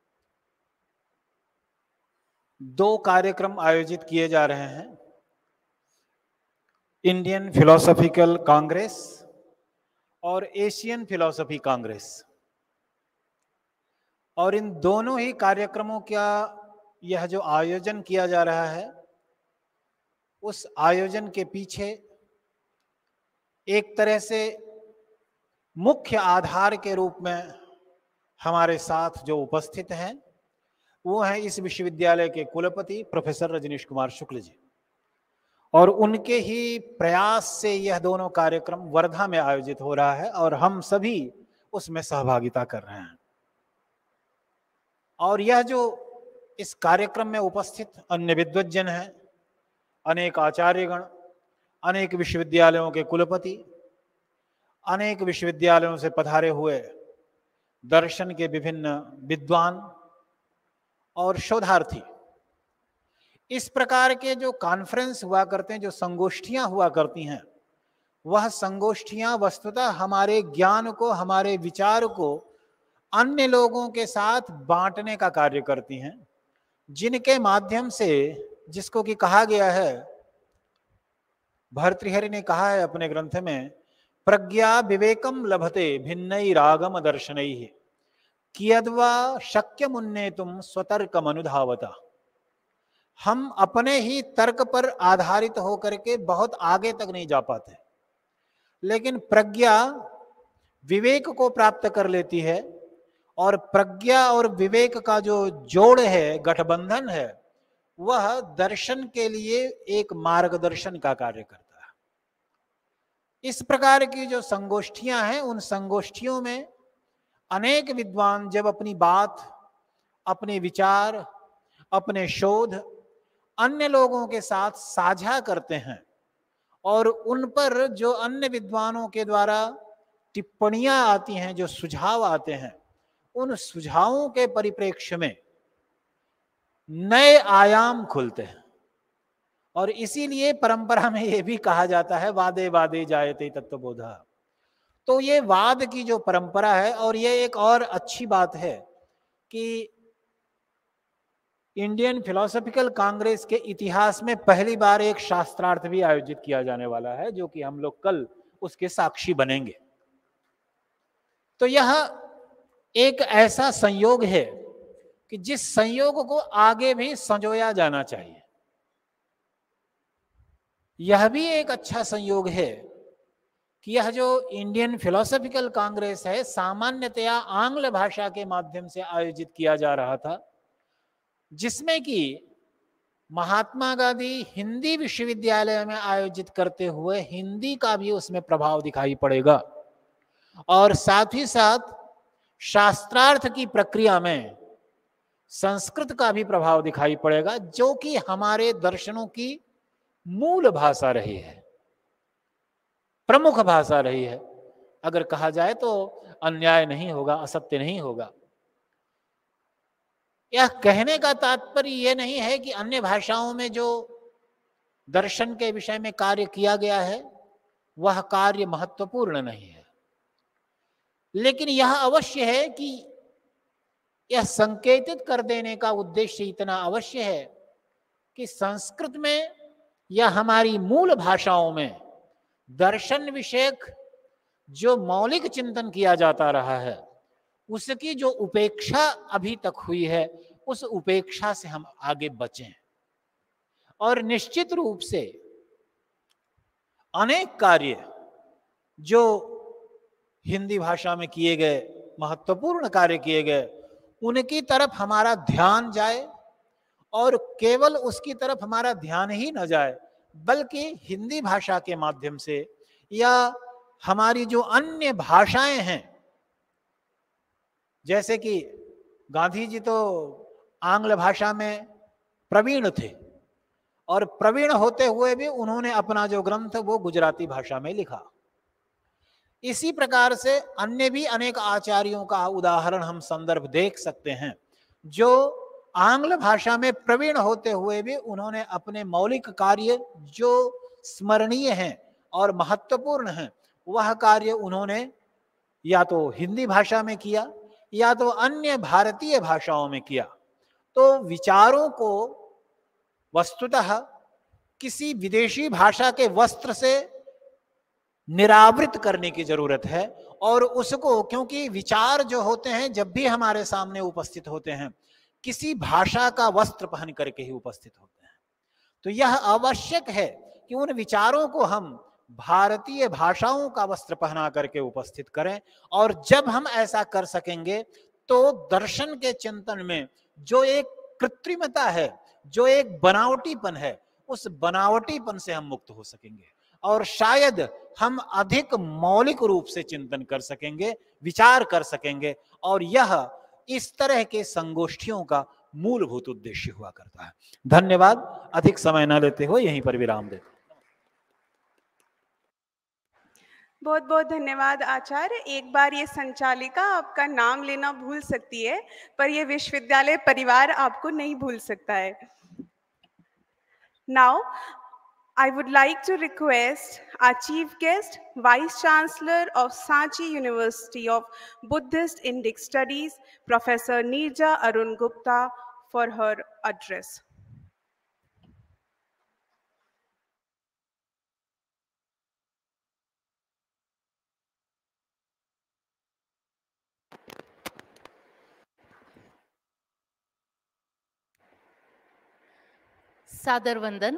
2 कार्यक्रम आयोजित किए जा रहे हैं, इंडियन फिलोसॉफिकल कांग्रेस और एशियन फिलोसफी कांग्रेस। और इन दोनों ही कार्यक्रमों का यह जो आयोजन किया जा रहा है, उस आयोजन के पीछे एक तरह से मुख्य आधार के रूप में हमारे साथ जो उपस्थित हैं वो हैं इस विश्वविद्यालय के कुलपति प्रोफेसर रजनीश कुमार शुक्ल जी, और उनके ही प्रयास से यह दोनों कार्यक्रम वर्धा में आयोजित हो रहा है और हम सभी उसमें सहभागिता कर रहे हैं। और यह जो इस कार्यक्रम में उपस्थित अन्य विद्वज्जन हैं, अनेक आचार्यगण, अनेक विश्वविद्यालयों के कुलपति, अनेक विश्वविद्यालयों से पधारे हुए दर्शन के विभिन्न विद्वान और शोधार्थी, इस प्रकार के जो कॉन्फ्रेंस हुआ करते हैं, जो संगोष्ठियां हुआ करती हैं, वह संगोष्ठियां वस्तुतः हमारे ज्ञान को, हमारे विचार को अन्य लोगों के साथ बांटने का कार्य करती हैं, जिनके माध्यम से, जिसको कि कहा गया है, भर्तृहरि ने कहा है अपने ग्रंथ में, प्रज्ञा विवेकम लभते भिन्नैरागम दर्शनैः कियद्वा शक्यमुन्नेतुम स्वतर्कम अनुधावता। हम अपने ही तर्क पर आधारित होकर के बहुत आगे तक नहीं जा पाते, लेकिन प्रज्ञा विवेक को प्राप्त कर लेती है, और प्रज्ञा और विवेक का जो जोड़ है, गठबंधन है, वह दर्शन के लिए एक मार्गदर्शन का कार्य करता है। इस प्रकार की जो संगोष्ठियां हैं, उन संगोष्ठियों में अनेक विद्वान जब अपनी बात, अपने विचार, अपने शोध अन्य लोगों के साथ साझा करते हैं, और उन पर जो अन्य विद्वानों के द्वारा टिप्पणियां आती हैं, जो सुझाव आते हैं, उन सुझावों के परिप्रेक्ष्य में नए आयाम खुलते हैं। और इसीलिए परंपरा में यह भी कहा जाता है, वादे वादे जायते तत्वबोधा। तो ये वाद की जो परंपरा है, और ये एक और अच्छी बात है कि इंडियन फिलोसॉफिकल कांग्रेस के इतिहास में पहली बार एक शास्त्रार्थ भी आयोजित किया जाने वाला है, जो कि हम लोग कल उसके साक्षी बनेंगे। तो यह एक ऐसा संयोग है कि जिस संयोग को आगे भी संजोया जाना चाहिए। यह भी एक अच्छा संयोग है कि यह जो इंडियन फिलोसॉफिकल कांग्रेस है, सामान्यतया आंग्ल भाषा के माध्यम से आयोजित किया जा रहा था, जिसमें कि महात्मा गांधी हिंदी विश्वविद्यालय में आयोजित करते हुए हिंदी का भी उसमें प्रभाव दिखाई पड़ेगा, और साथ ही साथ शास्त्रार्थ की प्रक्रिया में संस्कृत का भी प्रभाव दिखाई पड़ेगा, जो कि हमारे दर्शनों की मूल भाषा रही है, प्रमुख भाषा रही है। अगर कहा जाए तो अन्याय नहीं होगा, असत्य नहीं होगा। यह कहने का तात्पर्य यह नहीं है कि अन्य भाषाओं में जो दर्शन के विषय में कार्य किया गया है वह कार्य महत्वपूर्ण नहीं है, लेकिन यह अवश्य है कि यह संकेतित कर देने का उद्देश्य इतना अवश्य है कि संस्कृत में या हमारी मूल भाषाओं में दर्शन विषयक जो मौलिक चिंतन किया जाता रहा है, उसकी जो उपेक्षा अभी तक हुई है, उस उपेक्षा से हम आगे बचें। और निश्चित रूप से अनेक कार्य जो हिंदी भाषा में किए गए, महत्वपूर्ण कार्य किए गए, उनकी तरफ हमारा ध्यान जाए, और केवल उसकी तरफ हमारा ध्यान ही न जाए, बल्कि हिंदी भाषा के माध्यम से या हमारी जो अन्य भाषाएं हैं, जैसे कि गांधी जी तो आंग्ल भाषा में प्रवीण थे, और प्रवीण होते हुए भी उन्होंने अपना जो ग्रंथ वो गुजराती भाषा में लिखा। इसी प्रकार से अन्य भी अनेक आचार्यों का उदाहरण हम संदर्भ देख सकते हैं, जो आंग्ल भाषा में प्रवीण होते हुए भी उन्होंने अपने मौलिक कार्य जो स्मरणीय हैं और महत्वपूर्ण हैं, वह कार्य उन्होंने या तो हिंदी भाषा में किया या तो अन्य भारतीय भाषाओं में किया। तो विचारों को वस्तुतः किसी विदेशी भाषा के वस्त्र से निरावृत करने की जरूरत है, और उसको, क्योंकि विचार जो होते हैं जब भी हमारे सामने उपस्थित होते हैं, किसी भाषा का वस्त्र पहन करके ही उपस्थित होते हैं। तो यह आवश्यक है कि उन विचारों को हम भारतीय भाषाओं का वस्त्र पहना करके उपस्थित करें, और जब हम ऐसा कर सकेंगे तो दर्शन के चिंतन में जो एक कृत्रिमता है, जो एक बनावटीपन है, उस बनावटीपन से हम मुक्त हो सकेंगे और शायद हम अधिक मौलिक रूप से चिंतन कर सकेंगे, विचार कर सकेंगे। और यह इस तरह के संगोष्ठियों का मूलभूत उद्देश्य हुआ करता है। धन्यवाद। अधिक समय न लेते हुए यहीं पर विराम देते। बहुत बहुत धन्यवाद आचार्य। एक बार ये संचालिका आपका नाम लेना भूल सकती है, पर ये विश्वविद्यालय परिवार आपको नहीं भूल सकता है। Now, I would like to request our chief guest, Vice Chancellor of Sanchi University of Buddhist Indic Studies, Professor Neerja Arun Gupta, for her address. सादर वंदन।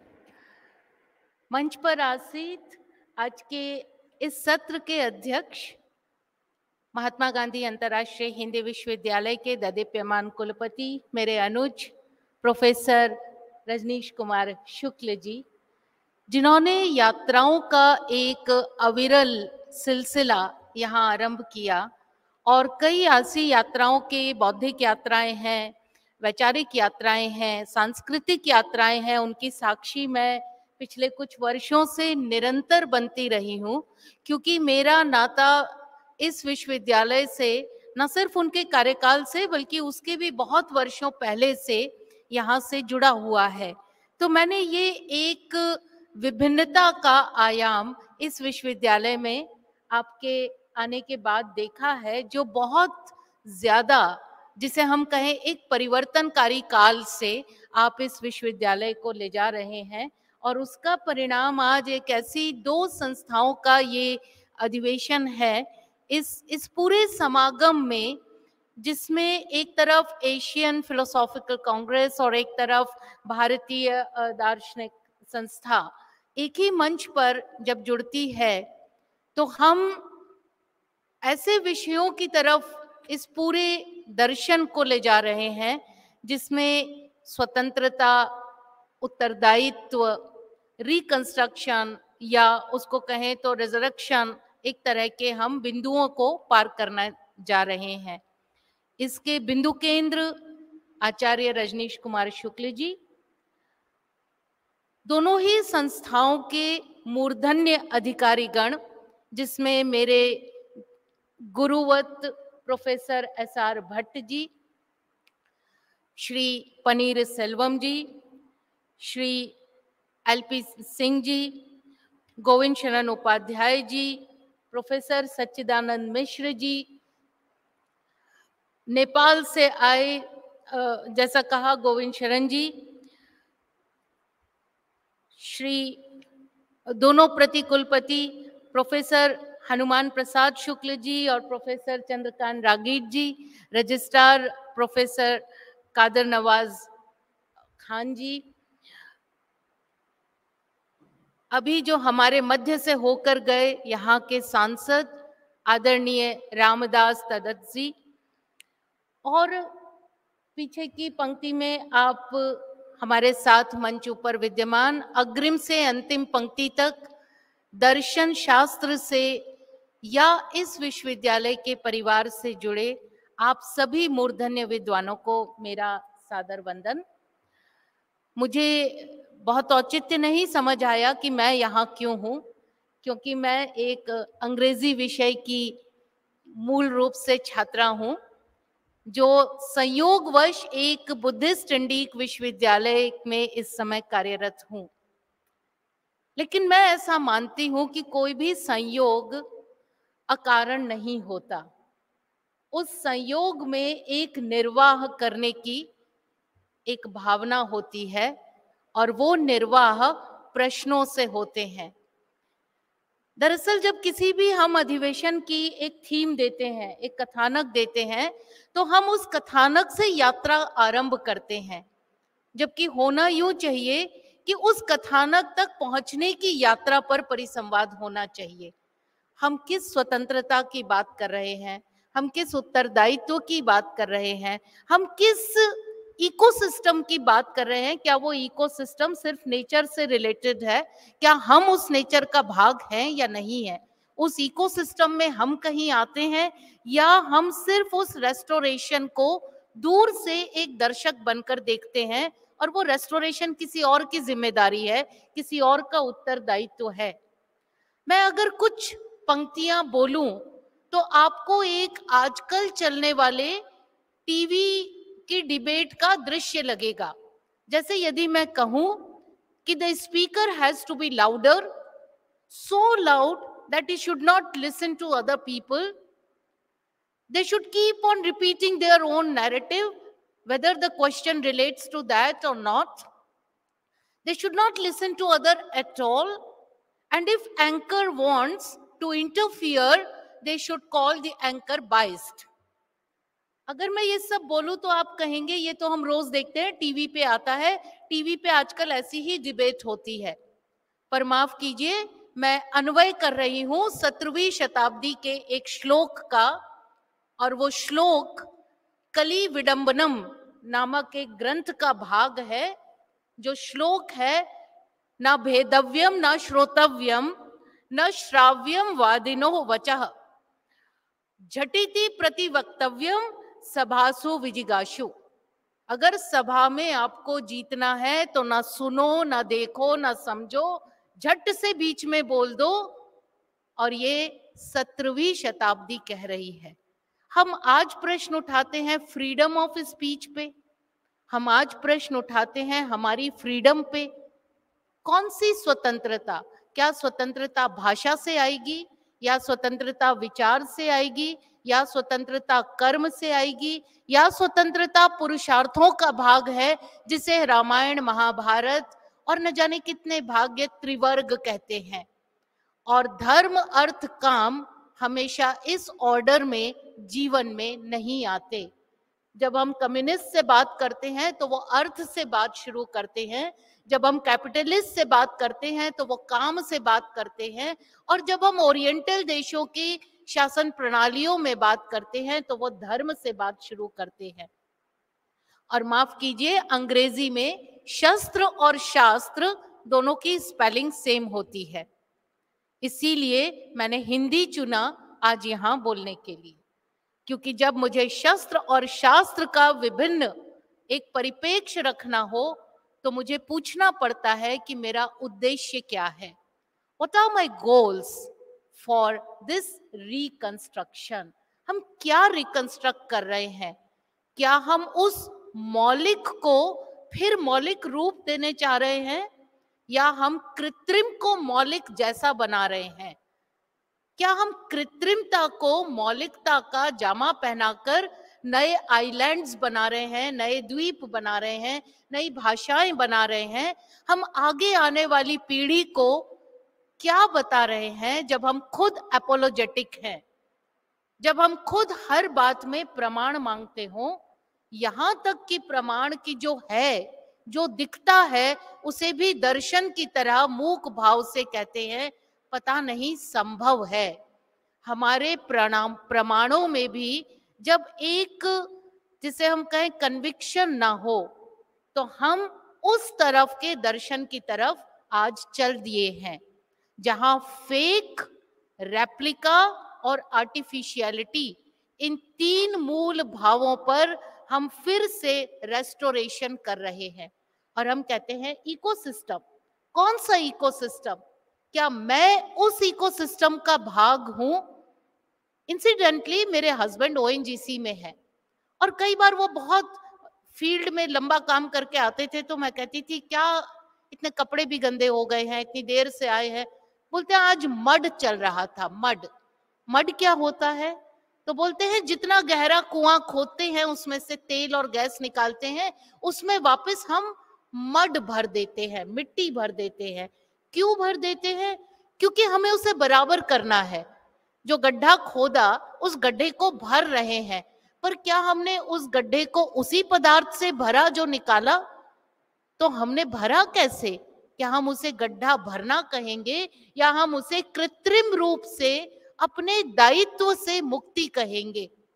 मंच पर आसीत आज के इस सत्र के अध्यक्ष महात्मा गांधी अंतर्राष्ट्रीय हिंदी विश्वविद्यालय के ददीप्यमान कुलपति मेरे अनुज प्रोफेसर रजनीश कुमार शुक्ल जी, जिन्होंने यात्राओं का एक अविरल सिलसिला यहाँ आरंभ किया और कई ऐसी यात्राओं के बौद्धिक यात्राएं हैं, वैचारिक यात्राएं हैं, सांस्कृतिक यात्राएं हैं, उनकी साक्षी मैं पिछले कुछ वर्षों से निरंतर बनती रही हूँ, क्योंकि मेरा नाता इस विश्वविद्यालय से न सिर्फ उनके कार्यकाल से बल्कि उसके भी बहुत वर्षों पहले से यहाँ से जुड़ा हुआ है। तो मैंने ये एक विभिन्नता का आयाम इस विश्वविद्यालय में आपके आने के बाद देखा है, जो बहुत ज्यादा, जिसे हम कहें एक परिवर्तनकारी काल से आप इस विश्वविद्यालय को ले जा रहे हैं। और उसका परिणाम आज एक ऐसी दो संस्थाओं का ये अधिवेशन है इस पूरे समागम में, जिसमें एक तरफ एशियन फिलोसॉफिकल कांग्रेस और एक तरफ भारतीय दार्शनिक संस्था एक ही मंच पर जब जुड़ती है, तो हम ऐसे विषयों की तरफ इस पूरे दर्शन को ले जा रहे हैं जिसमें स्वतंत्रता, उत्तरदायित्व, रिकंस्ट्रक्शन या उसको कहें तो रिजरेक्शन, एक तरह के हम बिंदुओं को पार करना जा रहे हैं। इसके बिंदु केंद्र आचार्य रजनीश कुमार शुक्ल जी, दोनों ही संस्थाओं के मूर्धन्य अधिकारीगण, जिसमें मेरे गुरुवत professor SR Bhatt ji, Shri Panneer Selvam ji, Shri LP Singh ji, Govind Sharan Upadhyay ji, professor Sachchidanand Mishra ji, Nepal से आए जैसा कहा गोविंद शरण जी, श्री दोनों प्रतिकुलपति प्रोफेसर हनुमान प्रसाद शुक्ल जी और professor Chandrakant Ragit ji, registrar professor Kadar Nawaz Khan ji, अभी जो हमारे मध्य से होकर गए यहाँ के सांसद आदरणीय रामदास तदत जी, और पीछे की पंक्ति में आप हमारे साथ मंच ऊपर विद्यमान अग्रिम से अंतिम पंक्ति तक दर्शन शास्त्र से या इस विश्वविद्यालय के परिवार से जुड़े आप सभी मूर्धन्य विद्वानों को मेरा सादर वंदन। मुझे बहुत औचित्य नहीं समझ आया कि मैं यहाँ क्यों हूँ, क्योंकि मैं एक अंग्रेजी विषय की मूल रूप से छात्रा हूँ, जो संयोगवश एक बुद्धिस्ट इंडीक विश्वविद्यालय में इस समय कार्यरत हूँ। लेकिन मैं ऐसा मानती हूँ कि कोई भी संयोग अकारण नहीं होता। उस संयोग में एक निर्वाह करने की एक भावना होती है और वो निर्वाह प्रश्नों से होते हैं। दरअसल जब किसी भी हम अधिवेशन की एक थीम देते हैं, एक कथानक देते हैं, तो हम उस कथानक से यात्रा आरंभ करते हैं, जबकि होना यूं चाहिए कि उस कथानक तक पहुंचने की यात्रा पर परिसंवाद होना चाहिए। हम किस स्वतंत्रता की बात कर रहे हैं, हम किस उत्तरदायित्व की बात कर रहे हैं, हम किस इकोसिस्टम की बात कर रहे हैं। क्या वो इकोसिस्टम सिर्फ नेचर से रिलेटेड है, क्या हम उस नेचर का भाग हैं या नहीं है, उस इकोसिस्टम में हम कहीं आते हैं, या हम सिर्फ उस रेस्टोरेशन को दूर से एक दर्शक बनकर देखते हैं और वो रेस्टोरेशन किसी और की जिम्मेदारी है, किसी और का उत्तरदायित्व है। मैं अगर कुछ पंक्तियां बोलूं तो आपको एक आजकल चलने वाले टीवी की डिबेट का दृश्य लगेगा। जैसे यदि मैं कहूं कि the speaker has to be louder, so loud that he should not listen to other people, they should keep on repeating their own narrative whether the question relates to that or not. They should not listen to other at all, and if anchor wants to interfere, they should call the anchor biased. अगर मैं ये सब बोलूं तो आप कहेंगे ये तो हम रोज देखते हैं, टीवी पे आता है, टीवी पे आजकल ऐसी ही डिबेट होती है। पर माफ कीजिए, मैं अन्वय कर रही हूं 17वीं शताब्दी के एक श्लोक का, और वो श्लोक कली विडंबनम नामक एक ग्रंथ का भाग है। जो श्लोक है, ना भेदव्यम ना श्रोतव्यम न श्राव्यम वादिनो वचः, झटिति प्रतिवक्तव्यम सभासु विजिगाशु। अगर सभा में आपको जीतना है तो ना सुनो, ना देखो, ना समझो, झट से बीच में बोल दो। और ये 17वीं शताब्दी कह रही है। हम आज प्रश्न उठाते हैं फ्रीडम ऑफ स्पीच पे, हम आज प्रश्न उठाते हैं हमारी फ्रीडम पे। कौन सी स्वतंत्रता? क्या स्वतंत्रता भाषा से आएगी, या स्वतंत्रता विचार से आएगी, या स्वतंत्रता कर्म से आएगी, या स्वतंत्रता पुरुषार्थों का भाग है जिसे रामायण, महाभारत और न जाने कितने भाग्य त्रिवर्ग कहते हैं। और धर्म, अर्थ, काम हमेशा इस ऑर्डर में जीवन में नहीं आते। जब हम कम्युनिस्ट से बात करते हैं तो वो अर्थ से बात शुरू करते हैं, जब हम कैपिटलिस्ट से बात करते हैं तो वो काम से बात करते हैं, और जब हम ओरिएंटल देशों की शासन प्रणालियों में बात करते हैं तो वो धर्म से बात शुरू करते हैं। और माफ कीजिए, अंग्रेजी में शस्त्र और शास्त्र दोनों की स्पेलिंग सेम होती है, इसीलिए मैंने हिंदी चुना आज यहाँ बोलने के लिए। क्योंकि जब मुझे शस्त्र और शास्त्र का विभिन्न एक परिप्रेक्ष्य रखना हो तो मुझे पूछना पड़ता है कि मेरा उद्देश्य क्या है। What are my goals for this reconstruction? हम क्या रिकंस्ट्रक्ट कर रहे हैं? क्या हम उस मौलिक को फिर मौलिक रूप देने चाह रहे हैं, या हम कृत्रिम को मौलिक जैसा बना रहे हैं? क्या हम कृत्रिमता को मौलिकता का जामा पहनाकर नए आइलैंड्स बना रहे हैं, नए द्वीप बना रहे हैं, नई भाषाएं बना रहे हैं? हम आगे आने वाली पीढ़ी को क्या बता रहे हैं जब हम खुद एपोलोजेटिक हैं, जब हम खुद हर बात में प्रमाण मांगते हो? यहां तक कि प्रमाण की जो है, जो दिखता है, उसे भी दर्शन की तरह मूक भाव से कहते हैं पता नहीं संभव है। हमारे प्रमाणों में भी जब एक, जिसे हम कहें कन्विक्शन ना हो, तो हम उस तरफ के दर्शन की तरफ आज चल दिए हैं जहां फेक, रेप्लिका और आर्टिफिशियलिटी, इन तीन मूल भावों पर हम फिर से रेस्टोरेशन कर रहे हैं। और हम कहते हैं इकोसिस्टम। कौन सा इकोसिस्टम? क्या मैं उस इकोसिस्टम का भाग हूं? इंसिडेंटली मेरे हस्बैंड ओएनजीसी में है, और कई बार वो बहुत फील्ड में लंबा काम करके आते थे, तो मैं कहती थी क्या इतने कपड़े भी गंदे हो गए हैं, इतनी देर से आए हैं? बोलते हैं आज मड चल रहा था। मड क्या होता है? तो बोलते हैं जितना गहरा कुआं खोदते हैं उसमें से तेल और गैस निकालते हैं, उसमें वापस हम मड भर देते हैं, मिट्टी भर देते हैं। क्यों भर देते हैं? क्योंकि हमें उसे बराबर करना है। जो गड्ढा खोदा उस गड्ढे को भर रहे हैं, पर क्या हमने उस गड्ढे को उसी पदार्थ से भरा जो निकाला? तो हमने भरा कैसे? क्या हम उसे गड्ढा भरना कहेंगे, या हम उसे कृत्रिम रूप से अपने दायित्व से मुक्ति कहेंगे?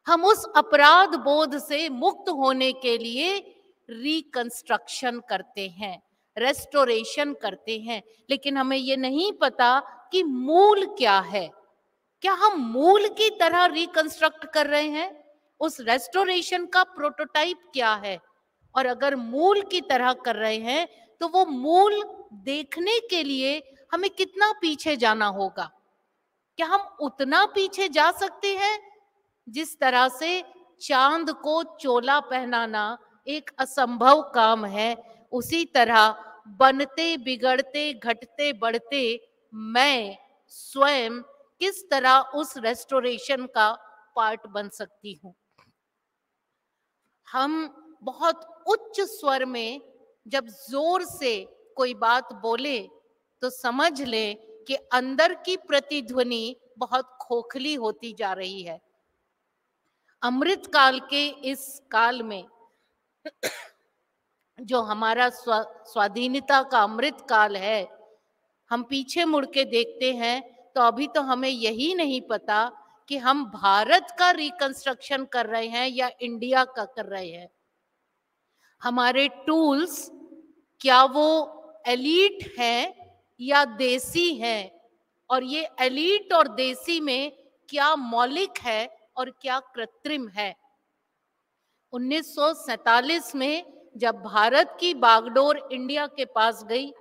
हम उस अपराध बोध से मुक्त होने के लिए रिकंस्ट्रक्शन करते हैं, रेस्टोरेशन करते हैं, लेकिन हमें ये नहीं पता कि मूल क्या है। क्या हम मूल की तरह रिकंस्ट्रक्ट कर रहे हैं? उस रेस्टोरेशन का प्रोटोटाइप क्या है? और अगर मूल की तरह कर रहे हैं तो वो मूल देखने के लिए हमें कितना पीछे जाना होगा? क्या हम उतना पीछे जा सकते हैं जिस तरह से चांद को चोला पहनाना एक असंभव काम है? उसी तरह बनते बिगड़ते घटते बढ़ते मैं स्वयं किस तरह उस रेस्टोरेशन का पार्ट बन सकती हूँ। हम बहुत उच्च स्वर में जब जोर से कोई बात बोले तो समझ लें कि अंदर की प्रतिध्वनि बहुत खोखली होती जा रही है। अमृत काल के इस काल में जो हमारा स्वाधीनता का अमृत काल है, हम पीछे मुड़ के देखते हैं तो अभी तो हमें यही नहीं पता कि हम भारत का रिकंस्ट्रक्शन कर रहे हैं या इंडिया का कर रहे हैं। हमारे टूल्स क्या वो एलीट हैं या देसी हैं, और ये एलीट और देसी में क्या मौलिक है और क्या कृत्रिम है। 1947 में जब भारत की बागडोर इंडिया के पास गई,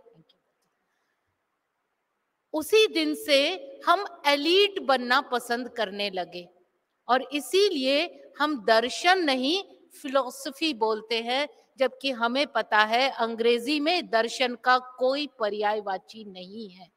उसी दिन से हम एलीट बनना पसंद करने लगे, और इसीलिए हम दर्शन नहीं फिलॉसफी बोलते हैं, जबकि हमें पता है अंग्रेजी में दर्शन का कोई पर्यायवाची नहीं है।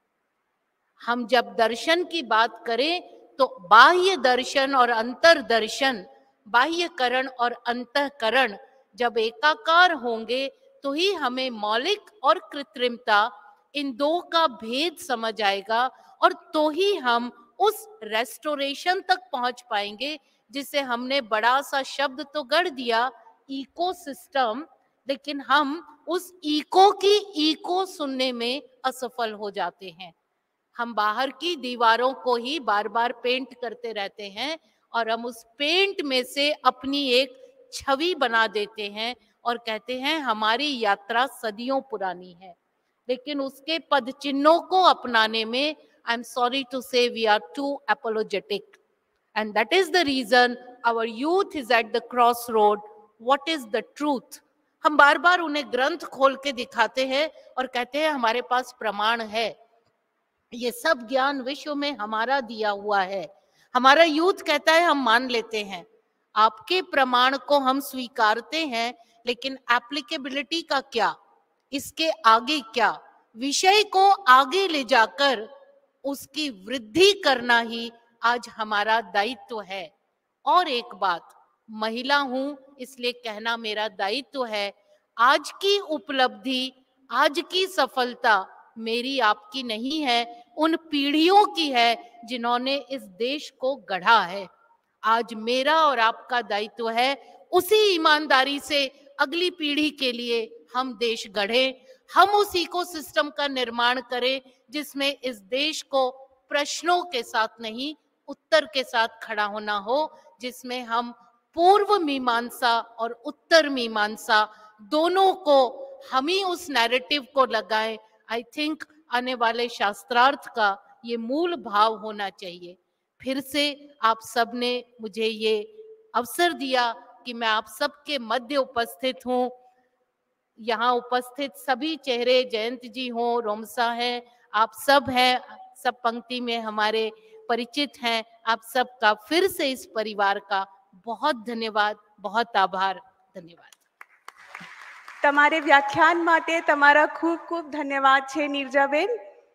हम जब दर्शन की बात करें तो बाह्य दर्शन और अंतर्दर्शन, बाह्यकरण और अंतःकरण जब एकाकार होंगे तो ही हमें मौलिक और कृत्रिमता, इन दो का भेद समझ आएगा, और तो ही हम उस रेस्टोरेशन तक पहुंच पाएंगे जिसे हमने बड़ा सा शब्द तो गढ़ दिया, इकोसिस्टम, लेकिन हम उस इको की इको सुनने में असफल हो जाते हैं। हम बाहर की दीवारों को ही बार बार पेंट करते रहते हैं और हम उस पेंट में से अपनी एक छवि बना देते हैं और कहते हैं हमारी यात्रा सदियों पुरानी है। लेकिन उसके पद चिन्हों को अपनाने में I am sorry to say we are too apologetic, and that is the reason our youth is at the crossroad. What is the truth? हम बार बार उन्हें ग्रंथ खोल के दिखाते हैं और कहते हैं हमारे पास प्रमाण है, ये सब ज्ञान विश्व में हमारा दिया हुआ है। हमारा यूथ कहता है हम मान लेते हैं, आपके प्रमाण को हम स्वीकारते हैं, लेकिन एप्लीकेबिलिटी का क्या, इसके आगे क्या? विषय को आगे ले जाकर उसकी वृद्धि करना ही आज हमारा दायित्व है। और एक बात, महिला हूं इसलिए कहना मेरा दायित्व है, आज की उपलब्धि, आज की सफलता मेरी आपकी नहीं है, उन पीढ़ियों की है जिन्होंने इस देश को गढ़ा है। आज मेरा और आपका दायित्व है उसी ईमानदारी से अगली पीढ़ी के लिए हम देश गढ़ें, हम उस इकोसिस्टम का निर्माण करें जिसमें इस देश को प्रश्नों के साथ नहीं उत्तर के साथ खड़ा होना हो, जिसमें हम पूर्व मीमांसा और उत्तर मीमांसा दोनों को हम ही उस नैरेटिव को लगाएं। आई थिंक आने वाले शास्त्रार्थ का ये मूल भाव होना चाहिए। फिर से आप सबने मुझे ये अवसर दिया कि मैं आप सबके मध्य उपस्थित हूँ। यहाँ उपस्थित सभी चेहरे, जयंत जी हो, रोमसा है, आप सब हैं, सब पंक्ति में हमारे परिचित हैं। आप सबका फिर से इस परिवार का बहुत धन्यवाद, बहुत आभार। धन्यवाद। તમારે વ્યાખ્યાન માટે તમારા ખૂબ ખૂબ ધન્યવાદ છે નીરજાબેન.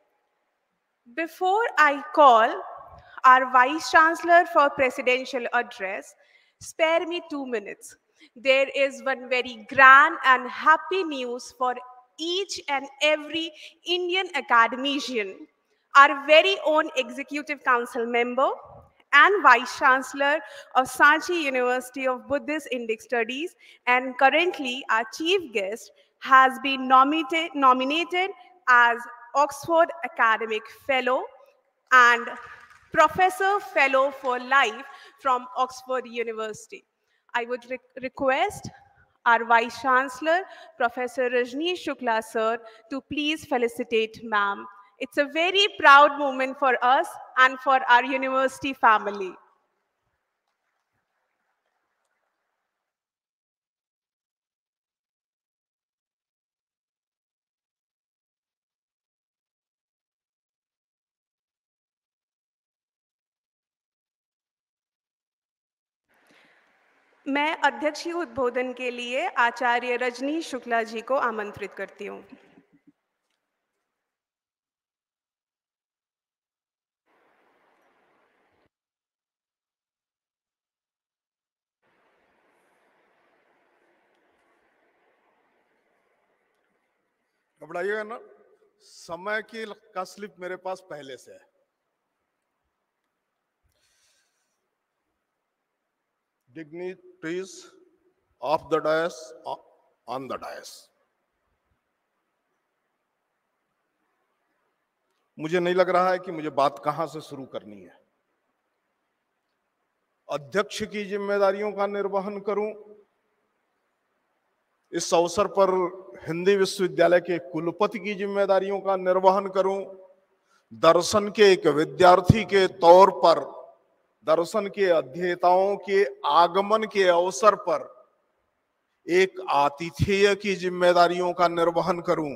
Before I call our Vice Chancellor for Presidential Address, spare me 2 minutes. There is one very grand and happy news for each and every Indian academician. Our very own Executive Council member and Vice Chancellor of Sanchi University of Buddhist Indic Studies, and currently our chief guest, has been nominated as Oxford Academic Fellow, and Professor Fellow for Life from Oxford University. I would request our Vice Chancellor, Professor Rajneesh Shukla sir, to please felicitate ma'am. It's a very proud moment for us and for our university family. मैं अध्यक्षीय उद्बोधन के लिए आचार्य रजनीश शुक्ला जी को आमंत्रित करती हूँ। घबराइएगा ना, समय की का स्लिप मेरे पास पहले से है। Dignitaries of the dais, on the dais. मुझे नहीं लग रहा है कि मुझे बात कहां से शुरू करनी है। अध्यक्ष की जिम्मेदारियों का निर्वहन करूं, इस अवसर पर हिंदी विश्वविद्यालय के कुलपति की जिम्मेदारियों का निर्वहन करूं, दर्शन के एक विद्यार्थी के तौर पर दर्शन के अध्येताओं के आगमन के अवसर पर एक आतिथेय की जिम्मेदारियों का निर्वहन करूं,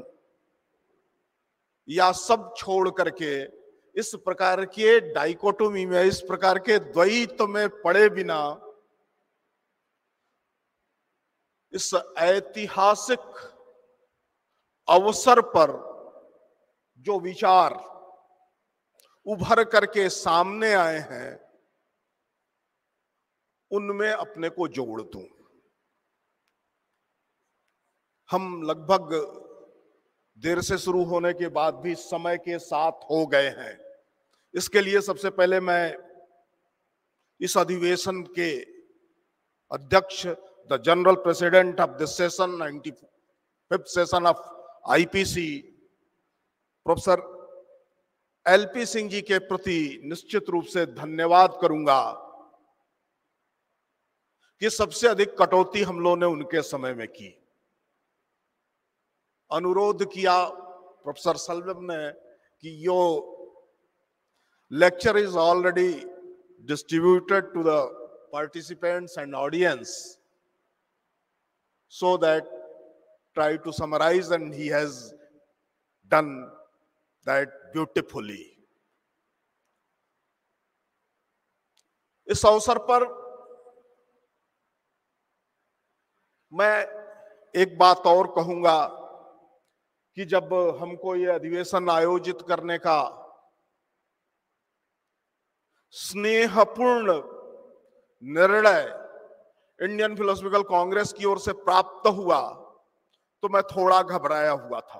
या सब छोड़ करके इस प्रकार के डाइकोटोमी में, इस प्रकार के द्वैत में पड़े बिना इस ऐतिहासिक अवसर पर जो विचार उभर करके सामने आए हैं उनमें अपने को जोड़ दूं। हम लगभग देर से शुरू होने के बाद भी समय के साथ हो गए हैं। इसके लिए सबसे पहले मैं इस अधिवेशन के अध्यक्ष, the general president of this session, 95th session of IPC, professor LP Singh ji के प्रति निश्चित रूप से धन्यवाद करूंगा कि सबसे अधिक कटौती हम लोगों ने उनके समय में की। अनुरोध किया प्रोफेसर सल्वम ने कि your lecture is already distributed to the participants and audience, so that try to summarize, and he has done that beautifully. इस अवसर पर मैं एक बात और कहूंगा कि जब हमको ये अधिवेशन आयोजित करने का स्नेहपूर्ण निर्णय इंडियन फिलोसॉफिकल कांग्रेस की ओर से प्राप्त हुआ तो मैं थोड़ा घबराया हुआ था।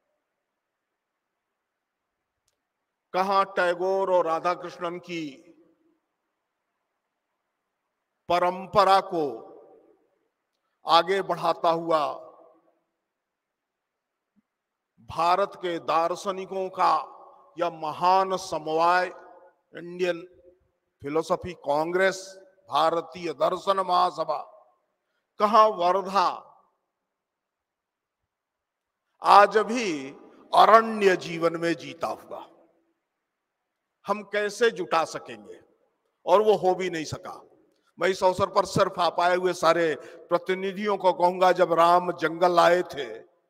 कहां टैगोर और राधा कृष्णन की परंपरा को आगे बढ़ाता हुआ भारत के दार्शनिकों का यह महान समवाय इंडियन फिलोसॉफी कांग्रेस, भारतीय दर्शन महासभा, कहां वर्धा आज भी अरण्य जीवन में जीता हुआ, हम कैसे जुटा सकेंगे, और वो हो भी नहीं सका। मैं इस अवसर पर सिर्फ आप आए हुए सारे प्रतिनिधियों को कहूंगा, जब राम जंगल आए थे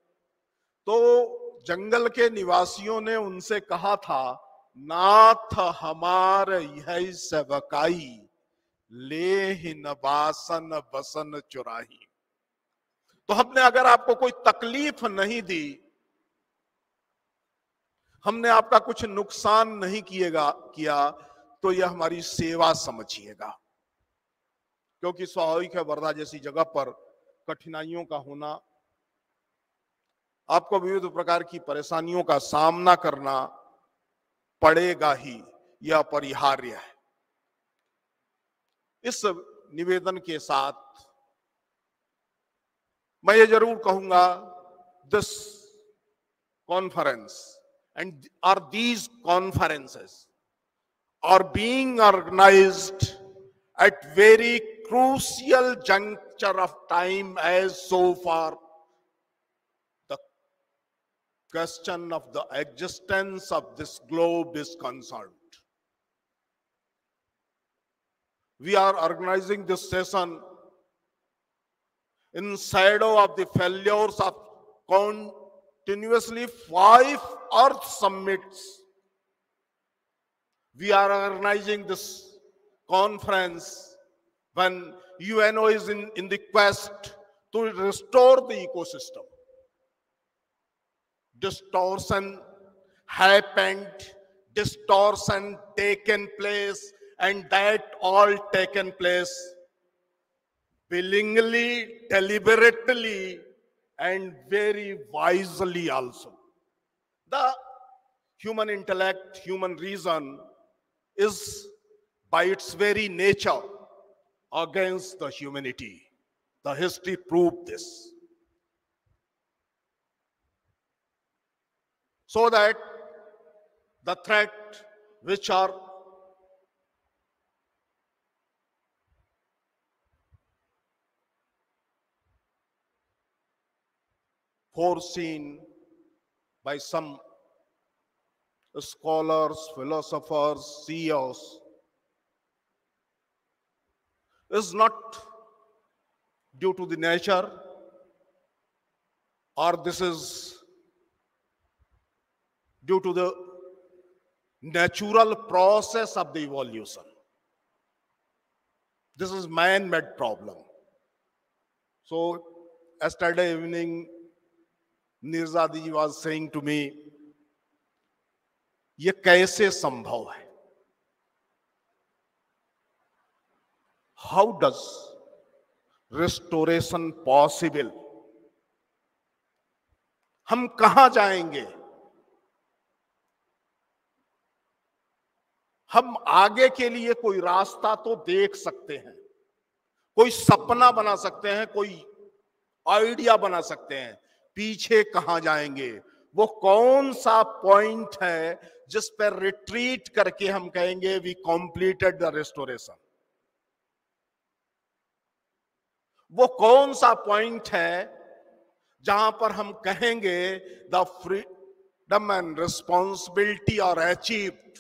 तो जंगल के निवासियों ने उनसे कहा था, नाथ हमार यह सेवकाई, ले ही नबासन बसन चुराही। तो हमने अगर आपको कोई तकलीफ नहीं दी, हमने आपका कुछ नुकसान नहीं किया, तो यह हमारी सेवा समझिएगा। क्योंकि स्वाभाविक है, वर्धा जैसी जगह पर कठिनाइयों का होना, आपको विविध प्रकार की परेशानियों का सामना करना पड़ेगा ही, यह अपरिहार्य है। इस निवेदन के साथ मैं ये जरूर कहूंगा, this conference and are these conferences are being organized at very crucial juncture of time, as so far the question of the existence of this globe is concerned. We are organizing this session in shadow of the failures of continuously 5 Earth summits. We are organizing this conference when UNO is in the quest to restore the ecosystem. Distortion happened, distortion taken place, and that all taken place willingly, deliberately, and very wisely also. The human intellect, human reason is by its very nature against the humanity. The history proved this. So that the threat which are foreseen by some scholars, philosophers, CEOs is not due to the nature, or this is due to the natural process of the evolution. This is man-made problem. So yesterday evening, Nirzadi was saying to me, ये कैसे संभव है? How does restoration possible? हम कहां जाएंगे? हम आगे के लिए कोई रास्ता तो देख सकते हैं, कोई सपना बना सकते हैं, कोई आइडिया बना सकते हैं, पीछे कहां जाएंगे? वो कौन सा पॉइंट है जिस पर रिट्रीट करके हम कहेंगे वी कंप्लीटेड द रेस्टोरेशन? वो कौन सा पॉइंट है जहां पर हम कहेंगे the freedom and responsibility are achieved?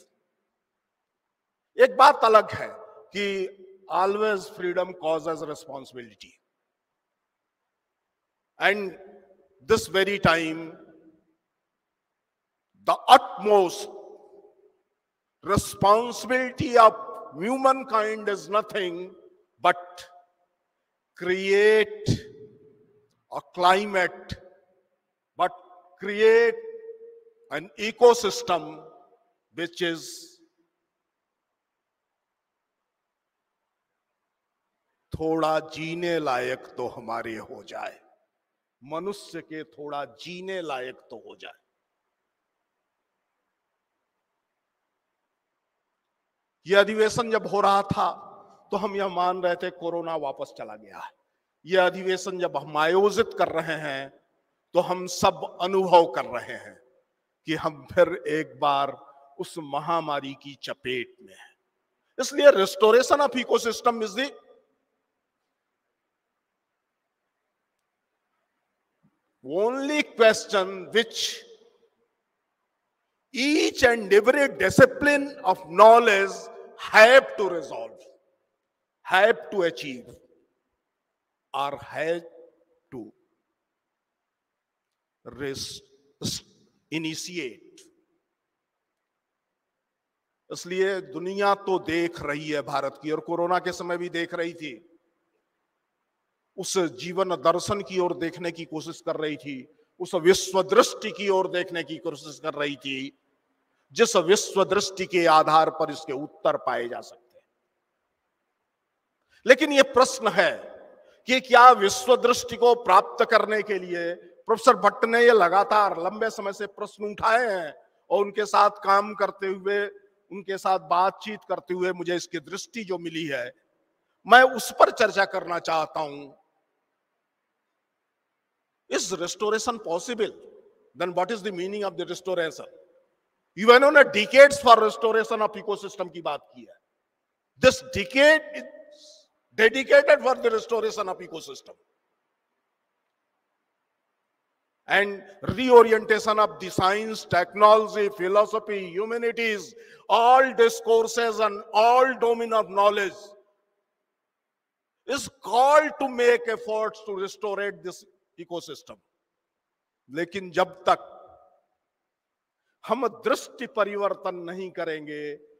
एक बात अलग है कि always freedom causes responsibility, and this very time the utmost responsibility of humankind is nothing but create a climate, but create an ecosystem which is थोड़ा जीने लायक तो हमारे हो जाए, मनुष्य के थोड़ा जीने लायक तो हो जाए। यह अधिवेशन जब हो रहा था तो हम यह मान रहे थे कोरोना वापस चला गया है। यह अधिवेशन जब हम आयोजित कर रहे हैं तो हम सब अनुभव कर रहे हैं कि हम फिर एक बार उस महामारी की चपेट में हैं। इसलिए restoration of ecosystem is the only question which each and every discipline of knowledge have to resolve, have to achieve, or have to initiate. इसलिए दुनिया तो देख रही है भारत की, और कोरोना के समय भी देख रही थी, उस जीवन दर्शन की ओर देखने की कोशिश कर रही थी, उस विश्व दृष्टि की ओर देखने की कोशिश कर रही थी जिस विश्व दृष्टि के आधार पर इसके उत्तर पाए जा सकते हैं। लेकिन यह प्रश्न है कि क्या विश्व दृष्टि को प्राप्त करने के लिए प्रोफेसर भट्ट ने यह लगातार लंबे समय से प्रश्न उठाए हैं, और उनके साथ काम करते हुए, उनके साथ बातचीत करते हुए मुझे इसकी दृष्टि जो मिली है, मैं उस पर चर्चा करना चाहता हूं। Is restoration possible? Then what is the meaning of the restoration? इन्होंने decades for restoration of ecosystem की बात की है. This decade is dedicated for the restoration of ecosystem and reorientation of the science, technology, philosophy, humanities, all discourses and all domain of knowledge is called to make efforts to restore this ecosystem. लेकिन जब तक हम दृष्टि परिवर्तन नहीं करेंगे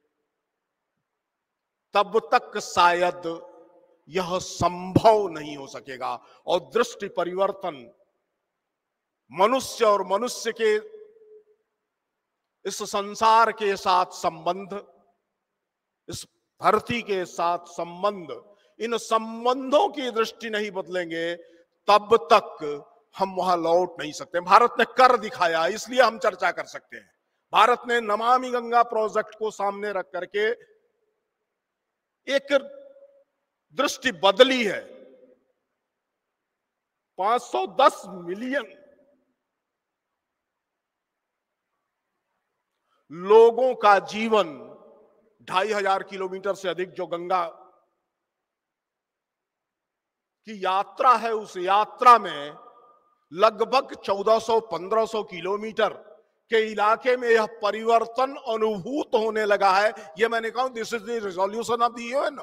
तब तक शायद यह संभव नहीं हो सकेगा. और दृष्टि परिवर्तन मनुष्य और मनुष्य के इस संसार के साथ संबंध, इस धरती के साथ संबंध, इन संबंधों की दृष्टि नहीं बदलेंगे तब तक हम वहां लौट नहीं सकते. भारत ने कर दिखाया, इसलिए हम चर्चा कर सकते हैं. भारत ने नमामि गंगा प्रोजेक्ट को सामने रख करके एक दृष्टि बदली है. 510 मिलियन लोगों का जीवन, 2500 किलोमीटर से अधिक जो गंगा की यात्रा है, उस यात्रा में लगभग 1400-1500 किलोमीटर के इलाके में यह परिवर्तन अनुभूत होने लगा है. यह मैंने कहा, this is the resolution of the UN.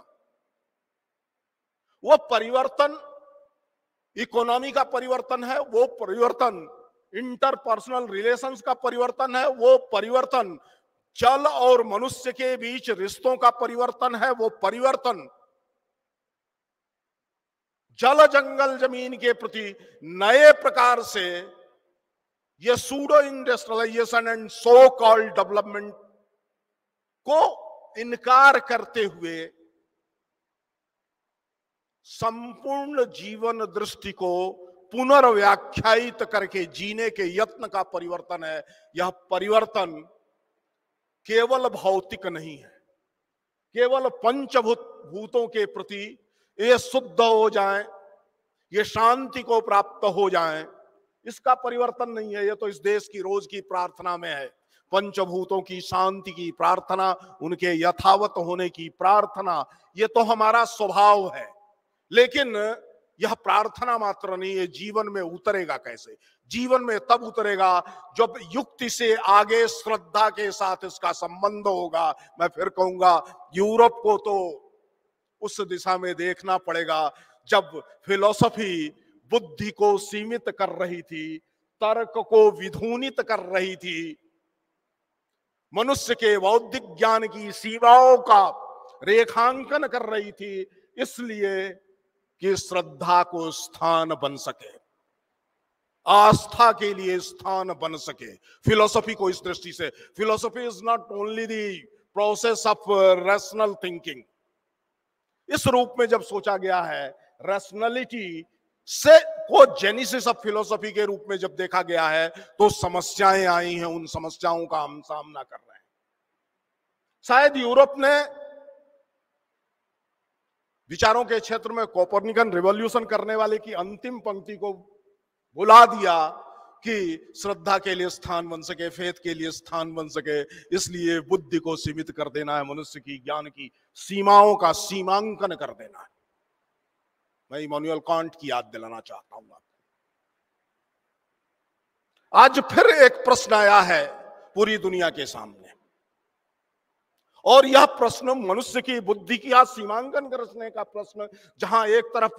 वो परिवर्तन इकोनॉमी का परिवर्तन है, वो परिवर्तन इंटरपर्सनल रिलेशंस का परिवर्तन है, वो परिवर्तन जल और मनुष्य के बीच रिश्तों का परिवर्तन है, वो परिवर्तन जल जंगल जमीन के प्रति नए प्रकार से ये pseudo industrialisation and so called development को इनकार करते हुए संपूर्ण जीवन दृष्टि को पुनर्व्याख्यायित करके जीने के यत्न का परिवर्तन है. यह परिवर्तन केवल भौतिक नहीं है, केवल पंचभूतों के प्रति ये शुद्ध हो जाएं, ये शांति को प्राप्त हो जाएं, इसका परिवर्तन नहीं है. ये तो इस देश की रोज की प्रार्थना में है. पंचभूतों की शांति की प्रार्थना, उनके यथावत होने की प्रार्थना, ये तो हमारा स्वभाव है. लेकिन यह प्रार्थना मात्र नहीं है. जीवन में उतरेगा कैसे? जीवन में तब उतरेगा जब युक्ति से आगे श्रद्धा के साथ इसका संबंध होगा. मैं फिर कहूंगा, यूरोप को तो उस दिशा में देखना पड़ेगा जब फिलॉसफी बुद्धि को सीमित कर रही थी, तर्क को विधूनित कर रही थी, मनुष्य के बौद्धिक ज्ञान की सीमाओं का रेखांकन कर रही थी, इसलिए कि श्रद्धा को स्थान बन सके, आस्था के लिए स्थान बन सके. फिलॉसफी को इस दृष्टि से, philosophy is not only the process of rational thinking. इस रूप में जब सोचा गया है, रैशनलिटी से को जेनेसिस ऑफ फिलॉसफी के रूप में जब देखा गया है, तो समस्याएं आई हैं. उन समस्याओं का हम सामना कर रहे हैं. शायद यूरोप ने विचारों के क्षेत्र में कोपरनिकन रिवॉल्यूशन करने वाले की अंतिम पंक्ति को भुला दिया कि श्रद्धा के लिए स्थान बन सके, फेथ के लिए स्थान बन सके, इसलिए बुद्धि को सीमित कर देना है, मनुष्य की ज्ञान की सीमाओं का सीमांकन कर देना है. मैं इमैनुअल कांट की याद दिलाना चाहता हूं. आज फिर एक प्रश्न आया है पूरी दुनिया के सामने, और यह प्रश्न मनुष्य की बुद्धि की आज सीमांकन करने का प्रश्न, जहां एक तरफ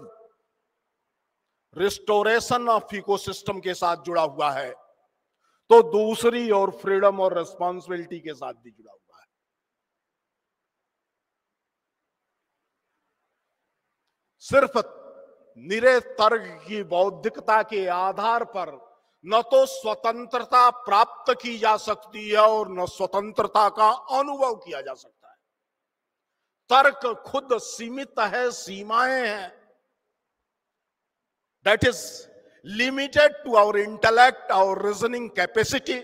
रिस्टोरेशन ऑफ इकोसिस्टम के साथ जुड़ा हुआ है, तो दूसरी ओर फ्रीडम और रिस्पॉन्सिबिलिटी के साथ भी जुड़ा हुआ है. सिर्फ निरे तर्क की बौद्धिकता के आधार पर न तो स्वतंत्रता प्राप्त की जा सकती है और न स्वतंत्रता का अनुभव किया जा सकता है. तर्क खुद सीमित है, सीमाएं हैं. That is limited to our intellect, our reasoning capacity.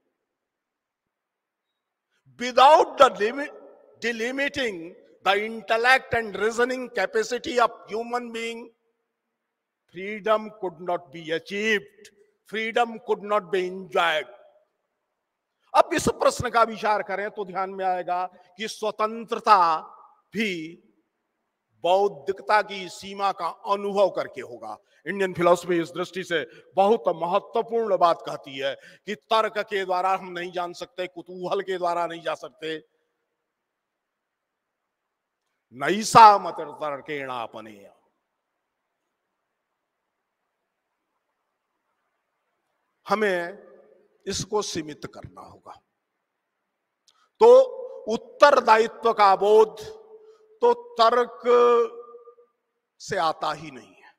Without the delimiting the intellect and reasoning capacity of human being, freedom could not be achieved. Freedom could not be enjoyed. अब इस प्रश्न का विचार करें तो ध्यान में आएगा कि स्वतंत्रता भी बौद्धिकता की सीमा का अनुभव करके होगा। इंडियन फिलॉसफी इस दृष्टि से बहुत महत्वपूर्ण बात कहती है कि तर्क के द्वारा हम नहीं जान सकते, कुतूहल के द्वारा नहीं जा सकते। नैसा मत तर्केण अपनेय, हमें इसको सीमित करना होगा। तो उत्तरदायित्व का बोध तो तर्क से आता ही नहीं है,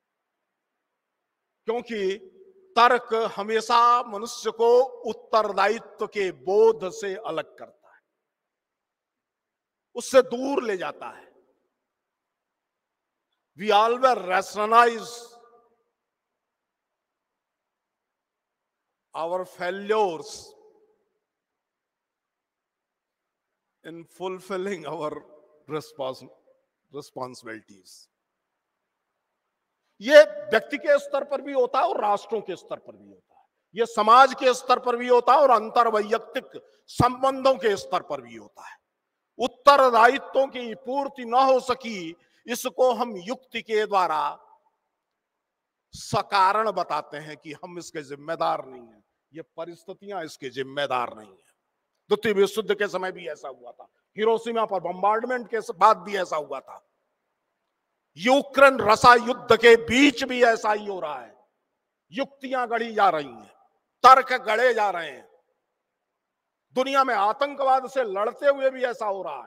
क्योंकि तर्क हमेशा मनुष्य को उत्तरदायित्व के बोध से अलग करता है, उससे दूर ले जाता है। We always rationalise our failures in fulfilling our responsibilities. ये व्यक्ति के स्तर पर भी होता है और राष्ट्रों के स्तर पर भी होता है, ये समाज के स्तर पर भी होता है और अंतर्वैयक्तिक संबंधों के स्तर पर भी होता है। उत्तरदायित्वों की पूर्ति न हो सकी, इसको हम युक्ति के द्वारा सकारण बताते हैं कि हम इसके जिम्मेदार नहीं हैं, ये परिस्थितियां इसके जिम्मेदार नहीं है। द्वितीय विश्व युद्ध के समय भी ऐसा हुआ था, हिरोशिमा पर बम्बार्डमेंट के बाद भी ऐसा हुआ था, यूक्रेन रसा युद्ध के बीच भी ऐसा ही हो रहा है। युक्तियां गढ़ी जा रही हैं, तर्क गढ़े जा रहे हैं। दुनिया में आतंकवाद से लड़ते हुए भी ऐसा हो रहा है।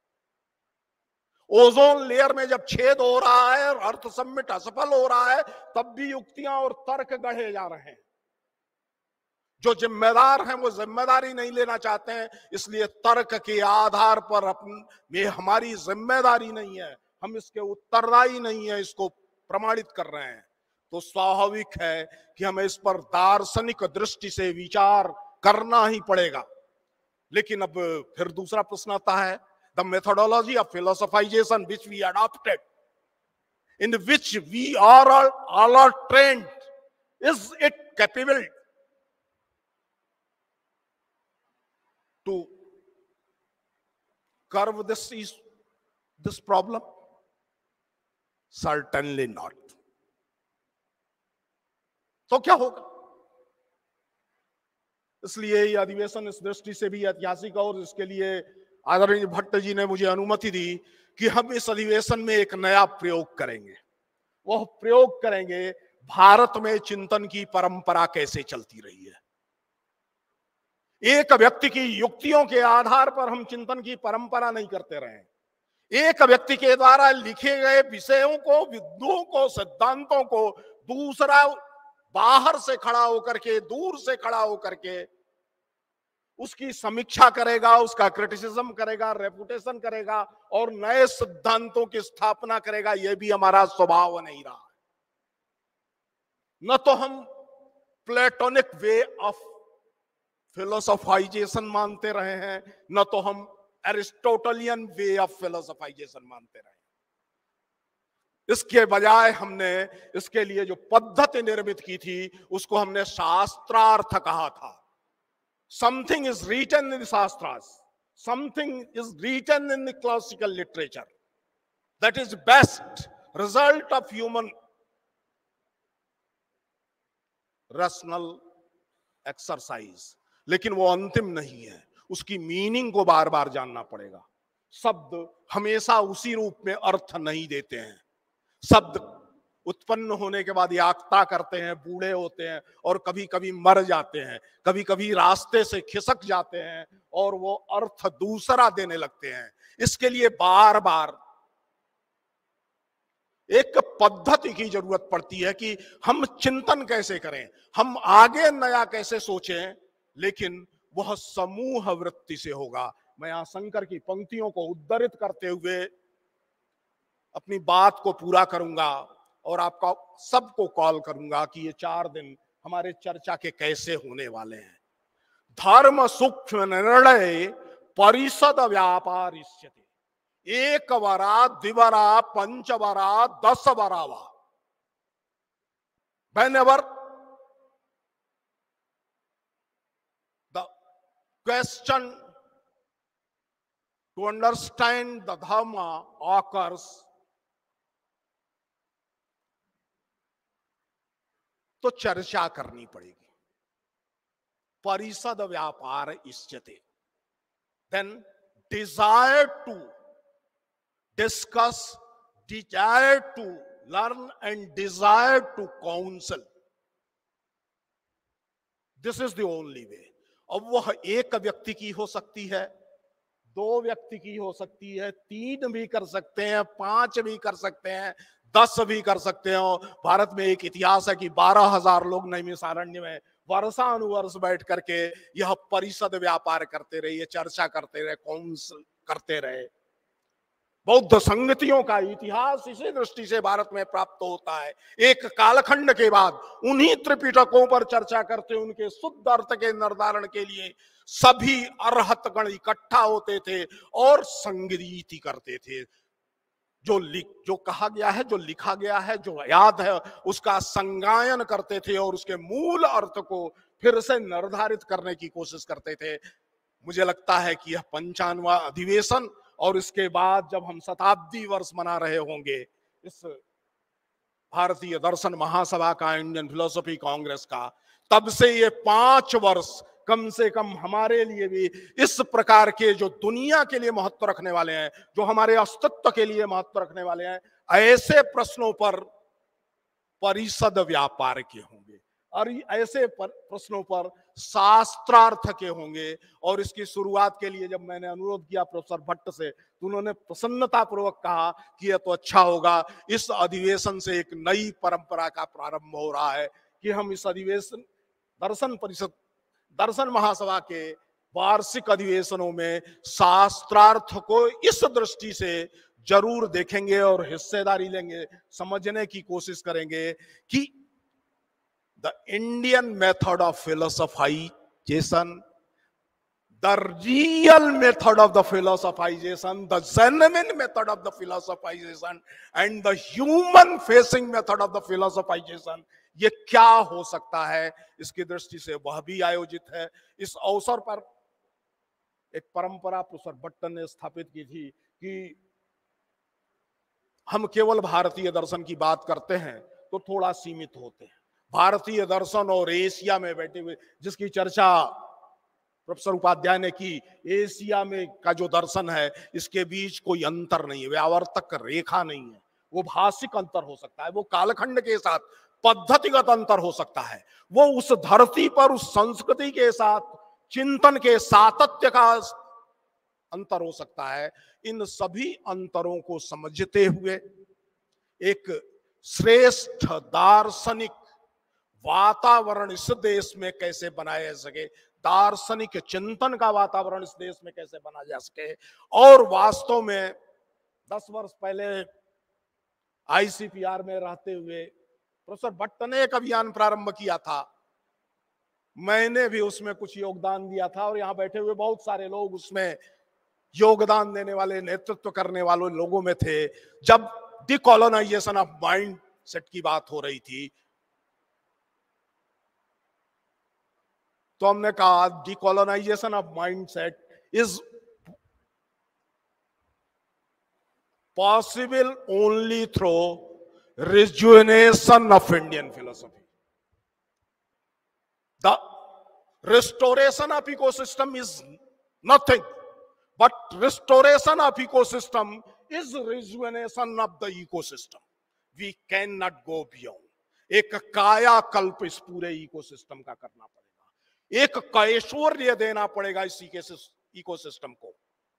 ओजोन लेयर में जब छेद हो रहा है और अर्थ समिट असफल हो रहा है, तब भी युक्तियां और तर्क गढ़े जा रहे हैं। जो जिम्मेदार हैं वो जिम्मेदारी नहीं लेना चाहते हैं, इसलिए तर्क के आधार पर में हमारी जिम्मेदारी नहीं है, हम इसके उत्तरदायी नहीं है, इसको प्रमाणित कर रहे हैं। तो स्वाभाविक है कि हमें इस पर दार्शनिक दृष्टि से विचार करना ही पड़ेगा। लेकिन अब फिर दूसरा प्रश्न आता है, the methodology of philosophization which we adopted, in which we are all trained, is it capable to curb this problem? Certainly not. तो क्या होगा? इसलिए ये अधिवेशन इस दृष्टि से भी ऐतिहासिक और इसके लिए आदरणीय भट्ट जी ने मुझे अनुमति दी कि हम इस अधिवेशन में एक नया प्रयोग करेंगे। वह प्रयोग करेंगे भारत में चिंतन की परंपरा कैसे चलती रही है। एक व्यक्ति की युक्तियों के आधार पर हम चिंतन की परंपरा नहीं करते रहे। एक व्यक्ति के द्वारा लिखे गए विषयों को, विद्वाओं को, सिद्धांतों को दूसरा बाहर से खड़ा होकर के, दूर से खड़ा होकर के उसकी समीक्षा करेगा, उसका क्रिटिसिज्म करेगा, रेपुटेशन करेगा और नए सिद्धांतों की स्थापना करेगा। यह भी हमारा स्वभाव नहीं रहा। न तो हम प्लेटोनिक वे ऑफ फिलोसोफाइजेशन मानते रहे हैं, न तो हम एरिस्टोटलियन वे ऑफ फिलोसोफाइजेशन मानते रहे। इसके बजाय हमने इसके लिए जो पद्धति निर्मित की थी उसको हमने शास्त्रार्थ कहा था। Something is written in the Shastras, something is written in the classical literature. That is best result of human rational exercise. लेकिन वो अंतिम नहीं है, उसकी मीनिंग को बार बार जानना पड़ेगा। शब्द हमेशा उसी रूप में अर्थ नहीं देते हैं। शब्द उत्पन्न होने के बाद याक्ता करते हैं, बूढ़े होते हैं और कभी कभी मर जाते हैं, कभी कभी रास्ते से खिसक जाते हैं और वो अर्थ दूसरा देने लगते हैं। इसके लिए बार बार एक पद्धति की जरूरत पड़ती है कि हम चिंतन कैसे करें, हम आगे नया कैसे सोचें, लेकिन वह समूह वृत्ति से होगा। मैं यहां शंकर की पंक्तियों को उद्धृत करते हुए अपनी बात को पूरा करूंगा और आपका सबको कॉल करूंगा कि ये 4 दिन हमारे चर्चा के कैसे होने वाले हैं। धर्म सूक्ष्म निर्णय परिषद व्यापारिष्यते, 1 वरा, 2 वरा, 5 वरा, 10 वरावा। Whenever the question to understand the dharma occurs, तो चर्चा करनी पड़ेगी। परिषद व्यापार इष्यते, then desire to discuss, desire to learn and desire to counsel, this is the only way। अब वह एक व्यक्ति की हो सकती है, दो व्यक्ति की हो सकती है, तीन भी कर सकते हैं, पांच भी कर सकते हैं, 10 भी कर सकते हो। भारत में एक इतिहास है कि 12,000 लोग नैमिषारण्य में वर्षानुवर्ष बैठ करके यह परिषद व्यापार करते रहे, ये चर्चा करते रहे, काउंसिल करते रहे। बौद्ध संगतियों का इतिहास इसी दृष्टि से भारत में प्राप्त होता है। एक कालखंड के बाद उन्हीं त्रिपिटकों पर चर्चा करते, उनके शुद्ध अर्थ के निर्धारण के लिए सभी अरहतगण इकट्ठा होते थे और संगीति करते थे। जो कहा गया है, जो लिखा गया है, जो याद है, उसका संगायन करते थे और उसके मूल अर्थ को फिर से निर्धारित करने की कोशिश करते थे। मुझे लगता है कि यह 95वां अधिवेशन और इसके बाद जब हम शताब्दी वर्ष मना रहे होंगे इस भारतीय दर्शन महासभा का, इंडियन फिलोसफी कांग्रेस का, तब से ये 5 वर्ष कम से कम हमारे लिए भी इस प्रकार के जो दुनिया के लिए महत्व रखने वाले हैं, जो हमारे अस्तित्व के लिए महत्व रखने वाले हैं, ऐसे प्रश्नों पर परिषद व्यापार के होंगे और ऐसे प्रश्नों पर शास्त्रार्थ के होंगे। और इसकी शुरुआत के लिए जब मैंने अनुरोध किया प्रोफेसर भट्ट से, तो उन्होंने प्रसन्नता पूर्वक कहा कि यह तो अच्छा होगा, इस अधिवेशन से एक नई परंपरा का प्रारंभ हो रहा है कि हम इस अधिवेशन दर्शन महासभा के वार्षिक अधिवेशनों में शास्त्रार्थ को इस दृष्टि से जरूर देखेंगे और हिस्सेदारी लेंगे, समझने की कोशिश करेंगे कि the Indian method of philosophisation, the real method of the philosophisation, the genuine method of the philosophisation and the human facing method of the philosophisation, ये क्या हो सकता है, इसकी दृष्टि से वह भी आयोजित है। इस अवसर पर एक परंपरा प्रोफेसर भट्ट ने स्थापित की थी कि हम केवल भारतीय दर्शन की बात करते हैं तो थोड़ा सीमित होते हैं। भारतीय दर्शन और एशिया में बैठे हुए, जिसकी चर्चा प्रोफेसर उपाध्याय ने की, एशिया में का जो दर्शन है इसके बीच कोई अंतर नहीं है, व्यावर्तक रेखा नहीं है। वो भाषिक अंतर हो सकता है, वो कालखंड के साथ पद्धतिगत अंतर हो सकता है, वो उस धरती पर उस संस्कृति के साथ चिंतन के सातत्य का अंतर हो सकता है। इन सभी अंतरों को समझते हुए एक श्रेष्ठ दार्शनिक वातावरण इस देश में कैसे बनाया जा सके, दार्शनिक चिंतन का वातावरण इस देश में कैसे बना जा सके। और वास्तव में 10 वर्ष पहले आईसीपीआर में रहते हुए प्रोफेसर भट्ट ने एक अभियान प्रारंभ किया था, मैंने भी उसमें कुछ योगदान दिया था और यहाँ बैठे हुए बहुत सारे लोग उसमें योगदान देने वाले, नेतृत्व करने वाले लोगों में थे। जब डिकॉलोनाइजेशन ऑफ माइंड सेट की बात हो रही थी तो हमने कहा decolonisation of mind set is possible only through rejuvenation of Indian philosophy. The restoration of ecosystem is nothing, but restoration of ecosystem is rejuvenation of the ecosystem. We cannot go beyond. एक कायाकल्प इस पूरे ecosystem का करना पड़ेगा, एक कैशोर्य देना पड़ेगा इस इकोसिस्टम को,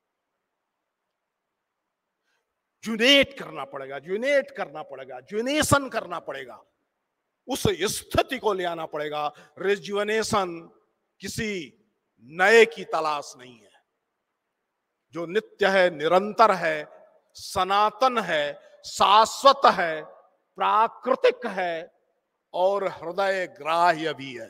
यूनेट करना पड़ेगा, यूनेशन करना पड़ेगा, उस स्थिति को ले आना पड़ेगा। रिजुवेनेशन किसी नए की तलाश नहीं है, जो नित्य है, निरंतर है, सनातन है, शाश्वत है, प्राकृतिक है और हृदय ग्राह्य भी है।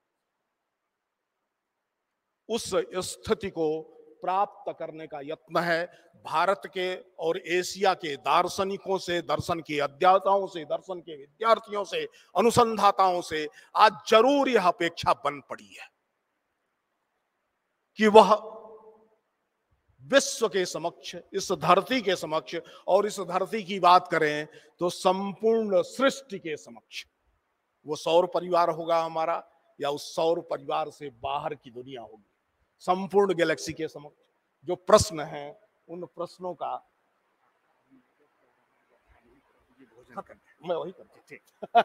उस स्थिति को प्राप्त करने का यत्न है भारत के और एशिया के दार्शनिकों से, दर्शन के अध्येताओं से, दर्शन के विद्यार्थियों से, अनुसंधाताओं से आज जरूर यह अपेक्षा बन पड़ी है। कि वह विश्व के समक्ष, इस धरती के समक्ष, और इस धरती की बात करें तो संपूर्ण सृष्टि के समक्ष, वो सौर परिवार होगा हमारा या उस सौर परिवार से बाहर की दुनिया होगी, संपूर्ण गैलेक्सी के समक्ष जो प्रश्न हैं उन प्रश्नों का मैं वही करता।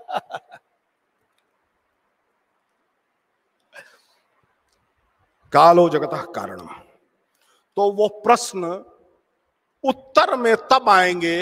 कालो जगतः कारणम, तो वो प्रश्न उत्तर में तब आएंगे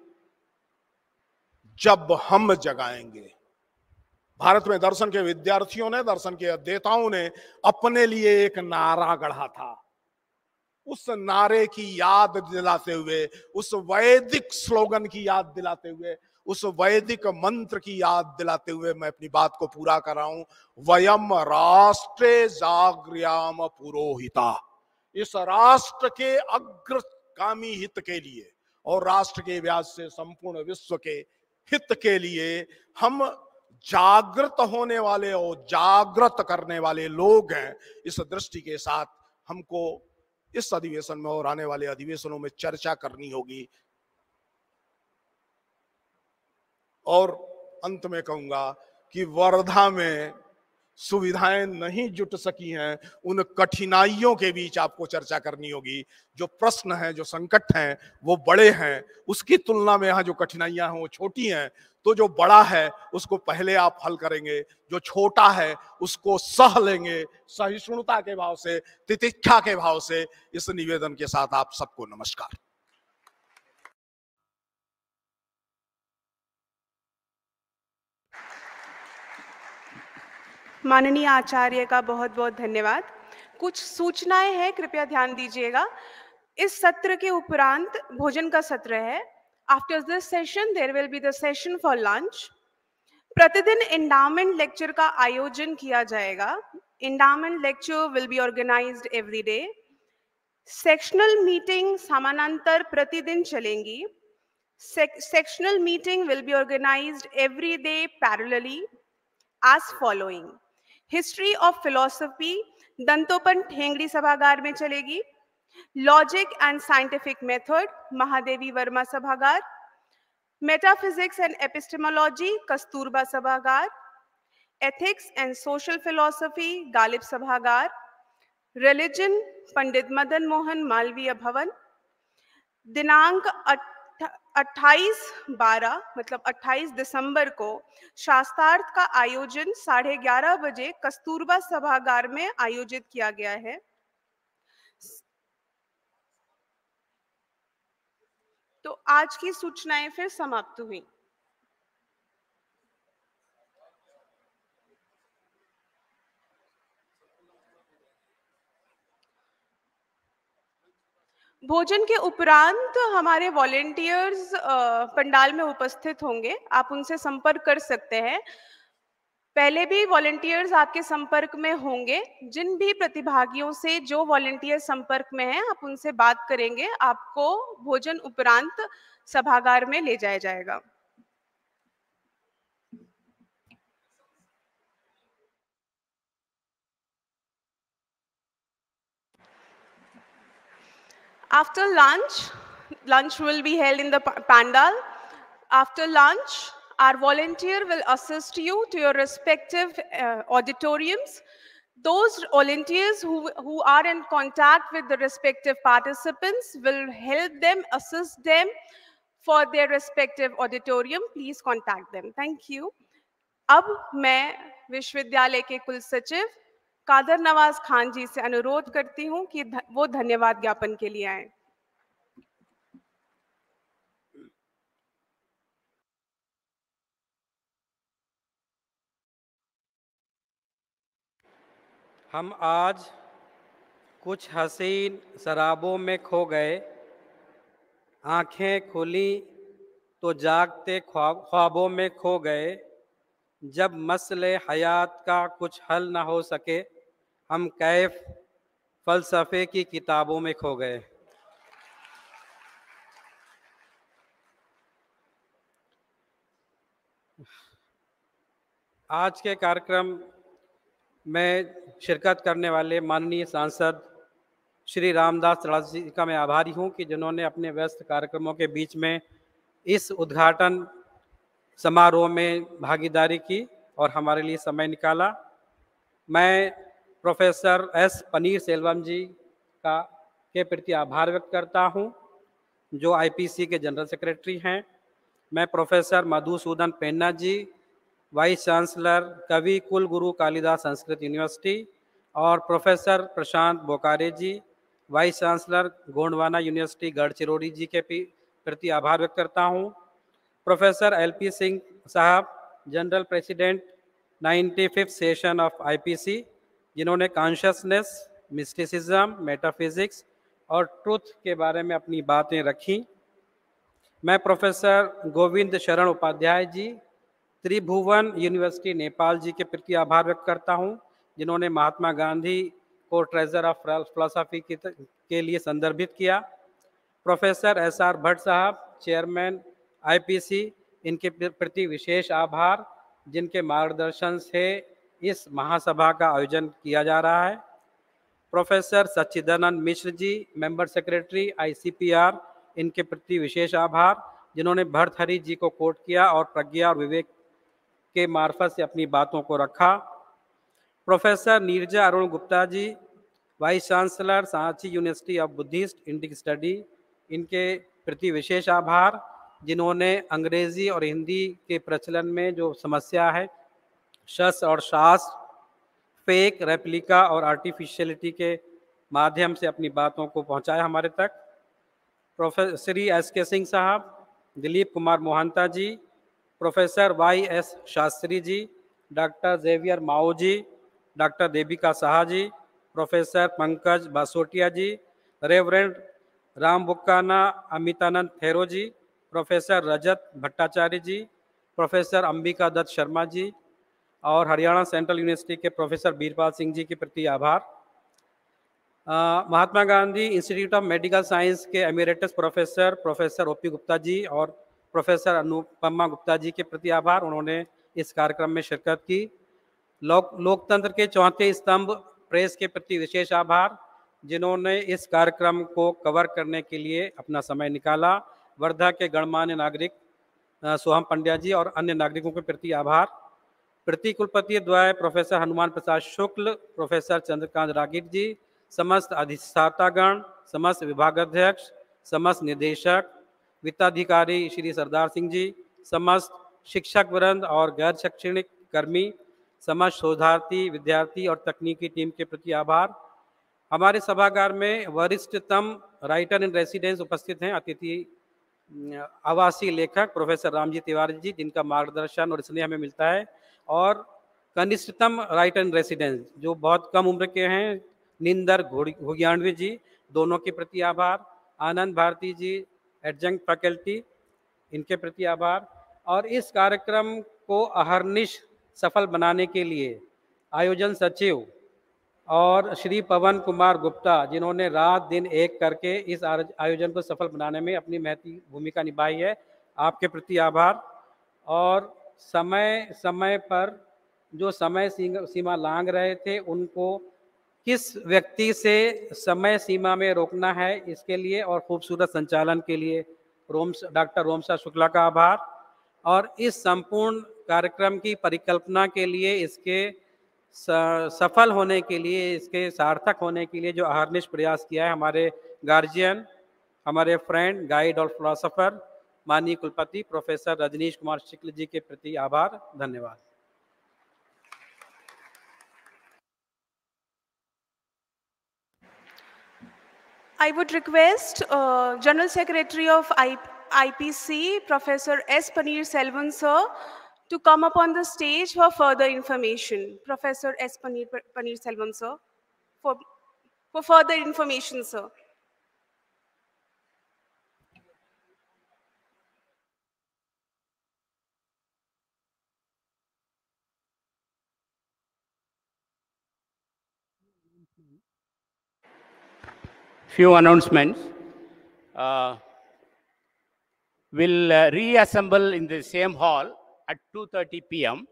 जब हम जगाएंगे। भारत में दर्शन के विद्यार्थियों ने, दर्शन के अध्येताओं ने अपने लिए एक नारा गढ़ा था। उस नारे की याद दिलाते हुए, उस वैदिक स्लोगन की याद दिलाते हुए, उस वैदिक मंत्र की याद दिलाते हुए मैं अपनी बात को पूरा कर रहा हूं। वयम राष्ट्रे जागृयाम पुरोहिता, इस राष्ट्र के अग्रगामी हित के लिए और राष्ट्र के व्याज से संपूर्ण विश्व के हित के लिए हम जागृत होने वाले और जागृत करने वाले लोग हैं। इस दृष्टि के साथ हमको इस अधिवेशन में और आने वाले अधिवेशनों में चर्चा करनी होगी। और अंत में कहूंगा कि वर्धा में सुविधाएं नहीं जुट सकी हैं, उन कठिनाइयों के बीच आपको चर्चा करनी होगी। जो प्रश्न हैं, जो संकट हैं, वो बड़े हैं, उसकी तुलना में यहाँ जो कठिनाइयां हैं वो छोटी हैं। तो जो बड़ा है उसको पहले आप हल करेंगे, जो छोटा है उसको सह लेंगे, सहिष्णुता के भाव से, तितिक्षा के भाव से। इस निवेदन के साथ आप सबको नमस्कार। माननीय आचार्य का बहुत बहुत धन्यवाद। कुछ सूचनाएं हैं, कृपया ध्यान दीजिएगा। इस सत्र के उपरांत भोजन का सत्र है। After this session there will be the session for lunch. प्रतिदिन एंडाउमेंट लेक्चर का आयोजन किया जाएगा। Endowment lecture will be organised every day. Sectional meeting समानांतर प्रतिदिन चलेंगी। Sectional meeting will be organised every day parallelly as following. History of philosophy Dattopant Thengadi सभागार में चलेगी। Logic and scientific method Mahadevi Verma सभागार। मेटाफिजिक्स एंड एपिस्टेमोलॉजी कस्तूरबा सभागार। Ethics and social philosophy Ghalib सभागार। Religion पंडित मदन मोहन मालवीय भवन। दिनांक 28/12 मतलब 28 दिसंबर को शास्त्रार्थ का आयोजन 11:30 बजे कस्तूरबा सभागार में आयोजित किया गया है। तो आज की सूचनाएं फिर समाप्त हुई। भोजन के उपरांत हमारे वॉलेंटियर्स पंडाल में उपस्थित होंगे, आप उनसे संपर्क कर सकते हैं। पहले भी वॉलेंटियर्स आपके संपर्क में होंगे। जिन भी प्रतिभागियों से जो वॉलेंटियर संपर्क में हैं, आप उनसे बात करेंगे, आपको भोजन उपरांत सभागार में ले जाया जाएगा। After lunch, lunch will be held in the pandal. After lunch, our volunteer will assist you to your respective auditoriums. Those volunteers who are in contact with the respective participants will help them, assist them for their respective auditorium. Please contact them. Thank you. अब मैं विश्वविद्यालय के कुल सचिव कादर नवाज खान जी से अनुरोध करती हूं कि वो धन्यवाद ज्ञापन के लिए आए। हम आज कुछ हसीन शराबों में खो गए, आंखें खुली तो जागते ख्वाबों में खो गए। जब मसले हयात का कुछ हल न हो सके, हम कैफ फ़लसफ़े की किताबों में खो गए। आज के कार्यक्रम में शिरकत करने वाले माननीय सांसद श्री रामदास तड़ास जी का मैं आभारी हूं कि जिन्होंने अपने व्यस्त कार्यक्रमों के बीच में इस उद्घाटन समारोह में भागीदारी की और हमारे लिए समय निकाला। मैं प्रोफेसर एस पनीर सेल्वम जी के प्रति आभार व्यक्त करता हूं, जो आईपीसी के जनरल सेक्रेटरी हैं। मैं professor Madhusudan Penna ji, vice chancellor Kavi Kul Guru Kalidas Sanskrit university, और professor Prashant Bokare ji, vice chancellor Gondwana university Gadchiroli ji के प्रति आभार व्यक्त करता हूं। प्रोफेसर एलपी सिंह साहब, general president 95th session of IPC, जिन्होंने कॉन्शियसनेस, मिस्टिसिज्म, मेटाफिजिक्स और ट्रुथ के बारे में अपनी बातें रखी। मैं प्रोफेसर गोविंद शरण उपाध्याय जी, त्रिभुवन यूनिवर्सिटी नेपाल जी के प्रति आभार व्यक्त करता हूं, जिन्होंने महात्मा गांधी को ट्रेजर ऑफ फिलोसफी के लिए संदर्भित किया। प्रोफेसर एसआर भट्ट साहब, चेयरमैन आईपीसी, इनके प्रति विशेष आभार, जिनके मार्गदर्शन से इस महासभा का आयोजन किया जा रहा है। Professor Sachchidanand Mishra ji, member secretary ICPR, इनके प्रति विशेष आभार, जिन्होंने भर्तहरि जी को कोट किया और प्रज्ञा और विवेक के मार्फत से अपनी बातों को रखा। Professor Neerja Arun Gupta ji, vice chancellor Sanchi university of Buddhist Indic study, इनके प्रति विशेष आभार, जिन्होंने अंग्रेजी और हिंदी के प्रचलन में जो समस्या है, शस्त्र और शास्त्र, फेक, रेप्लिका और आर्टिफिशियलिटी के माध्यम से अपनी बातों को पहुंचाया हमारे तक। Professor Shri SK. सिंह साहब, Dilip Kumar Mohanta ji, professor YS. Shastri ji, doctor Xavier Mao ji, doctor Devika Saha ji, professor Pankaj Basotia ji, reverend Rambukkana Amitananda Thero ji, professor Rajat Bhattacharya ji, professor Ambika Dutt Sharma ji और हरियाणा सेंट्रल यूनिवर्सिटी के प्रोफेसर बीरपाल सिंह जी के प्रति आभार। Mahatma Gandhi institute of medical science के emeritus professor OP Gupta ji और प्रोफेसर अनुपमा गुप्ता जी के प्रति आभार, उन्होंने इस कार्यक्रम में शिरकत की। लोकतंत्र के चौथे स्तंभ प्रेस के प्रति विशेष आभार, जिन्होंने इस कार्यक्रम को कवर करने के लिए अपना समय निकाला। वर्धा के गणमान्य नागरिक सोहम पंड्या जी और अन्य नागरिकों के प्रति आभार। प्रतिकुलपति द्वय प्रोफेसर हनुमान प्रसाद शुक्ल, प्रोफेसर चंद्रकांत रागिट जी, समस्त अधिष्ठातागण, समस्त विभागाध्यक्ष, समस्त निदेशक, वित्ताधिकारी श्री सरदार सिंह जी, समस्त शिक्षक वृंद और गैर शैक्षणिक कर्मी, समस्त शोधार्थी, विद्यार्थी और तकनीकी टीम के प्रति आभार। हमारे सभागार में वरिष्ठतम राइटर इन रेसिडेंस उपस्थित हैं, अतिथि आवासीय लेखक प्रोफेसर रामजी तिवारी जी, जिनका मार्गदर्शन और स्नेह हमें मिलता है, और कनिष्ठतम राइटर इन रेसिडेंस जो बहुत कम उम्र के हैं, निंदर घुगियानवी जी, दोनों के प्रति आभार। आनंद भारती जी, एडजंक्ट फैकल्टी, इनके प्रति आभार। और इस कार्यक्रम को अहर्निश सफल बनाने के लिए आयोजन सचिव और श्री पवन कुमार गुप्ता, जिन्होंने रात दिन एक करके इस आयोजन को सफल बनाने में अपनी महती भूमिका निभाई है, आपके प्रति आभार। और समय समय पर जो समय सीमा लांघ रहे थे, उनको किस व्यक्ति से समय सीमा में रोकना है, इसके लिए और खूबसूरत संचालन के लिए डॉक्टर रोमसा शुक्ला का आभार। और इस संपूर्ण कार्यक्रम की परिकल्पना के लिए, इसके सफल होने के लिए, इसके सार्थक होने के लिए जो अहर्निश प्रयास किया है, हमारे गार्जियन, हमारे फ्रेंड, गाइड और फिलोसोफर माननीय कुलपति प्रोफेसर रजनीश कुमार शुक्ल जी के प्रति आभार। धन्यवाद। I would request General Secretary of IPC, Professor S. Paneer Selvan sir, to come up on the stage for further information. Professor S. Paneer Selvan sir, for further information, sir. Few announcements. We'll reassemble in the same hall at 2:30 p.m.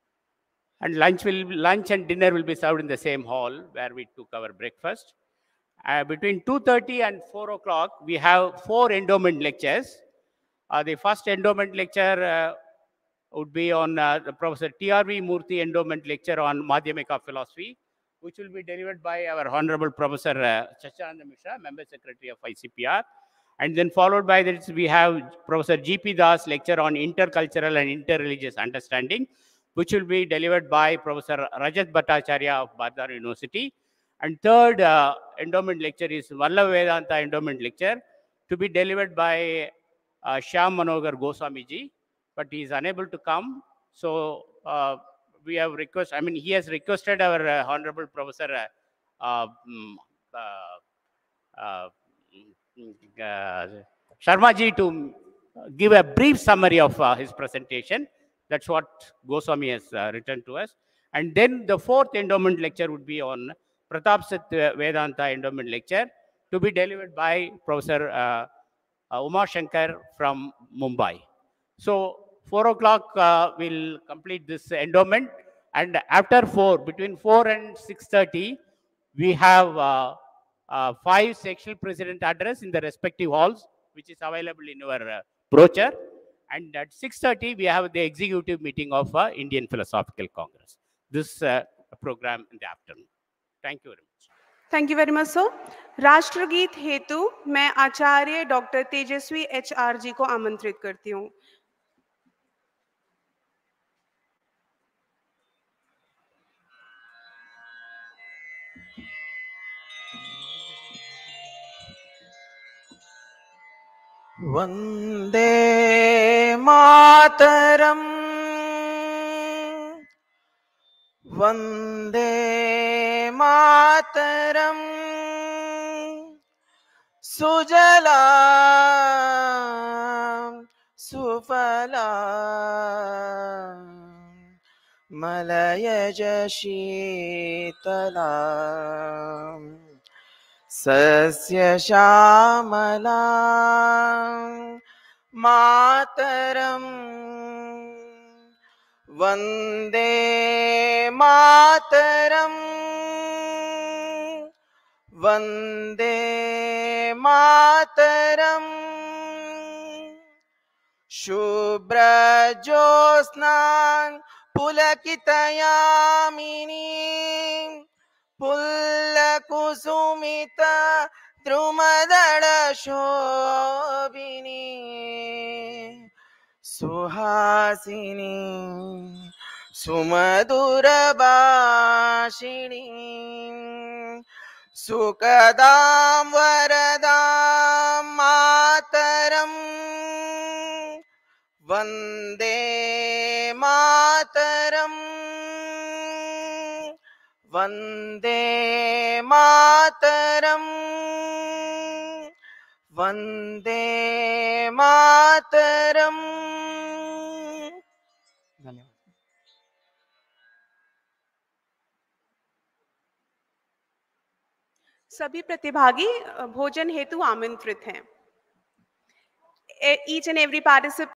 and lunch and dinner will be served in the same hall where we took our breakfast. Between 2:30 and 4 o'clock, we have 4 endowment lectures. The first endowment lecture would be on the Professor T.R.V. Murthy endowment lecture on Madhyamika philosophy, which will be delivered by our Honorable Professor Shashananda Mishra, Member Secretary of ICPR. And then followed by this, we have Professor G.P. Das lecture on intercultural and interreligious understanding, which will be delivered by Professor Rajat Bhattacharya of Bardar University. And third endowment lecture is Vallabha Vedanta endowment lecture, to be delivered by Shyam Manohar Goswamiji, but he is unable to come. So we have he has requested our Honorable Professor Sharmaji to give a brief summary of his presentation. That's what Goswami has written to us. And then the fourth endowment lecture would be on Pratap Seth Vedanta endowment lecture, to be delivered by Professor Uma Shankar from Mumbai. So 4 o'clock we'll complete this endowment, and after 4, between 4 and 6:30, we have 5 sectional president address in the respective halls, which is available in our brochure. And at 6:30, we have the executive meeting of Indian Philosophical Congress. This program in the afternoon. Thank you very much. Thank you very much sir. राष्ट्रगीत हेतु मैं आचार्य doctor तेजस्वी HR जी को आमंत्रित करती हूँ। वंदे मातरम वंदे मातरम सुजला सुफला मलयज शीतला सस्य श्यामला मातरम वंदे मातरम वंदे मातरम शुभ्र ज्योत्स्ना पुलकितयामिनी पुल्लकुसुमित द्रुमदल शोभिनी सुहासिनी सुमधुर भाषिणी सुखदां वरदां मातरम वंदे मातरम वंदे मातरम वंदे मातरम। धन्यवाद। सभी प्रतिभागी भोजन हेतु आमंत्रित हैं। Each and every participant